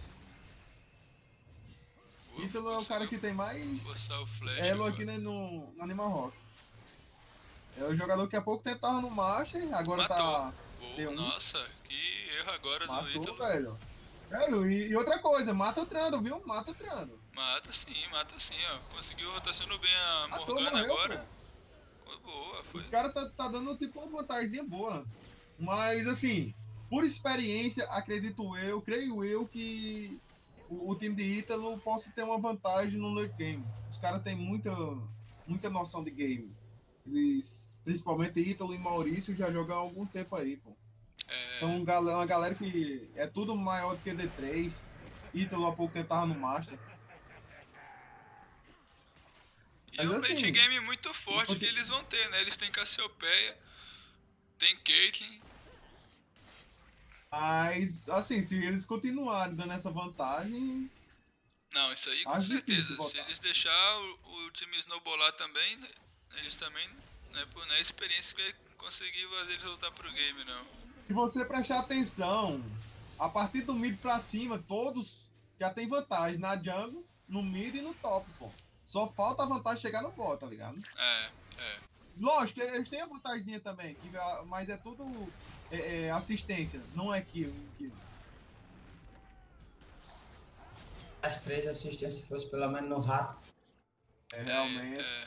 Pô, Ítalo é o cara que tem mais forçar o flash elo agora. aqui né, no, no Animal Rock. É o jogador que há pouco tempo tava no Master, agora tá. Pô, T um. nossa, que erro agora do Matou, Ítalo. velho. Velho, e, e outra coisa, mata o Trando, viu? Mata o Trando. Mata sim, mata sim, ó. Conseguiu rotacionando bem a Matou, Morgana morreu, agora. Foi boa, foi. Os caras tá, tá dando tipo uma vantagemzinha boa. Mas assim, por experiência, acredito eu, creio eu que o, o time de Ítalo possa ter uma vantagem no late game. Os caras têm muita, muita noção de game. Eles, principalmente Ítalo e Maurício, já jogam há algum tempo aí, pô. É, São gal- uma galera que é tudo maior do que D três. Ítalo há pouco tempo tava no Master. e mas é um assim, late game muito forte porque- que eles vão ter, né? Eles têm Cassiopeia, tem Caitlyn. Mas, assim, se eles continuarem dando essa vantagem, Não, isso aí com Acho difícil certeza. Se botar. eles deixar o, o time snowballar também, né, eles também, não é por não é experiência que vai conseguir fazer eles voltar pro game, não. se você prestar atenção, a partir do mid pra cima, todos já tem vantagem na jungle, no mid e no top, pô. Só falta a vantagem chegar no bot, tá ligado? É, é. Lógico, eles têm a vantagemzinha também, que, ah, mas é tudo é, é, assistência, não é kill. kill. As três assistências fosse pelo menos no rato, É, realmente. É,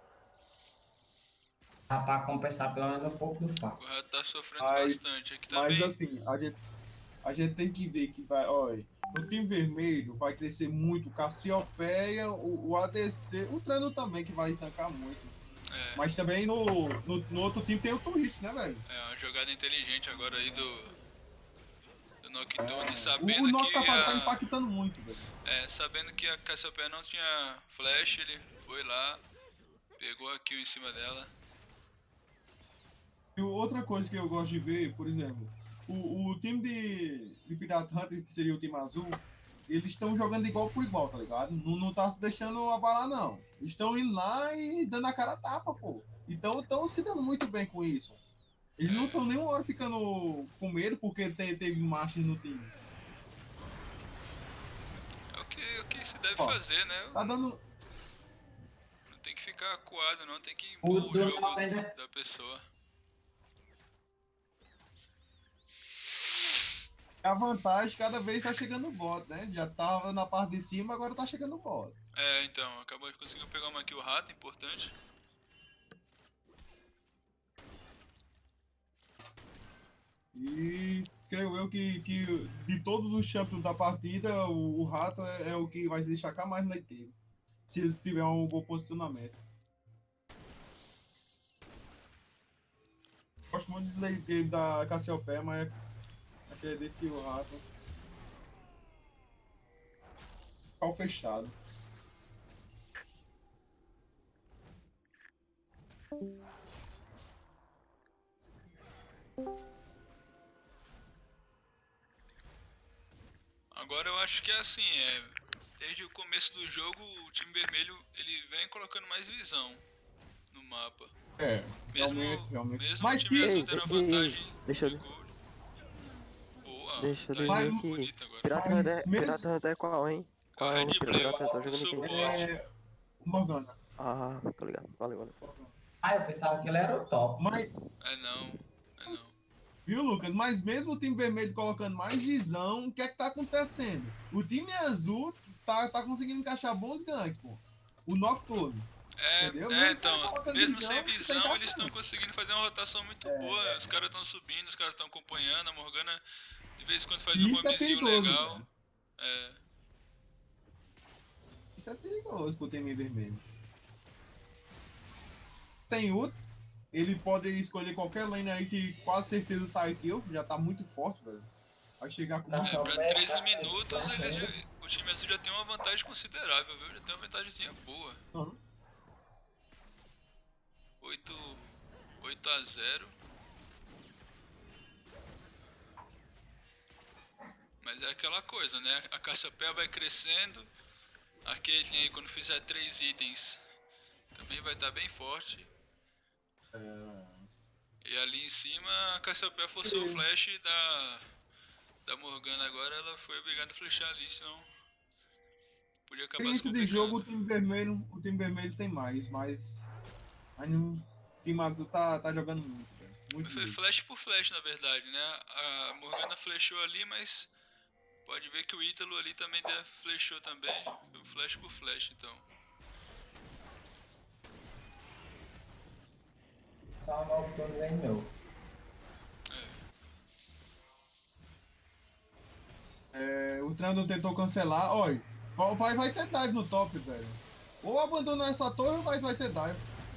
dá pra compensar pelo menos um pouco do fato. o Rato tá sofrendo Mas, bastante. Aqui mas também. assim, a gente, a gente tem que ver que vai, olha, no time vermelho vai crescer muito o Cassiopeia, o, o A D C, o Trano também que vai tancar muito. É, Mas também no, no, no outro time tem o Twitch, né, velho? é uma jogada inteligente agora aí do. Do Nocturne, É, sabendo o Nock que. tá, fa- tá a- impactando muito, velho. É, sabendo que a Cassiopeia não tinha flash, ele foi lá, pegou a kill em cima dela. E outra coisa que eu gosto de ver, por exemplo, o, o time de, de Pirate Hunter, que seria o time azul, eles estão jogando igual por igual, tá ligado? Não, não tá se deixando abalar, não. Eles estão indo lá e dando a cara a tapa, pô. Então estão se dando muito bem com isso. Eles não estão nenhuma hora ficando com medo porque te, teve machos no time. É o que, o que se deve Ó, fazer, né? Tá dando. Não tem que ficar acuado, não, tem que O impor o, do jogo Nocturne, né? da pessoa. A vantagem cada vez tá chegando o bot, né? Já tava na parte de cima, agora tá chegando o bot. É, então, acabou de conseguir pegar uma kill rato, importante. E creio eu que, que de todos os champions da partida, o, o Rato é, é o que vai se destacar mais no late game. Se ele tiver um bom posicionamento. Gosto muito do late game da Cassiopeia, mas acredito que o Rato. Pau fechado. Agora eu acho que é assim, é, desde o começo do jogo o time vermelho ele vem colocando mais visão no mapa. É, Mesmo, realmente, realmente. mesmo Mas o time que- azul Ei, tendo a ei, ei, vantagem deixa eu- de gold. Boa, Deixa eu tá dizer indo que bonito agora. Pirata Mas Hunter, mesmo- Pirata Hunter é qual, hein? Qual é Red o Blue, Pirata Hunter? Tá jogando sou em quem? bot. É. Morgana. Ah, tô ligado. Valeu, valeu. Ah, eu pensava que ele era o top. Mas, É não, é não. viu, Lucas? Mas mesmo o time vermelho colocando mais visão, o que é que tá acontecendo? O time azul tá, tá conseguindo encaixar bons ganks, pô. O Nocturne. É, Entendeu? é Mesmo então, colocando mesmo visão, sem tá visão, encaixando. eles estão conseguindo fazer uma rotação muito É. boa. Os caras estão subindo, os caras estão acompanhando. A Morgana de vez em quando faz E um isso é roamzinho perigoso, legal. velho. É, Isso é perigoso pro time vermelho. Tem outro. Ele pode escolher qualquer lane aí que quase certeza sai kill. Já tá muito forte, velho. Vai chegar com É, pra treze minutos ele já, o time azul já tem uma vantagem considerável, viu? Já tem uma vantagemzinha boa. Uhum. oito a zero. Mas é aquela coisa, né? A Cassiopeia vai crescendo. A Caitlyn aí quando fizer três itens também vai estar bem forte. É... E ali em cima a Cassiopeia forçou o flash da, da Morgana agora, ela foi obrigada a flashar ali, senão podia acabar se Experiência de jogo, o time vermelho, o time vermelho tem mais, mas, mas não, o time azul tá, tá jogando muito, velho. Muito Foi muito. flash por flash na verdade, né? A Morgana flashou ali, mas pode ver que o Ítalo ali também flashou também. Foi flash por flash, então. Só um novo turno aí meu. É, o Trando tentou cancelar, olha, vai, vai ter dive no top, velho. Ou abandonar essa torre ou vai, vai ter dive.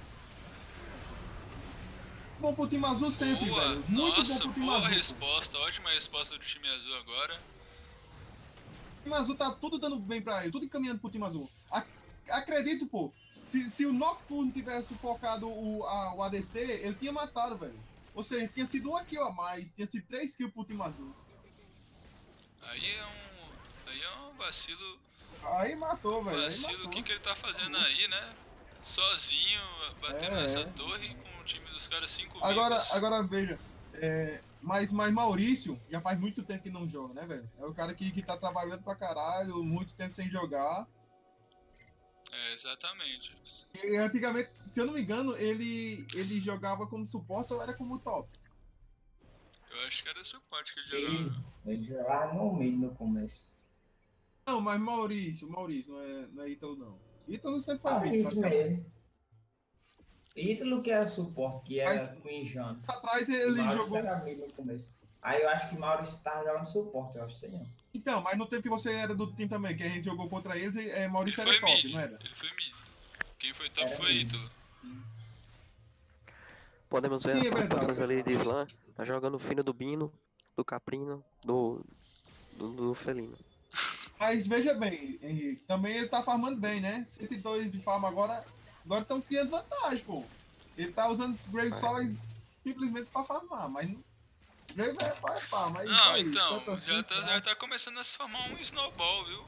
Bom pro time azul sempre, Boa. velho. Muito Nossa, bom pro time boa azul. resposta, ótima resposta do time azul agora. O time azul tá tudo dando bem pra ele, tudo encaminhando pro time azul. Ac acredito, pô, se, se o Nocturne tivesse focado o, a, o A D C, ele tinha matado, velho. Ou seja, tinha sido uma kill a mais, tinha sido três kills pro time azul. Aí é um. Aí é um vacilo. Aí matou, velho. Vacilo, o que, que ele tá fazendo aí, né? Sozinho, batendo É, nessa é. torre com o time dos caras cinco Agora, vivos. agora veja, é, mas, mas Maurício já faz muito tempo que não joga, né, velho? É o cara que, que tá trabalhando pra caralho, muito tempo sem jogar. É, exatamente. E antigamente, se eu não me engano, ele, ele jogava como suporte ou era como top? Eu acho que era suporte que ele Ele, jogava. ele jogava no mid no começo. Não, mas Maurício, Maurício, não é, não é Ítalo não. Ítalo sempre foi Ah, mid, isso praticamente. mesmo. Ítalo que era suporte, que era Queen John. Atrás ele Maurício jogou... era mid no começo. Aí eu acho que Maurício tava jogando suporte, eu acho que não. Então, mas no tempo que você era do time também, que a gente jogou contra eles, é, Maurício Ele era foi top, mid, não era? ele foi mid. Quem foi top Era foi mid. Ítalo. Podemos ver Sim, as é verdade. participações ali de Slam. Tá jogando o fino do Bino, do Caprino, do. do, do Felino. Mas veja bem, Henrique, também ele tá farmando bem, né? cento e dois de farm agora, agora estão criando vantagem, pô. Ele tá usando os Brave Souls simplesmente pra farmar, mas Brave é pra farmar, mas Não, aí, então, tanto assim, já, tá, tá? já tá começando a se formar um snowball, viu?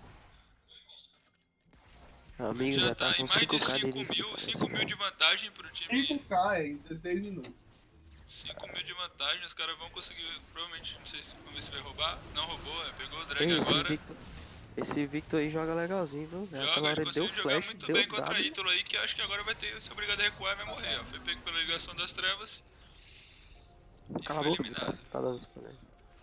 Amigo, Já já tá tá em com mais de cinco K cinco de mil, cinco mil de vantagem pro time. cinco K em dezesseis minutos. cinco mil de vantagem, os caras vão conseguir, provavelmente, não sei se, vamos ver se vai roubar. Não roubou, é, pegou o drag Ei, esse agora. Victor, esse Victor aí joga legalzinho, viu? Joga, Aquela hora ele ele deu conseguiu jogar flash, muito deu bem contra W. Ítalo aí, que acho que agora vai ter, ser obrigado a recuar e vai morrer, ó. Foi pego pela ligação das trevas e Cala a foi boca, eliminado. desgraça, tá dando spoiler.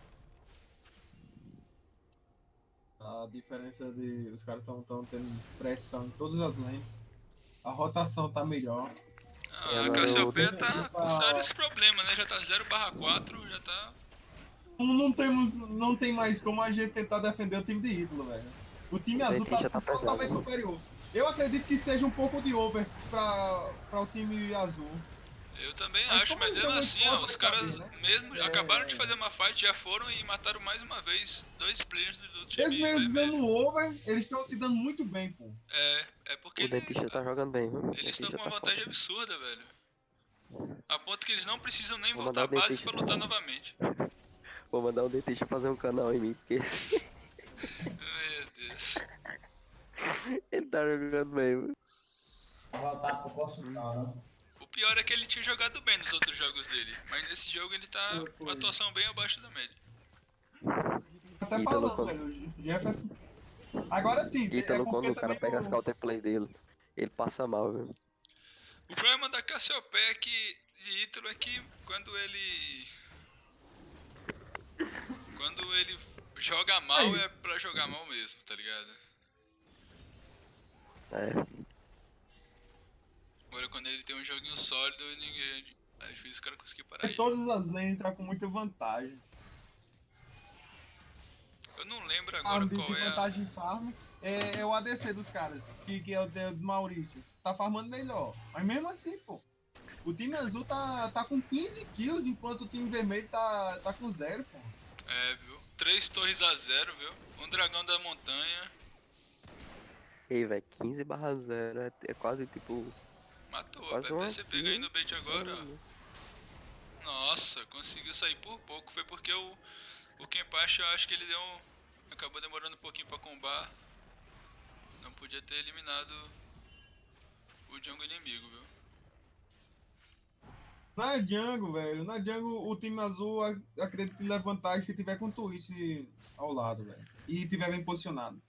A diferença de os caras estão tão tendo pressão em todas as lanes. A rotação tá melhor. Ah, E a agora Cassiopeia eu- tá com sérios problemas, né? Já tá zero barra quatro, já tá... Não, não, tem, não tem mais como a gente tentar defender o time de Ítalo, velho. O time O azul tá, Dentista tá pesado, totalmente né? superior. Eu acredito que seja um pouco de over pra, pra o time azul. Eu também Mas acho, como mas eles mesmo são assim, muito ó, fortes, os vai caras saber, né? mesmo É. acabaram de fazer uma fight, já foram e mataram mais uma vez dois players do, do time Eles mesmo vermelho. dizendo over, eles estão se dando muito bem, pô. É, é porque O ele- dentista tá jogando bem, viu? O eles estão dentista com uma tá vantagem foda. absurda, velho. A ponto que eles não precisam nem Vou voltar à mandar o base dentista. pra lutar novamente. Vou mandar o dentista fazer um canal em mim, porque Meu Deus. ele tá jogando bem, viu? Vou voltar pro consultório, né? O pior é que ele tinha jogado bem nos outros jogos dele, mas nesse jogo ele tá com uma atuação bem abaixo da média. Até Ítalo falando, quando- velho. O Jefferson. Agora sim, Ítalo, é quando porque o cara também pega o- as counter play dele, ele passa mal, viu? O problema da Cassiopeia é que de Ítalo é que quando ele quando ele joga mal Aí. é pra jogar mal mesmo, tá ligado? É. Agora quando ele tem um joguinho sólido, ninguém, às vezes o cara conseguiu parar ele. todas as lanes tá com muita vantagem. Eu não lembro A agora de qual é a... vantagem em farm é, é o A D C dos caras, que, que é o de- do Maurício. Tá farmando melhor. Mas mesmo assim, pô. O time azul tá, tá com quinze kills, enquanto o time vermelho tá, tá com zero, pô. É, viu? três torres a zero, viu? Um dragão da montanha. Ei, velho, quinze barra zero é, é quase tipo. Matou, quase a uma P P C pega aí no bait agora, kill. ó. Nossa, conseguiu sair por pouco. Foi porque o, o Kenpachi, eu acho que ele deu um... acabou demorando um pouquinho pra combar. Não podia ter eliminado o jungle inimigo, viu? Na jungle, velho. Na jungle, o time azul ac- acredito que leva vantagem se tiver com o twist ao lado, velho. E tiver bem posicionado.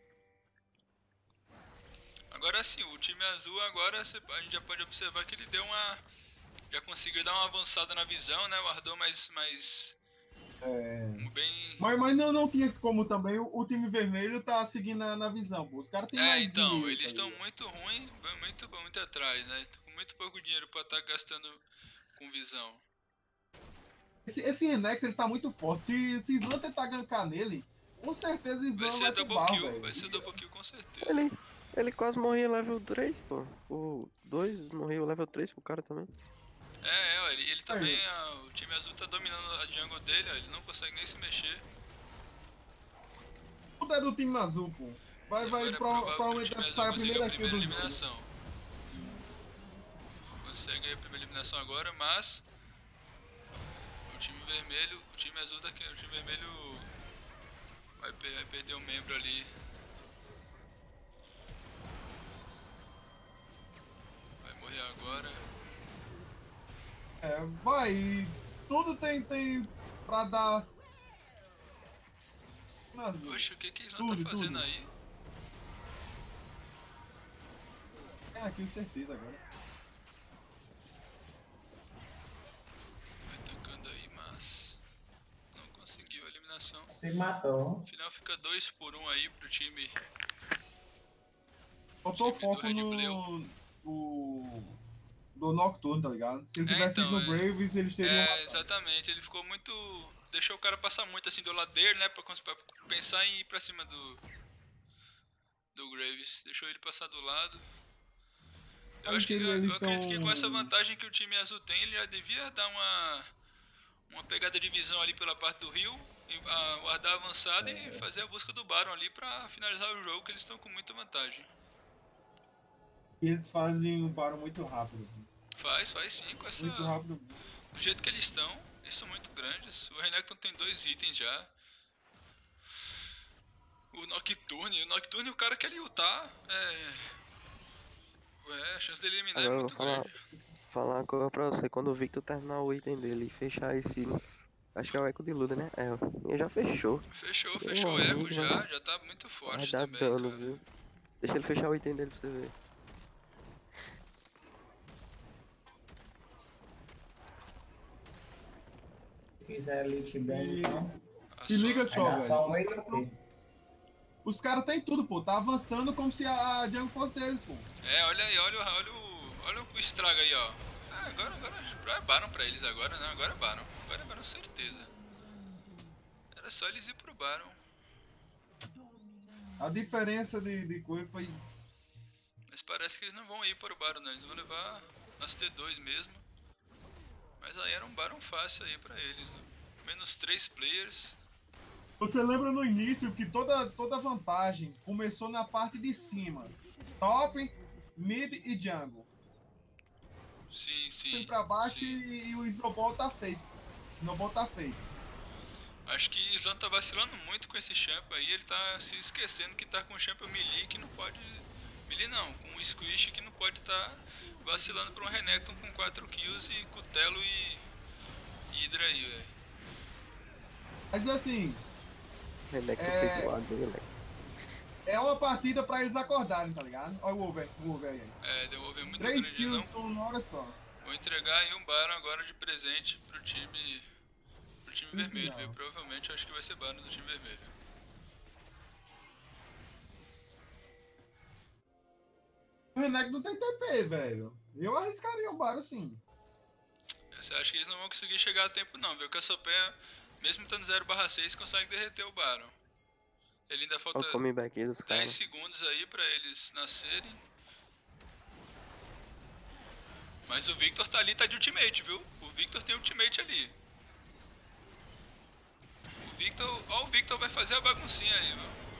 Agora sim, o time azul agora cê- a gente já pode observar que ele deu uma... já conseguiu dar uma avançada na visão, né? O Ardor mais... mais... É... bem... Mas, mas não, não tinha como também. O, o time vermelho tá seguindo na, na visão, pô. Os caras têm É, mais então, dinheiro, eles tá estão ligado? muito ruins, muito, muito atrás, né? Tão com muito pouco dinheiro pra estar gastando com visão. Esse, esse Renex, ele tá muito forte. Se, se Slam tentar gankar nele, com certeza Vai Slam ser vai pro double barro, kill, velho. vai ser double kill com certeza. Ele, ele quase morria level três, pô. O dois morreu level três pro cara também. É, é, ó, ele, ele também, a- o time azul tá dominando a jungle dele, ó, ele não consegue nem se mexer. Tudo é do time azul, pô. Vai, vai, Agora é pro, provável que o provavelmente time vai azul sair a consiga primeira a kill primeira do jogo. eliminação. Consegue a primeira eliminação agora, mas o time vermelho, o time azul tá aqui, o time vermelho vai, per- vai perder um membro ali. Vai morrer agora. É, vai. e Tudo tem, tem pra dar. Mas, Poxa, o que que eles não Tudo, tá fazendo tudo. aí? é aqui, certeza agora. Vai tacando aí, mas não conseguiu a eliminação. Se matou. No final fica dois por um aí pro time. Faltou time do foco Red no. no. do Nocturne, tá ligado? Se ele É, tivesse então, ido no é. Graves, eles teriam. É, exatamente, ele ficou muito. Deixou o cara passar muito assim do lado dele, né? Pra, cons- pra pensar em ir pra cima do. Do Graves. Deixou ele passar do lado. Eu Acho acho que que eu, eles eu acredito que com essa tão- vantagem que o time azul tem, ele já devia dar uma. Uma pegada de visão ali pela parte do rio, e, a, guardar avançado e fazer a busca do Baron ali pra finalizar o jogo, que eles estão com muita vantagem. E eles fazem um Baron muito rápido. Faz, faz sim, com essa. Muito rápido. Do jeito que eles estão, eles são muito grandes. O Renekton tem dois itens já. O Nocturne, o Nocturne, o cara quer ele ultar, é... é, a chance dele eliminar Agora é eu vou muito falar, grande. falar uma coisa pra você. Quando o Victor terminar o item dele e fechar esse. Acho que é o Eco de Luda, né? É, ele já fechou. Fechou, Meu fechou o Echo amigo, já, vai- já tá muito Vai forte dar também, dano, cara. viu? Deixa ele fechar o item dele pra você ver. Se fizer elite bem, então. Se liga só, Vai dar velho. só um Os E caras P. tão- Os caras têm tudo, pô. Tá avançando como se a a jungle fosse deles, pô. É, olha aí, olha, o- olha o. Olha o estrago aí, ó. Ah, agora, agora é Baron pra eles agora, né? Agora é Baron. Agora é Baron, certeza. Era só eles ir pro Baron. A diferença de, de coisa foi. Mas parece que eles não vão ir para o Baron, né? Eles vão levar as T dois mesmo. Mas aí era um Baron fácil aí pra eles. Né? Menos três players. Você lembra no início que toda, toda vantagem começou na parte de cima. Top, mid e jungle. Sim, sim. Tem pra baixo sim. e, e o snowball tá feito. O snowball tá feito. Acho que o Slan tá vacilando muito com esse champ aí. Ele tá se esquecendo que tá com o champ melee que não pode... Melee não, com o Squish que não pode tá vacilando pra um Renekton com quatro kills e Cutelo e... e Hydra aí, velho. Mas assim, Renekton É. fez o lado dele, né? é uma partida pra eles acordarem, tá ligado? Olha o over, o over aí. É, deu um over muito Três grande kills não. numa hora só. Vou entregar aí um Baron agora de presente pro time... pro time Sim, vermelho, não. viu? Provavelmente eu acho que vai ser Baron do time vermelho. O Renek não tem T P, velho. Eu arriscaria o Baron sim. Você acha que eles não vão conseguir chegar a tempo não, viu? O Cassiopeia, mesmo estando zero barra seis, consegue derreter o Baron. Ele ainda falta Olha o comeback aí dos dez caras. segundos aí pra eles nascerem. Mas o Victor tá ali, tá de ultimate, viu? O Victor tem ultimate ali. O Victor, ó, o Victor vai fazer a baguncinha aí,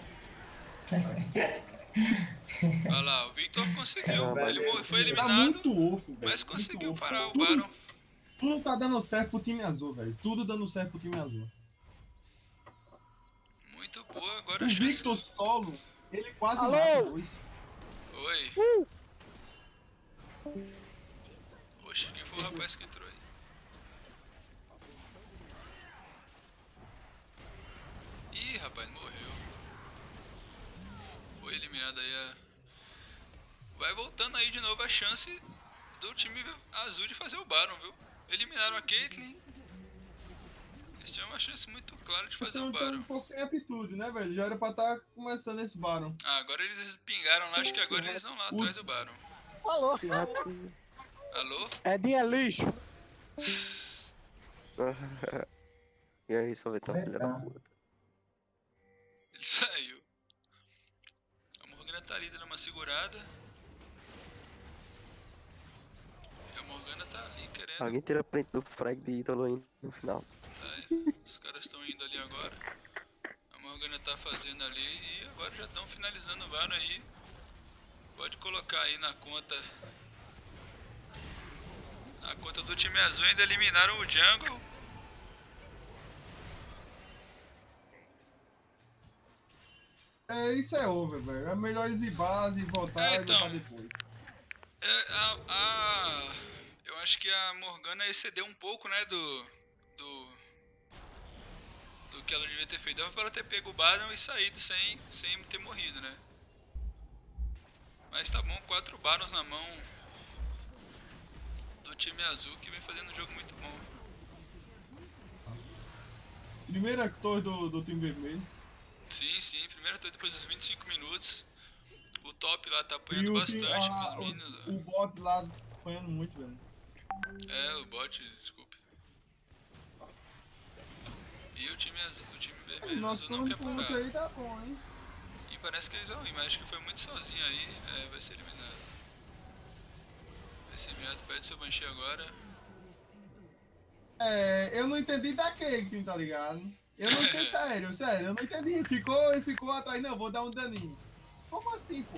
viu? Olha lá, o Victor conseguiu, ele mo- foi Tá eliminado, muito osso, velho. mas conseguiu muito parar osso. o Baron. Tudo tá dando certo pro time azul, velho. Tudo dando certo pro time azul. Muito boa, agora O a chance... Victor solo, ele quase Alô? mata dois. Oi. Oxe, quem foi o rapaz que entrou aí? Ih, rapaz, morreu. Foi eliminado aí a... Vai voltando aí de novo a chance do time azul de fazer o Baron, viu? Eliminaram a Caitlyn. Eles tinham uma chance muito clara de fazer o Vocês estão Baron. um pouco sem atitude, né, velho? Já era pra estar começando esse Baron. Ah, agora eles pingaram lá, acho que agora eles vão lá O- atrás do Baron. Alô? Alô? Edinho é lixo. E aí, só vai estar filha da puta. Ele saiu. A Morgana tá ali dando uma segurada. E a Morgana tá ali querendo. Alguém tira print do frag de ídolo aí no final. Tá aí. Os caras estão indo ali agora. A Morgana tá fazendo ali e agora já estão finalizando o Baron aí. Pode colocar aí na conta. Na conta do time azul ainda eliminaram o Jungle. É, isso é over, velho. É melhor eles ir base e voltar É, e então. voltar depois. É, a, a- eu acho que a Morgana excedeu um pouco, né, do, do, do que ela devia ter feito. Dava pra ela ter pego o Baron e saído sem, sem ter morrido, né. Mas tá bom, quatro Barons na mão do time azul que vem fazendo um jogo muito bom. Primeira torre do, do time vermelho. Sim, sim, primeiro tô depois dos vinte e cinco minutos. O top lá tá E apanhando o, bastante time- a- pros meninos. o, o bot lá apanhando muito, velho. É, o bot, desculpe. E o time azul, o time O vermelho nosso azul não quer ponto parar. aí tá bom, hein? E parece que eles vão ir, mas acho que foi muito sozinho aí, é, vai ser eliminado. Vai ser eliminado, perde seu Banshee agora. É, eu não entendi da Caitlyn, tá ligado? Eu não entendi, sério, sério, eu não entendi. Ficou, ele ficou atrás, não, vou dar um daninho. Como assim, pô?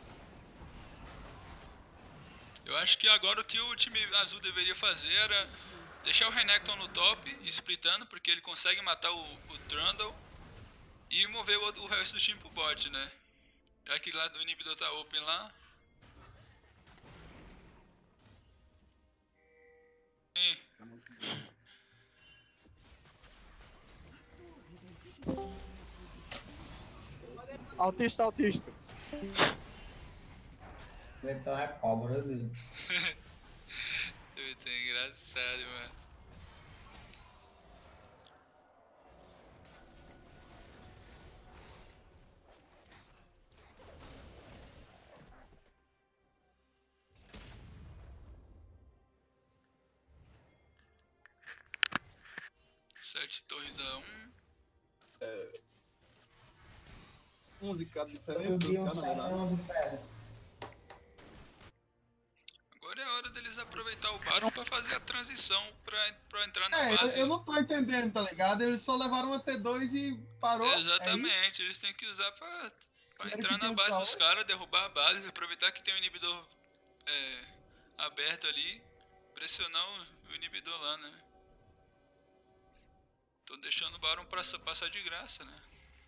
Eu acho que agora o que o time azul deveria fazer era deixar o Renekton no top, splitando, porque ele consegue matar o, o Trundle e mover o, o resto do time pro bot, né? Já que lá o inibidor tá open lá. Sim. Autista, autista. Então é cobra dele. Muito engraçado, mano. Sete torres a um. É... onze k de diferença, Eu doze vi k um na verdade. salão de ferro. Agora é a hora deles aproveitar o Baron pra fazer a transição pra, pra entrar na É, eu, base. eu não tô entendendo, tá ligado? Eles só levaram uma T dois e parou. É isso? Exatamente, eles têm que usar pra, pra Quero entrar que na tenha base os dos caras, derrubar a base, aproveitar que tem um inibidor é, aberto ali, pressionar o, o inibidor lá, né? Tô deixando o Baron pra passar de graça, né?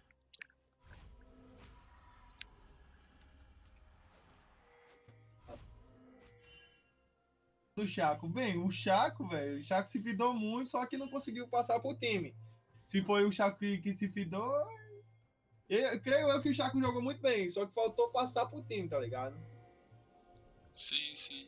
Do Chaco. Bem, o Chaco, velho, o Chaco se fidou muito, só que não conseguiu passar pro time. Se foi o Chaco que, que se fidou, eu, creio eu que o Chaco jogou muito bem, só que faltou passar pro time, tá ligado? Sim, sim.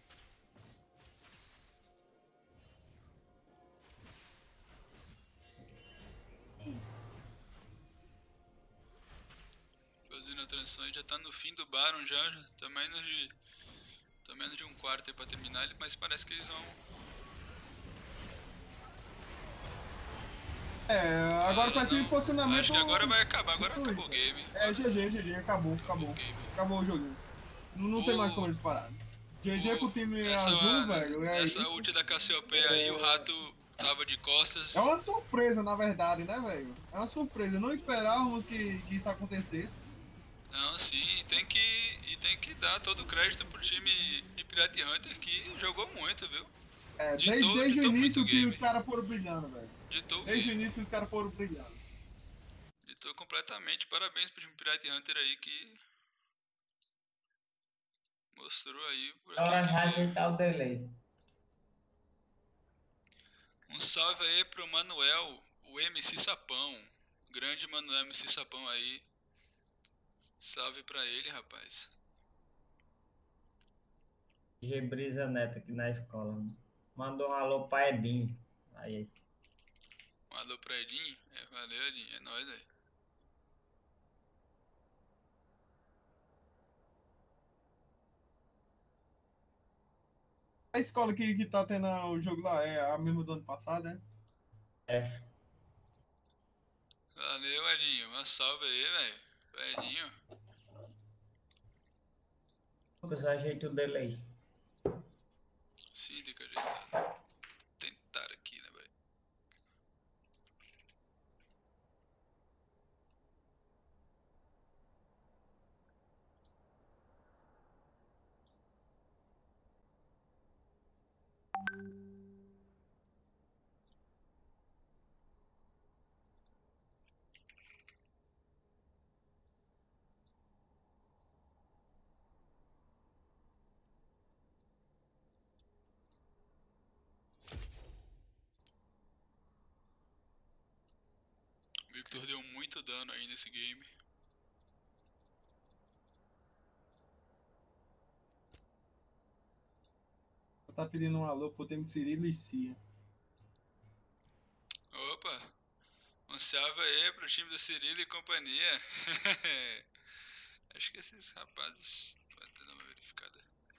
Fazendo a transição aí, já tá no fim do Baron já, já tá menos de. Tá menos de um quarto aí pra terminar ele, mas parece que eles vão. É, agora Ah, parece não. que o posicionamento. Acho que agora vai acabar, agora acabou o game. É, G G, G G, acabou, acabou. Acabou o joguinho. Não, não tem mais como eles pararem. G G com o time Essa, azul, velho. É essa isso. ult da Cassiopeia aí, o rato Tava de costas. É uma surpresa, na verdade, né, velho? É uma surpresa. Não esperávamos que, que isso acontecesse. Não, sim, tem que. E tem que dar todo o crédito pro time de Pirate Hunter que jogou muito, viu? É, Ditou- desde, desde o ditou início muito que game. os caras foram brilhando, velho. Ditou o Desde o game. início que os caras foram brilhando. Ditou completamente. Parabéns pro time Pirate Hunter aí que. Mostrou aí por A hora aqui de que veio. ajeitar o delay. Um salve aí pro Manuel, o M C Sapão. Grande Manuel M C Sapão aí. Salve pra ele, rapaz. G Brisa Neto aqui na escola. Mandou um alô pra Edinho. Aí. Um alô pra Edinho. É, valeu, Edinho. É nóis aí. A escola que, que tá tendo o jogo lá é a mesma do ano passado, né? É. Valeu, Edinho. Uma salve aí, velho. Edinho. Lucas, ajeita o delay. Sim, tem que ajeitar. Tentar aqui, né, velho? O Victor deu muito dano aí nesse game. Tá pedindo um alô pro time de Cirilo e Cia. Opa! Um salve aí pro time do Cirilo e companhia. Acho que esses rapazes. Vou até dar uma verificada.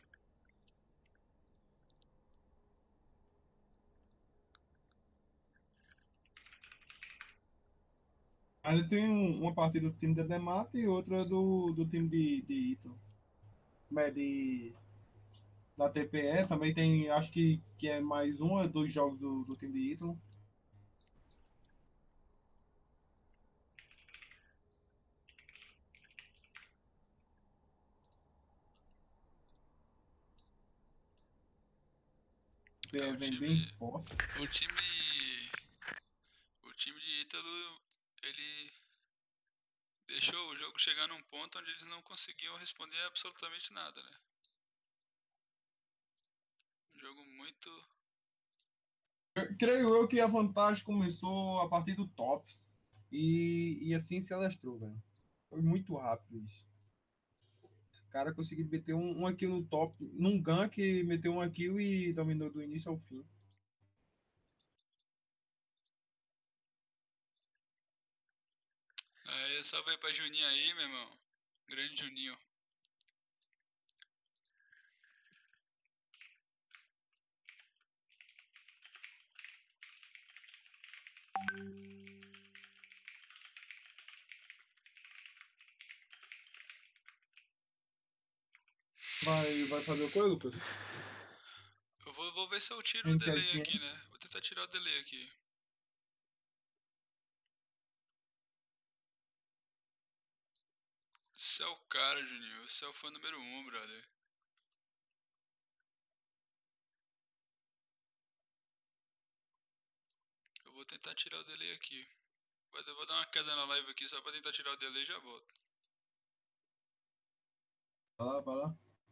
Ainda tem um- uma partida do time da Demata e outra do, do time de, de Ito. É de, da T P E. Também tem, acho que, que é mais um ou dois jogos do, do time de Ito. É, É, o vem bem time. forte. O time. O time de Ítalo, ele deixou o jogo chegar num ponto onde eles não conseguiam responder absolutamente nada, né? Um jogo muito. Eu- creio eu que a vantagem começou a partir do top. E, e assim se alastrou, velho. Foi muito rápido isso. O cara conseguiu meter um, um kill no top, num gank, meteu um kill e dominou do início ao fim. Aí, salve aí pra Juninho aí, meu irmão. Grande Juninho. Vai, vai fazer o que, Lucas? Eu vou, vou ver se eu tiro o Iniciar delay esse aqui, né? Vou tentar tirar o delay aqui. Você é o cara, Juninho. Você é o fã número um, brother. Eu vou tentar tirar o delay aqui. Eu vou dar uma queda na live aqui só pra tentar tirar o delay e já volto. Vai lá, vai lá.